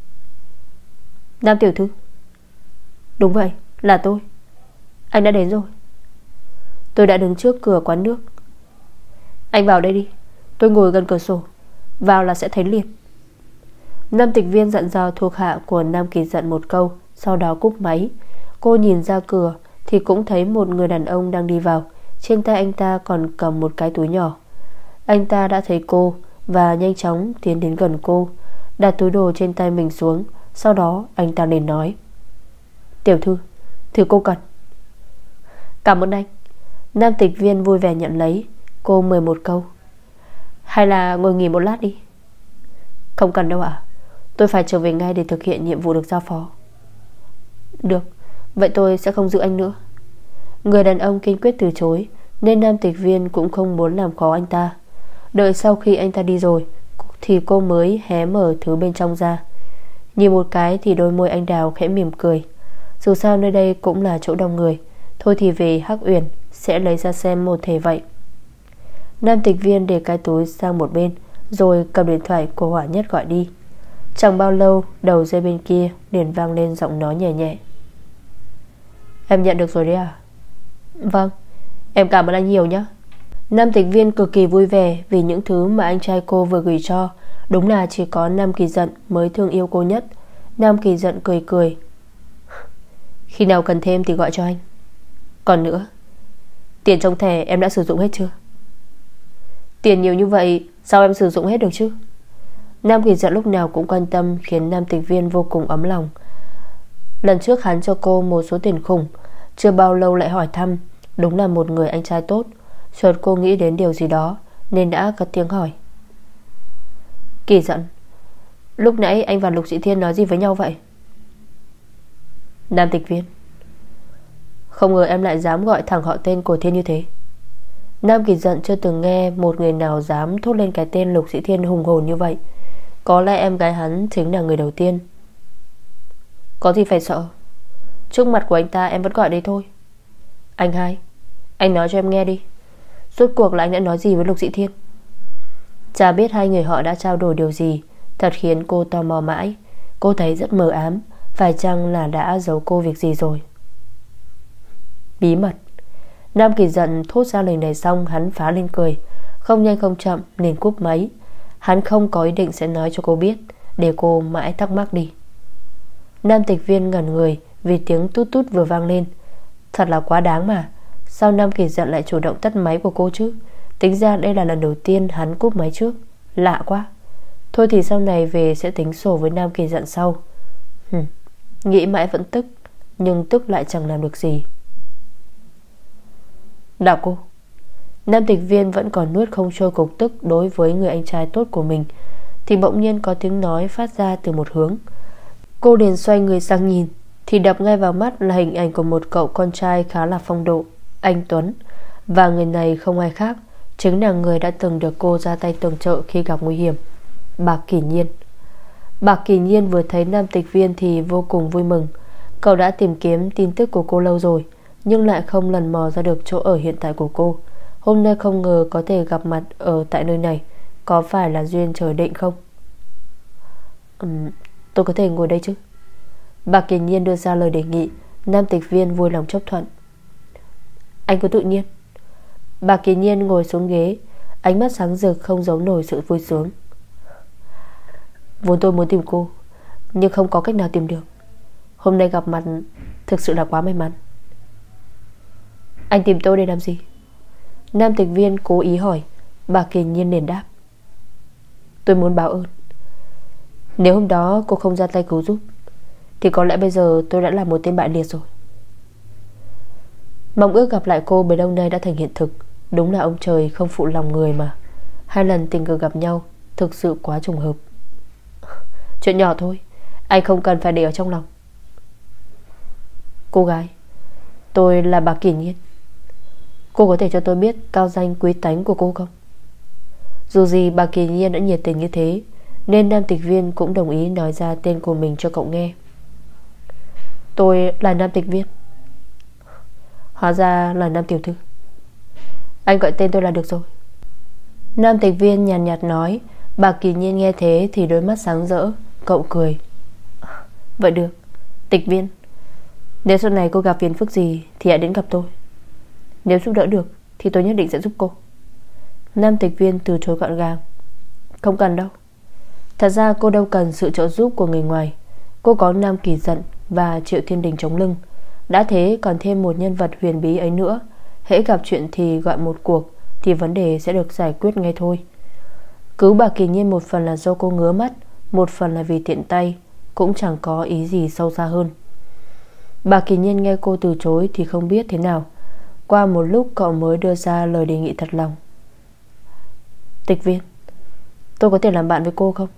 Nam tiểu thư. Đúng vậy, là tôi. Anh đã đến rồi. Tôi đã đứng trước cửa quán nước. Anh vào đây đi, tôi ngồi gần cửa sổ, vào là sẽ thấy liền. Nam tịch viên dặn dò thuộc hạ của Nam Kỳ Giận một câu, sau đó cúp máy. Cô nhìn ra cửa thì cũng thấy một người đàn ông đang đi vào. Trên tay anh ta còn cầm một cái túi nhỏ. Anh ta đã thấy cô và nhanh chóng tiến đến gần cô, đặt túi đồ trên tay mình xuống. Sau đó anh ta liền nói: Tiểu thư, thứ cô cần. Cảm ơn anh. Nam tịch viên vui vẻ nhận lấy. Cô mời một câu: Hay là ngồi nghỉ một lát đi. Không cần đâu ạ, tôi phải trở về ngay để thực hiện nhiệm vụ được giao phó. Được, vậy tôi sẽ không giữ anh nữa. Người đàn ông kiên quyết từ chối nên Nam tịch viên cũng không muốn làm khó anh ta. Đợi sau khi anh ta đi rồi thì cô mới hé mở thứ bên trong ra. Nhìn một cái thì đôi môi anh đào khẽ mỉm cười. Dù sao nơi đây cũng là chỗ đông người, thôi thì về Hắc Uyển sẽ lấy ra xem một thể vậy. Nam tịch viên để cái túi sang một bên rồi cầm điện thoại của Hỏa Nhất gọi đi. Chẳng bao lâu đầu dây bên kia liền vang lên giọng nói nhẹ nhẹ: Em nhận được rồi đấy à? Vâng, em cảm ơn anh nhiều nhé. Nam tịch viên cực kỳ vui vẻ vì những thứ mà anh trai cô vừa gửi cho. Đúng là chỉ có Nam Kỳ Giận mới thương yêu cô nhất. Nam Kỳ Giận cười cười: Khi nào cần thêm thì gọi cho anh. Còn nữa, tiền trong thẻ em đã sử dụng hết chưa? Tiền nhiều như vậy sao em sử dụng hết được chứ? Nam Kỳ Giận lúc nào cũng quan tâm khiến Nam tịch viên vô cùng ấm lòng. Lần trước hắn cho cô một số tiền khủng, chưa bao lâu lại hỏi thăm. Đúng là một người anh trai tốt. Chợt cô nghĩ đến điều gì đó nên đã cất tiếng hỏi: Kỳ Giận, lúc nãy anh và Lục Dĩ Thiên nói gì với nhau vậy? Nam tịch viên: Không ngờ em lại dám gọi thẳng họ tên của Thiên như thế. Nam Kỳ Giận chưa từng nghe một người nào dám thốt lên cái tên Lục Dĩ Thiên hùng hồn như vậy. Có lẽ em gái hắn chính là người đầu tiên. Có gì phải sợ. Trước mặt của anh ta em vẫn gọi đấy thôi. Anh hai, anh nói cho em nghe đi, rốt cuộc là anh đã nói gì với Lục Dĩ Thiên? Chả biết hai người họ đã trao đổi điều gì, thật khiến cô tò mò mãi. Cô thấy rất mờ ám, phải chăng là đã giấu cô việc gì rồi? Bí mật. Nam Kỳ giận thốt ra lời này xong, hắn phá lên cười, không nhanh không chậm liền cúp máy. Hắn không có ý định sẽ nói cho cô biết, để cô mãi thắc mắc đi. Nam Tịch Viên ngẩn người vì tiếng tút tút vừa vang lên. Thật là quá đáng mà. Sao Nam Kỳ giận lại chủ động tắt máy của cô chứ? Tính ra đây là lần đầu tiên hắn cúp máy trước. Lạ quá. Thôi thì sau này về sẽ tính sổ với Nam Kỳ giận sau. Nghĩ mãi vẫn tức, nhưng tức lại chẳng làm được gì. Đạo cô. Nam Tịch Viên vẫn còn nuốt không trôi cục tức đối với người anh trai tốt của mình, thì bỗng nhiên có tiếng nói phát ra từ một hướng. Cô liền xoay người sang nhìn, thì đập ngay vào mắt là hình ảnh của một cậu con trai khá là phong độ, anh Tuấn. Và người này không ai khác, chính là người đã từng được cô ra tay tường trợ khi gặp nguy hiểm, Bạc Kỷ Nhiên. Bạc Kỷ Nhiên vừa thấy Nam Tịch Viên thì vô cùng vui mừng. Cậu đã tìm kiếm tin tức của cô lâu rồi, nhưng lại không lần mò ra được chỗ ở hiện tại của cô. Hôm nay không ngờ có thể gặp mặt ở tại nơi này. Có phải là duyên trời định không? Tôi có thể ngồi đây chứ? Bạc Kỷ Nhiên đưa ra lời đề nghị. Nam Tịch Viên vui lòng chấp thuận. Anh cứ tự nhiên. Bạc Kỷ Nhiên ngồi xuống ghế, ánh mắt sáng rực không giấu nổi sự vui sướng. Vốn tôi muốn tìm cô, nhưng không có cách nào tìm được. Hôm nay gặp mặt thực sự là quá may mắn. Anh tìm tôi để làm gì? Nam Tịch Viên cố ý hỏi. Bạc Kỷ Nhiên liền đáp. Tôi muốn báo ơn. Nếu hôm đó cô không ra tay cứu giúp thì có lẽ bây giờ tôi đã là một tên bại liệt rồi. Mong ước gặp lại cô bấy lâu nay đã thành hiện thực. Đúng là ông trời không phụ lòng người mà. 2 lần tình cờ gặp nhau thực sự quá trùng hợp. Chuyện nhỏ thôi, anh không cần phải để ở trong lòng. Cô gái, tôi là Bạc Kỷ Nhiên. Cô có thể cho tôi biết cao danh quý tánh của cô không? Dù gì Bạc Kỷ Nhiên đã nhiệt tình như thế, nên Nam Tịch Viên cũng đồng ý nói ra tên của mình cho cậu nghe. Tôi là Nam Tịch Viên. Hóa ra là Nam tiểu thư. Anh gọi tên tôi là được rồi. Nam Tịch Viên nhàn nhạt nói. Bạc Kỷ Nhiên nghe thế thì đôi mắt sáng rỡ. Cậu cười. Vậy được, Tịch Viên. Nếu sau này cô gặp phiền phức gì thì hãy đến gặp tôi. Nếu giúp đỡ được thì tôi nhất định sẽ giúp cô. Nam Tịch Viên từ chối gọn gàng. Không cần đâu. Thật ra cô đâu cần sự trợ giúp của người ngoài. Cô có Nam Kỳ Giận và Triệu Thiên Đình chống lưng. Đã thế còn thêm một nhân vật huyền bí ấy nữa. Hễ gặp chuyện thì gọi một cuộc thì vấn đề sẽ được giải quyết ngay thôi. Cứu Bạc Kỷ Nhiên một phần là do cô ngứa mắt, một phần là vì tiện tay, cũng chẳng có ý gì sâu xa hơn. Bạc Kỷ Nhiên nghe cô từ chối thì không biết thế nào. Qua một lúc cậu mới đưa ra lời đề nghị thật lòng. Tịch Viên, tôi có thể làm bạn với cô không?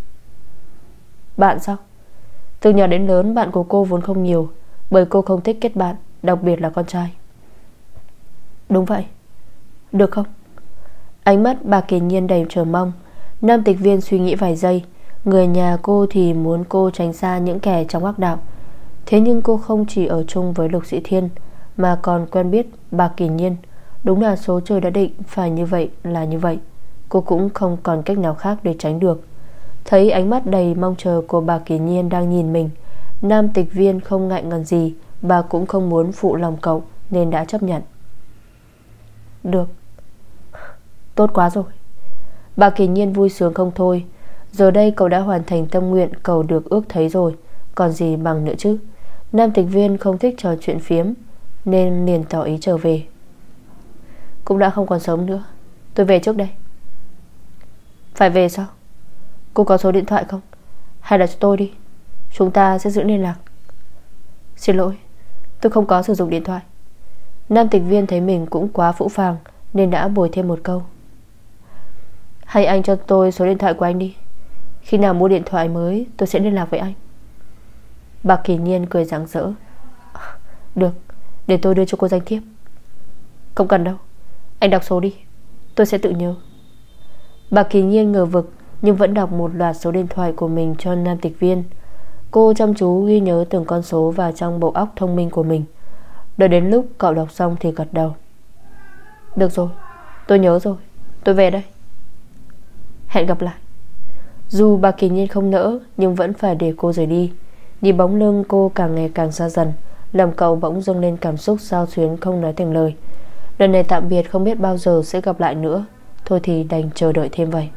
Bạn sao? Từ nhỏ đến lớn bạn của cô vốn không nhiều, bởi cô không thích kết bạn, đặc biệt là con trai. Đúng vậy. Được không? Ánh mắt Bạc Kỷ Nhiên đầy chờ mong. Nam Tịch Viên suy nghĩ vài giây. Người nhà cô thì muốn cô tránh xa những kẻ trong ác đạo. Thế nhưng cô không chỉ ở chung với Lục Dĩ Thiên, mà còn quen biết Bạc Kỷ Nhiên. Đúng là số trời đã định phải như vậy là như vậy. Cô cũng không còn cách nào khác để tránh được. Thấy ánh mắt đầy mong chờ của Bạc Kỷ Nhiên đang nhìn mình, Nam Tịch Viên không ngại ngần gì. Bà cũng không muốn phụ lòng cậu nên đã chấp nhận. Được. Tốt quá rồi. Bạc Kỷ Nhiên vui sướng không thôi. Giờ đây cậu đã hoàn thành tâm nguyện cậu được ước thấy rồi, còn gì bằng nữa chứ. Nam Tịch Viên không thích trò chuyện phiếm nên liền tỏ ý trở về. Cũng đã không còn sớm nữa, tôi về trước đây. Phải về sao? Cô có số điện thoại không? Hay là cho tôi đi, chúng ta sẽ giữ liên lạc. Xin lỗi, tôi không có sử dụng điện thoại. Nam Tịch Viên thấy mình cũng quá phũ phàng nên đã bồi thêm một câu. Hay anh cho tôi số điện thoại của anh đi. Khi nào mua điện thoại mới tôi sẽ liên lạc với anh. Bạc Kỷ Nhiên cười rạng rỡ. Được, để tôi đưa cho cô danh thiếp. Không cần đâu, anh đọc số đi, tôi sẽ tự nhớ. Bạc Kỷ Nhiên ngờ vực nhưng vẫn đọc một loạt số điện thoại của mình cho Nam Tịch Viên. Cô chăm chú ghi nhớ từng con số vào trong bộ óc thông minh của mình. Đợi đến lúc cậu đọc xong thì gật đầu. Được rồi, tôi nhớ rồi, tôi về đây. Hẹn gặp lại. Dù bà Kỳ Nhiên không nỡ, nhưng vẫn phải để cô rời đi. Nhìn bóng lưng cô càng ngày càng xa dần, làm cậu bỗng dâng lên cảm xúc xao xuyến không nói thành lời. Lần này tạm biệt không biết bao giờ sẽ gặp lại nữa. Thôi thì đành chờ đợi thêm vậy.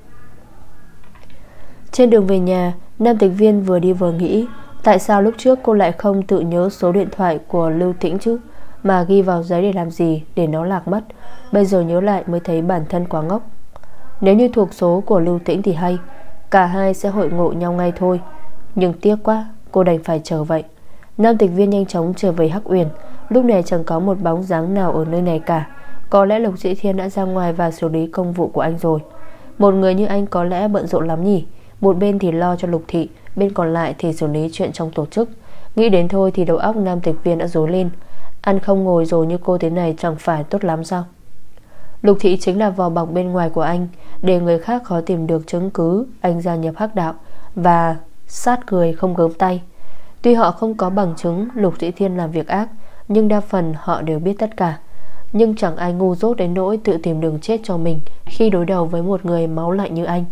Trên đường về nhà, nam tịch viên vừa đi vừa nghĩ, tại sao lúc trước cô lại không tự nhớ số điện thoại của Lưu Tĩnh chứ, mà ghi vào giấy để làm gì, để nó lạc mất. Bây giờ nhớ lại mới thấy bản thân quá ngốc. Nếu như thuộc số của Lưu Tĩnh thì hay, cả hai sẽ hội ngộ nhau ngay thôi. Nhưng tiếc quá, cô đành phải chờ vậy. Nam tịch viên nhanh chóng trở về Hắc Uyển. Lúc này chẳng có một bóng dáng nào ở nơi này cả. Có lẽ Lục Dĩ Thiên đã ra ngoài và xử lý công vụ của anh rồi. Một người như anh có lẽ bận rộn lắm nhỉ. Một bên thì lo cho Lục thị, bên còn lại thì xử lý chuyện trong tổ chức. Nghĩ đến thôi thì đầu óc nam tịch viên đã rối lên. Ăn không ngồi rồi như cô thế này chẳng phải tốt lắm sao? Lục thị chính là vỏ bọc bên ngoài của anh, để người khác khó tìm được chứng cứ anh gia nhập hắc đạo và sát người không gớm tay. Tuy họ không có bằng chứng Lục Dĩ Thiên làm việc ác, nhưng đa phần họ đều biết tất cả. Nhưng chẳng ai ngu dốt đến nỗi tự tìm đường chết cho mình khi đối đầu với một người máu lạnh như anh.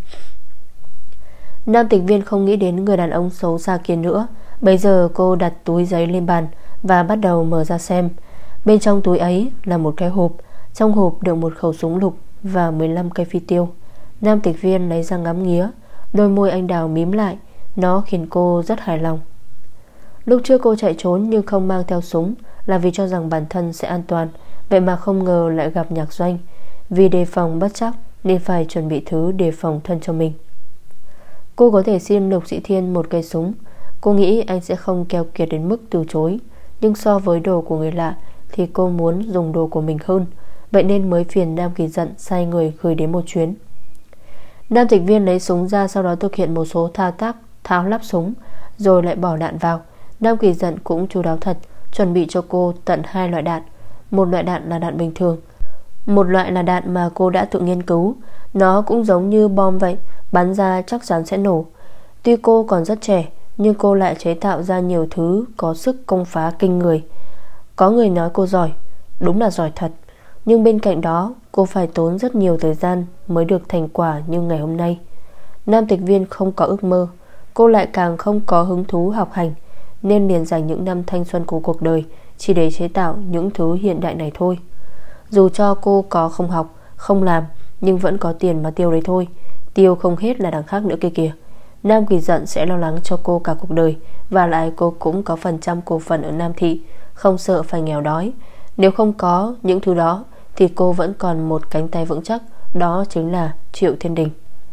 Nam tịch viên không nghĩ đến người đàn ông xấu xa kia nữa. Bây giờ cô đặt túi giấy lên bàn và bắt đầu mở ra xem. Bên trong túi ấy là một cái hộp. Trong hộp đựng một khẩu súng lục và 15 cây phi tiêu. Nam tịch viên lấy ra ngắm nghía. Đôi môi anh đào mím lại. Nó khiến cô rất hài lòng. Lúc trước cô chạy trốn nhưng không mang theo súng là vì cho rằng bản thân sẽ an toàn. Vậy mà không ngờ lại gặp Nhạc Doanh. Vì đề phòng bất trắc nên phải chuẩn bị thứ đề phòng thân cho mình. Cô có thể xin Lục Dĩ Thiên một cây súng. Cô nghĩ anh sẽ không keo kiệt đến mức từ chối. Nhưng so với đồ của người lạ thì cô muốn dùng đồ của mình hơn. Vậy nên mới phiền Nam Kỳ Dận sai người gửi đến một chuyến. Nam tịch viên lấy súng ra, sau đó thực hiện một số thao tác tháo lắp súng, rồi lại bỏ đạn vào. Nam Kỳ Dận cũng chu đáo thật, chuẩn bị cho cô tận 2 loại đạn. Một loại đạn là đạn bình thường, một loại là đạn mà cô đã tự nghiên cứu. Nó cũng giống như bom vậy, bắn ra chắc chắn sẽ nổ. Tuy cô còn rất trẻ, nhưng cô lại chế tạo ra nhiều thứ có sức công phá kinh người. Có người nói cô giỏi, đúng là giỏi thật. Nhưng bên cạnh đó cô phải tốn rất nhiều thời gian mới được thành quả như ngày hôm nay. Nam tịch viên không có ước mơ, cô lại càng không có hứng thú học hành, nên liền dành những năm thanh xuân của cuộc đời chỉ để chế tạo những thứ hiện đại này thôi. Dù cho cô có không học, không làm, nhưng vẫn có tiền mà tiêu đấy thôi. Tiêu không hết là đằng khác nữa kia kìa. Nam Kỳ Dận sẽ lo lắng cho cô cả cuộc đời. Và lại cô cũng có phần trăm cổ phần ở Nam thị, không sợ phải nghèo đói. Nếu không có những thứ đó thì cô vẫn còn một cánh tay vững chắc. Đó chính là Triệu Thiên Đình.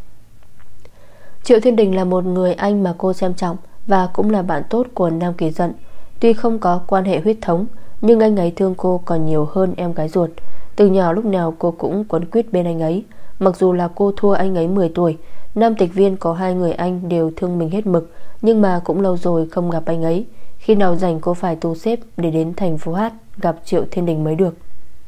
Triệu Thiên Đình là một người anh mà cô xem trọng, và cũng là bạn tốt của Nam Kỳ Dận. Tuy không có quan hệ huyết thống, nhưng anh ấy thương cô còn nhiều hơn em gái ruột. Từ nhỏ lúc nào cô cũng quấn quýt bên anh ấy. Mặc dù là cô thua anh ấy 10 tuổi. Nam tịch viên có 2 người anh đều thương mình hết mực, nhưng mà cũng lâu rồi không gặp anh ấy. Khi nào rảnh cô phải tu xếp để đến thành phố Hát gặp Triệu Thiên Đình mới được.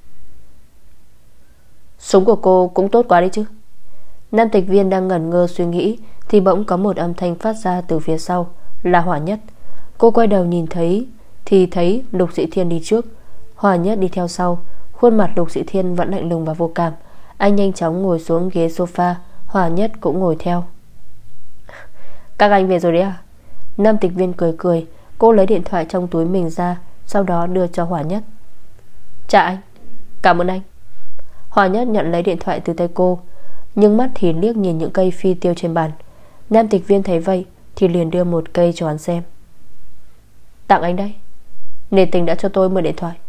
Súng của cô cũng tốt quá đấy chứ. Nam tịch viên đang ngẩn ngơ suy nghĩ thì bỗng có một âm thanh phát ra từ phía sau, là Hỏa Nhất. Cô quay đầu nhìn thấy thì thấy Lục Dĩ Thiên đi trước, Hỏa Nhất đi theo sau. Khuôn mặt Lục Dĩ Thiên vẫn lạnh lùng và vô cảm. Anh nhanh chóng ngồi xuống ghế sofa, Hỏa Nhất cũng ngồi theo. Các anh về rồi đấy à? Nam tịch viên cười cười. Cô lấy điện thoại trong túi mình ra, sau đó đưa cho Hỏa Nhất. Chào anh. Cảm ơn anh. Hỏa Nhất nhận lấy điện thoại từ tay cô, nhưng mắt thì liếc nhìn những cây phi tiêu trên bàn. Nam tịch viên thấy vậy thì liền đưa một cây cho hắn xem. Tặng anh đấy, nể tình đã cho tôi mượn điện thoại.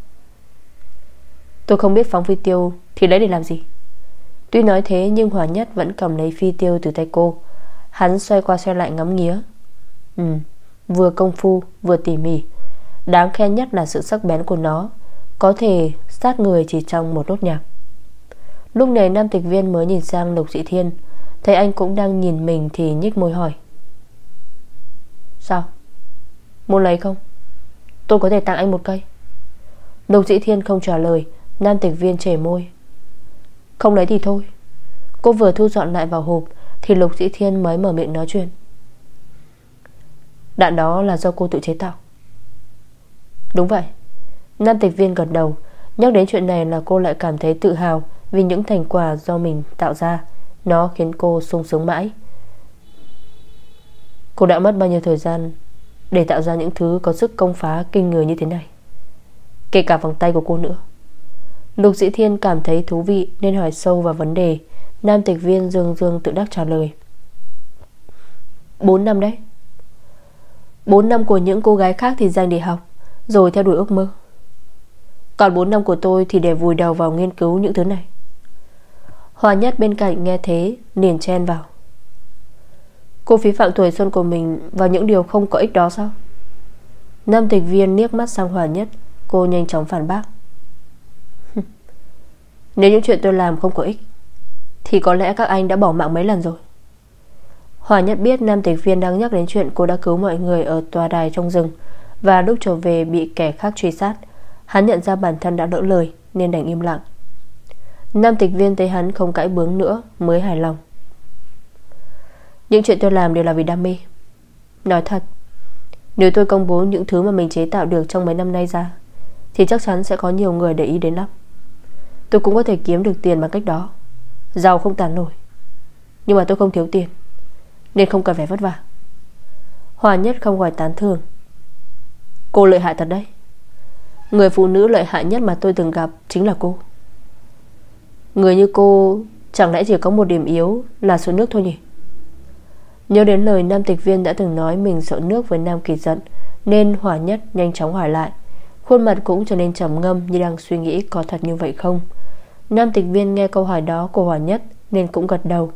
Tôi không biết phóng phi tiêu thì lấy để làm gì. Tuy nói thế nhưng Hỏa Nhất vẫn cầm lấy phi tiêu từ tay cô. Hắn xoay qua xoay lại ngắm nghía. Vừa công phu vừa tỉ mỉ. Đáng khen nhất là sự sắc bén của nó, có thể sát người chỉ trong một nốt nhạc. Lúc này nam tịch viên mới nhìn sang Lục Dĩ Thiên, thấy anh cũng đang nhìn mình thì nhếch môi hỏi. Sao? Muốn lấy không? Tôi có thể tặng anh một cây. Lục Dĩ Thiên không trả lời. Nam tịch viên chảy môi. Không lấy thì thôi. Cô vừa thu dọn lại vào hộp thì Lục Dĩ Thiên mới mở miệng nói chuyện. Đạn đó là do cô tự chế tạo? Đúng vậy. Nam tịch viên gật đầu. Nhắc đến chuyện này là cô lại cảm thấy tự hào vì những thành quả do mình tạo ra. Nó khiến cô sung sướng mãi. Cô đã mất bao nhiêu thời gian để tạo ra những thứ có sức công phá kinh người như thế này? Kể cả vòng tay của cô nữa. Lục Dĩ Thiên cảm thấy thú vị nên hỏi sâu vào vấn đề. Nam tịch viên dương dương tự đắc trả lời. 4 năm đấy. 4 năm của những cô gái khác thì dành để học, rồi theo đuổi ước mơ. Còn 4 năm của tôi thì để vùi đầu vào nghiên cứu những thứ này. Hòa Nhất bên cạnh nghe thế liền chen vào. Cô phí phạm tuổi xuân của mình vào những điều không có ích đó sao? Nam tịch viên liếc mắt sang Hòa Nhất. Cô nhanh chóng phản bác. Nếu những chuyện tôi làm không có ích thì có lẽ các anh đã bỏ mạng mấy lần rồi. Hòa Nhất biết Nam tịch viên đang nhắc đến chuyện cô đã cứu mọi người ở tòa đài trong rừng, và lúc trở về bị kẻ khác truy sát. Hắn nhận ra bản thân đã lỡ lời nên đành im lặng. Nam tịch viên thấy hắn không cãi bướng nữa mới hài lòng. Những chuyện tôi làm đều là vì đam mê. Nói thật, nếu tôi công bố những thứ mà mình chế tạo được trong mấy năm nay ra thì chắc chắn sẽ có nhiều người để ý đến lắm. Tôi cũng có thể kiếm được tiền bằng cách đó, giàu không tàn nổi. Nhưng mà tôi không thiếu tiền nên không cần phải vất vả. Hòa Nhất không gọi tán thưởng. Cô lợi hại thật đấy. Người phụ nữ lợi hại nhất mà tôi từng gặp chính là cô. Người như cô chẳng lẽ chỉ có một điểm yếu là sợ nước thôi nhỉ? Nhớ đến lời Nam tịch viên đã từng nói mình sợ nước với Nam Kỳ Giận, nên Hòa Nhất nhanh chóng hỏi lại. Khuôn mặt cũng trở nên trầm ngâm, như đang suy nghĩ có thật như vậy không. Nam tịch viên nghe câu hỏi đó của Hòa Nhất nên cũng gật đầu.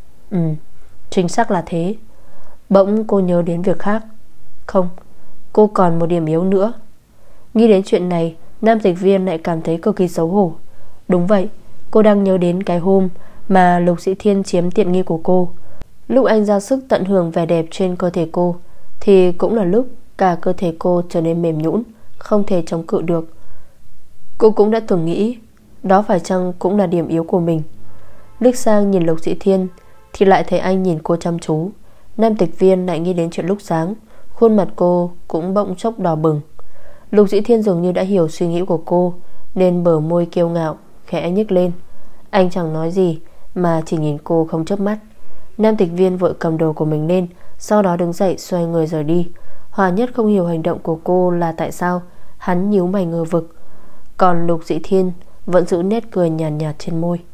Chính xác là thế. Bỗng cô nhớ đến việc khác. Không, cô còn một điểm yếu nữa. Nghĩ đến chuyện này, Nam tịch viên lại cảm thấy cực kỳ xấu hổ. Đúng vậy, cô đang nhớ đến cái hôm mà Lục Dĩ Thiên chiếm tiện nghi của cô. Lúc anh ra sức tận hưởng vẻ đẹp trên cơ thể cô thì cũng là lúc cả cơ thể cô trở nên mềm nhũn, không thể chống cự được. Cô cũng đã từng nghĩ đó phải chăng cũng là điểm yếu của mình. Liếc sang nhìn Lục Dĩ Thiên thì lại thấy anh nhìn cô chăm chú. Nam tịch viên lại nghĩ đến chuyện lúc sáng. Khuôn mặt cô cũng bỗng chốc đỏ bừng. Lục Dĩ Thiên dường như đã hiểu suy nghĩ của cô nên bờ môi kiêu ngạo khẽ nhếch lên. Anh chẳng nói gì mà chỉ nhìn cô không chớp mắt. Nam tịch viên vội cầm đồ của mình lên, sau đó đứng dậy xoay người rời đi. Hòa Nhất không hiểu hành động của cô là tại sao. Hắn nhíu mày ngờ vực. Còn Lục Dĩ Thiên vẫn giữ nét cười nhàn nhạt trên môi.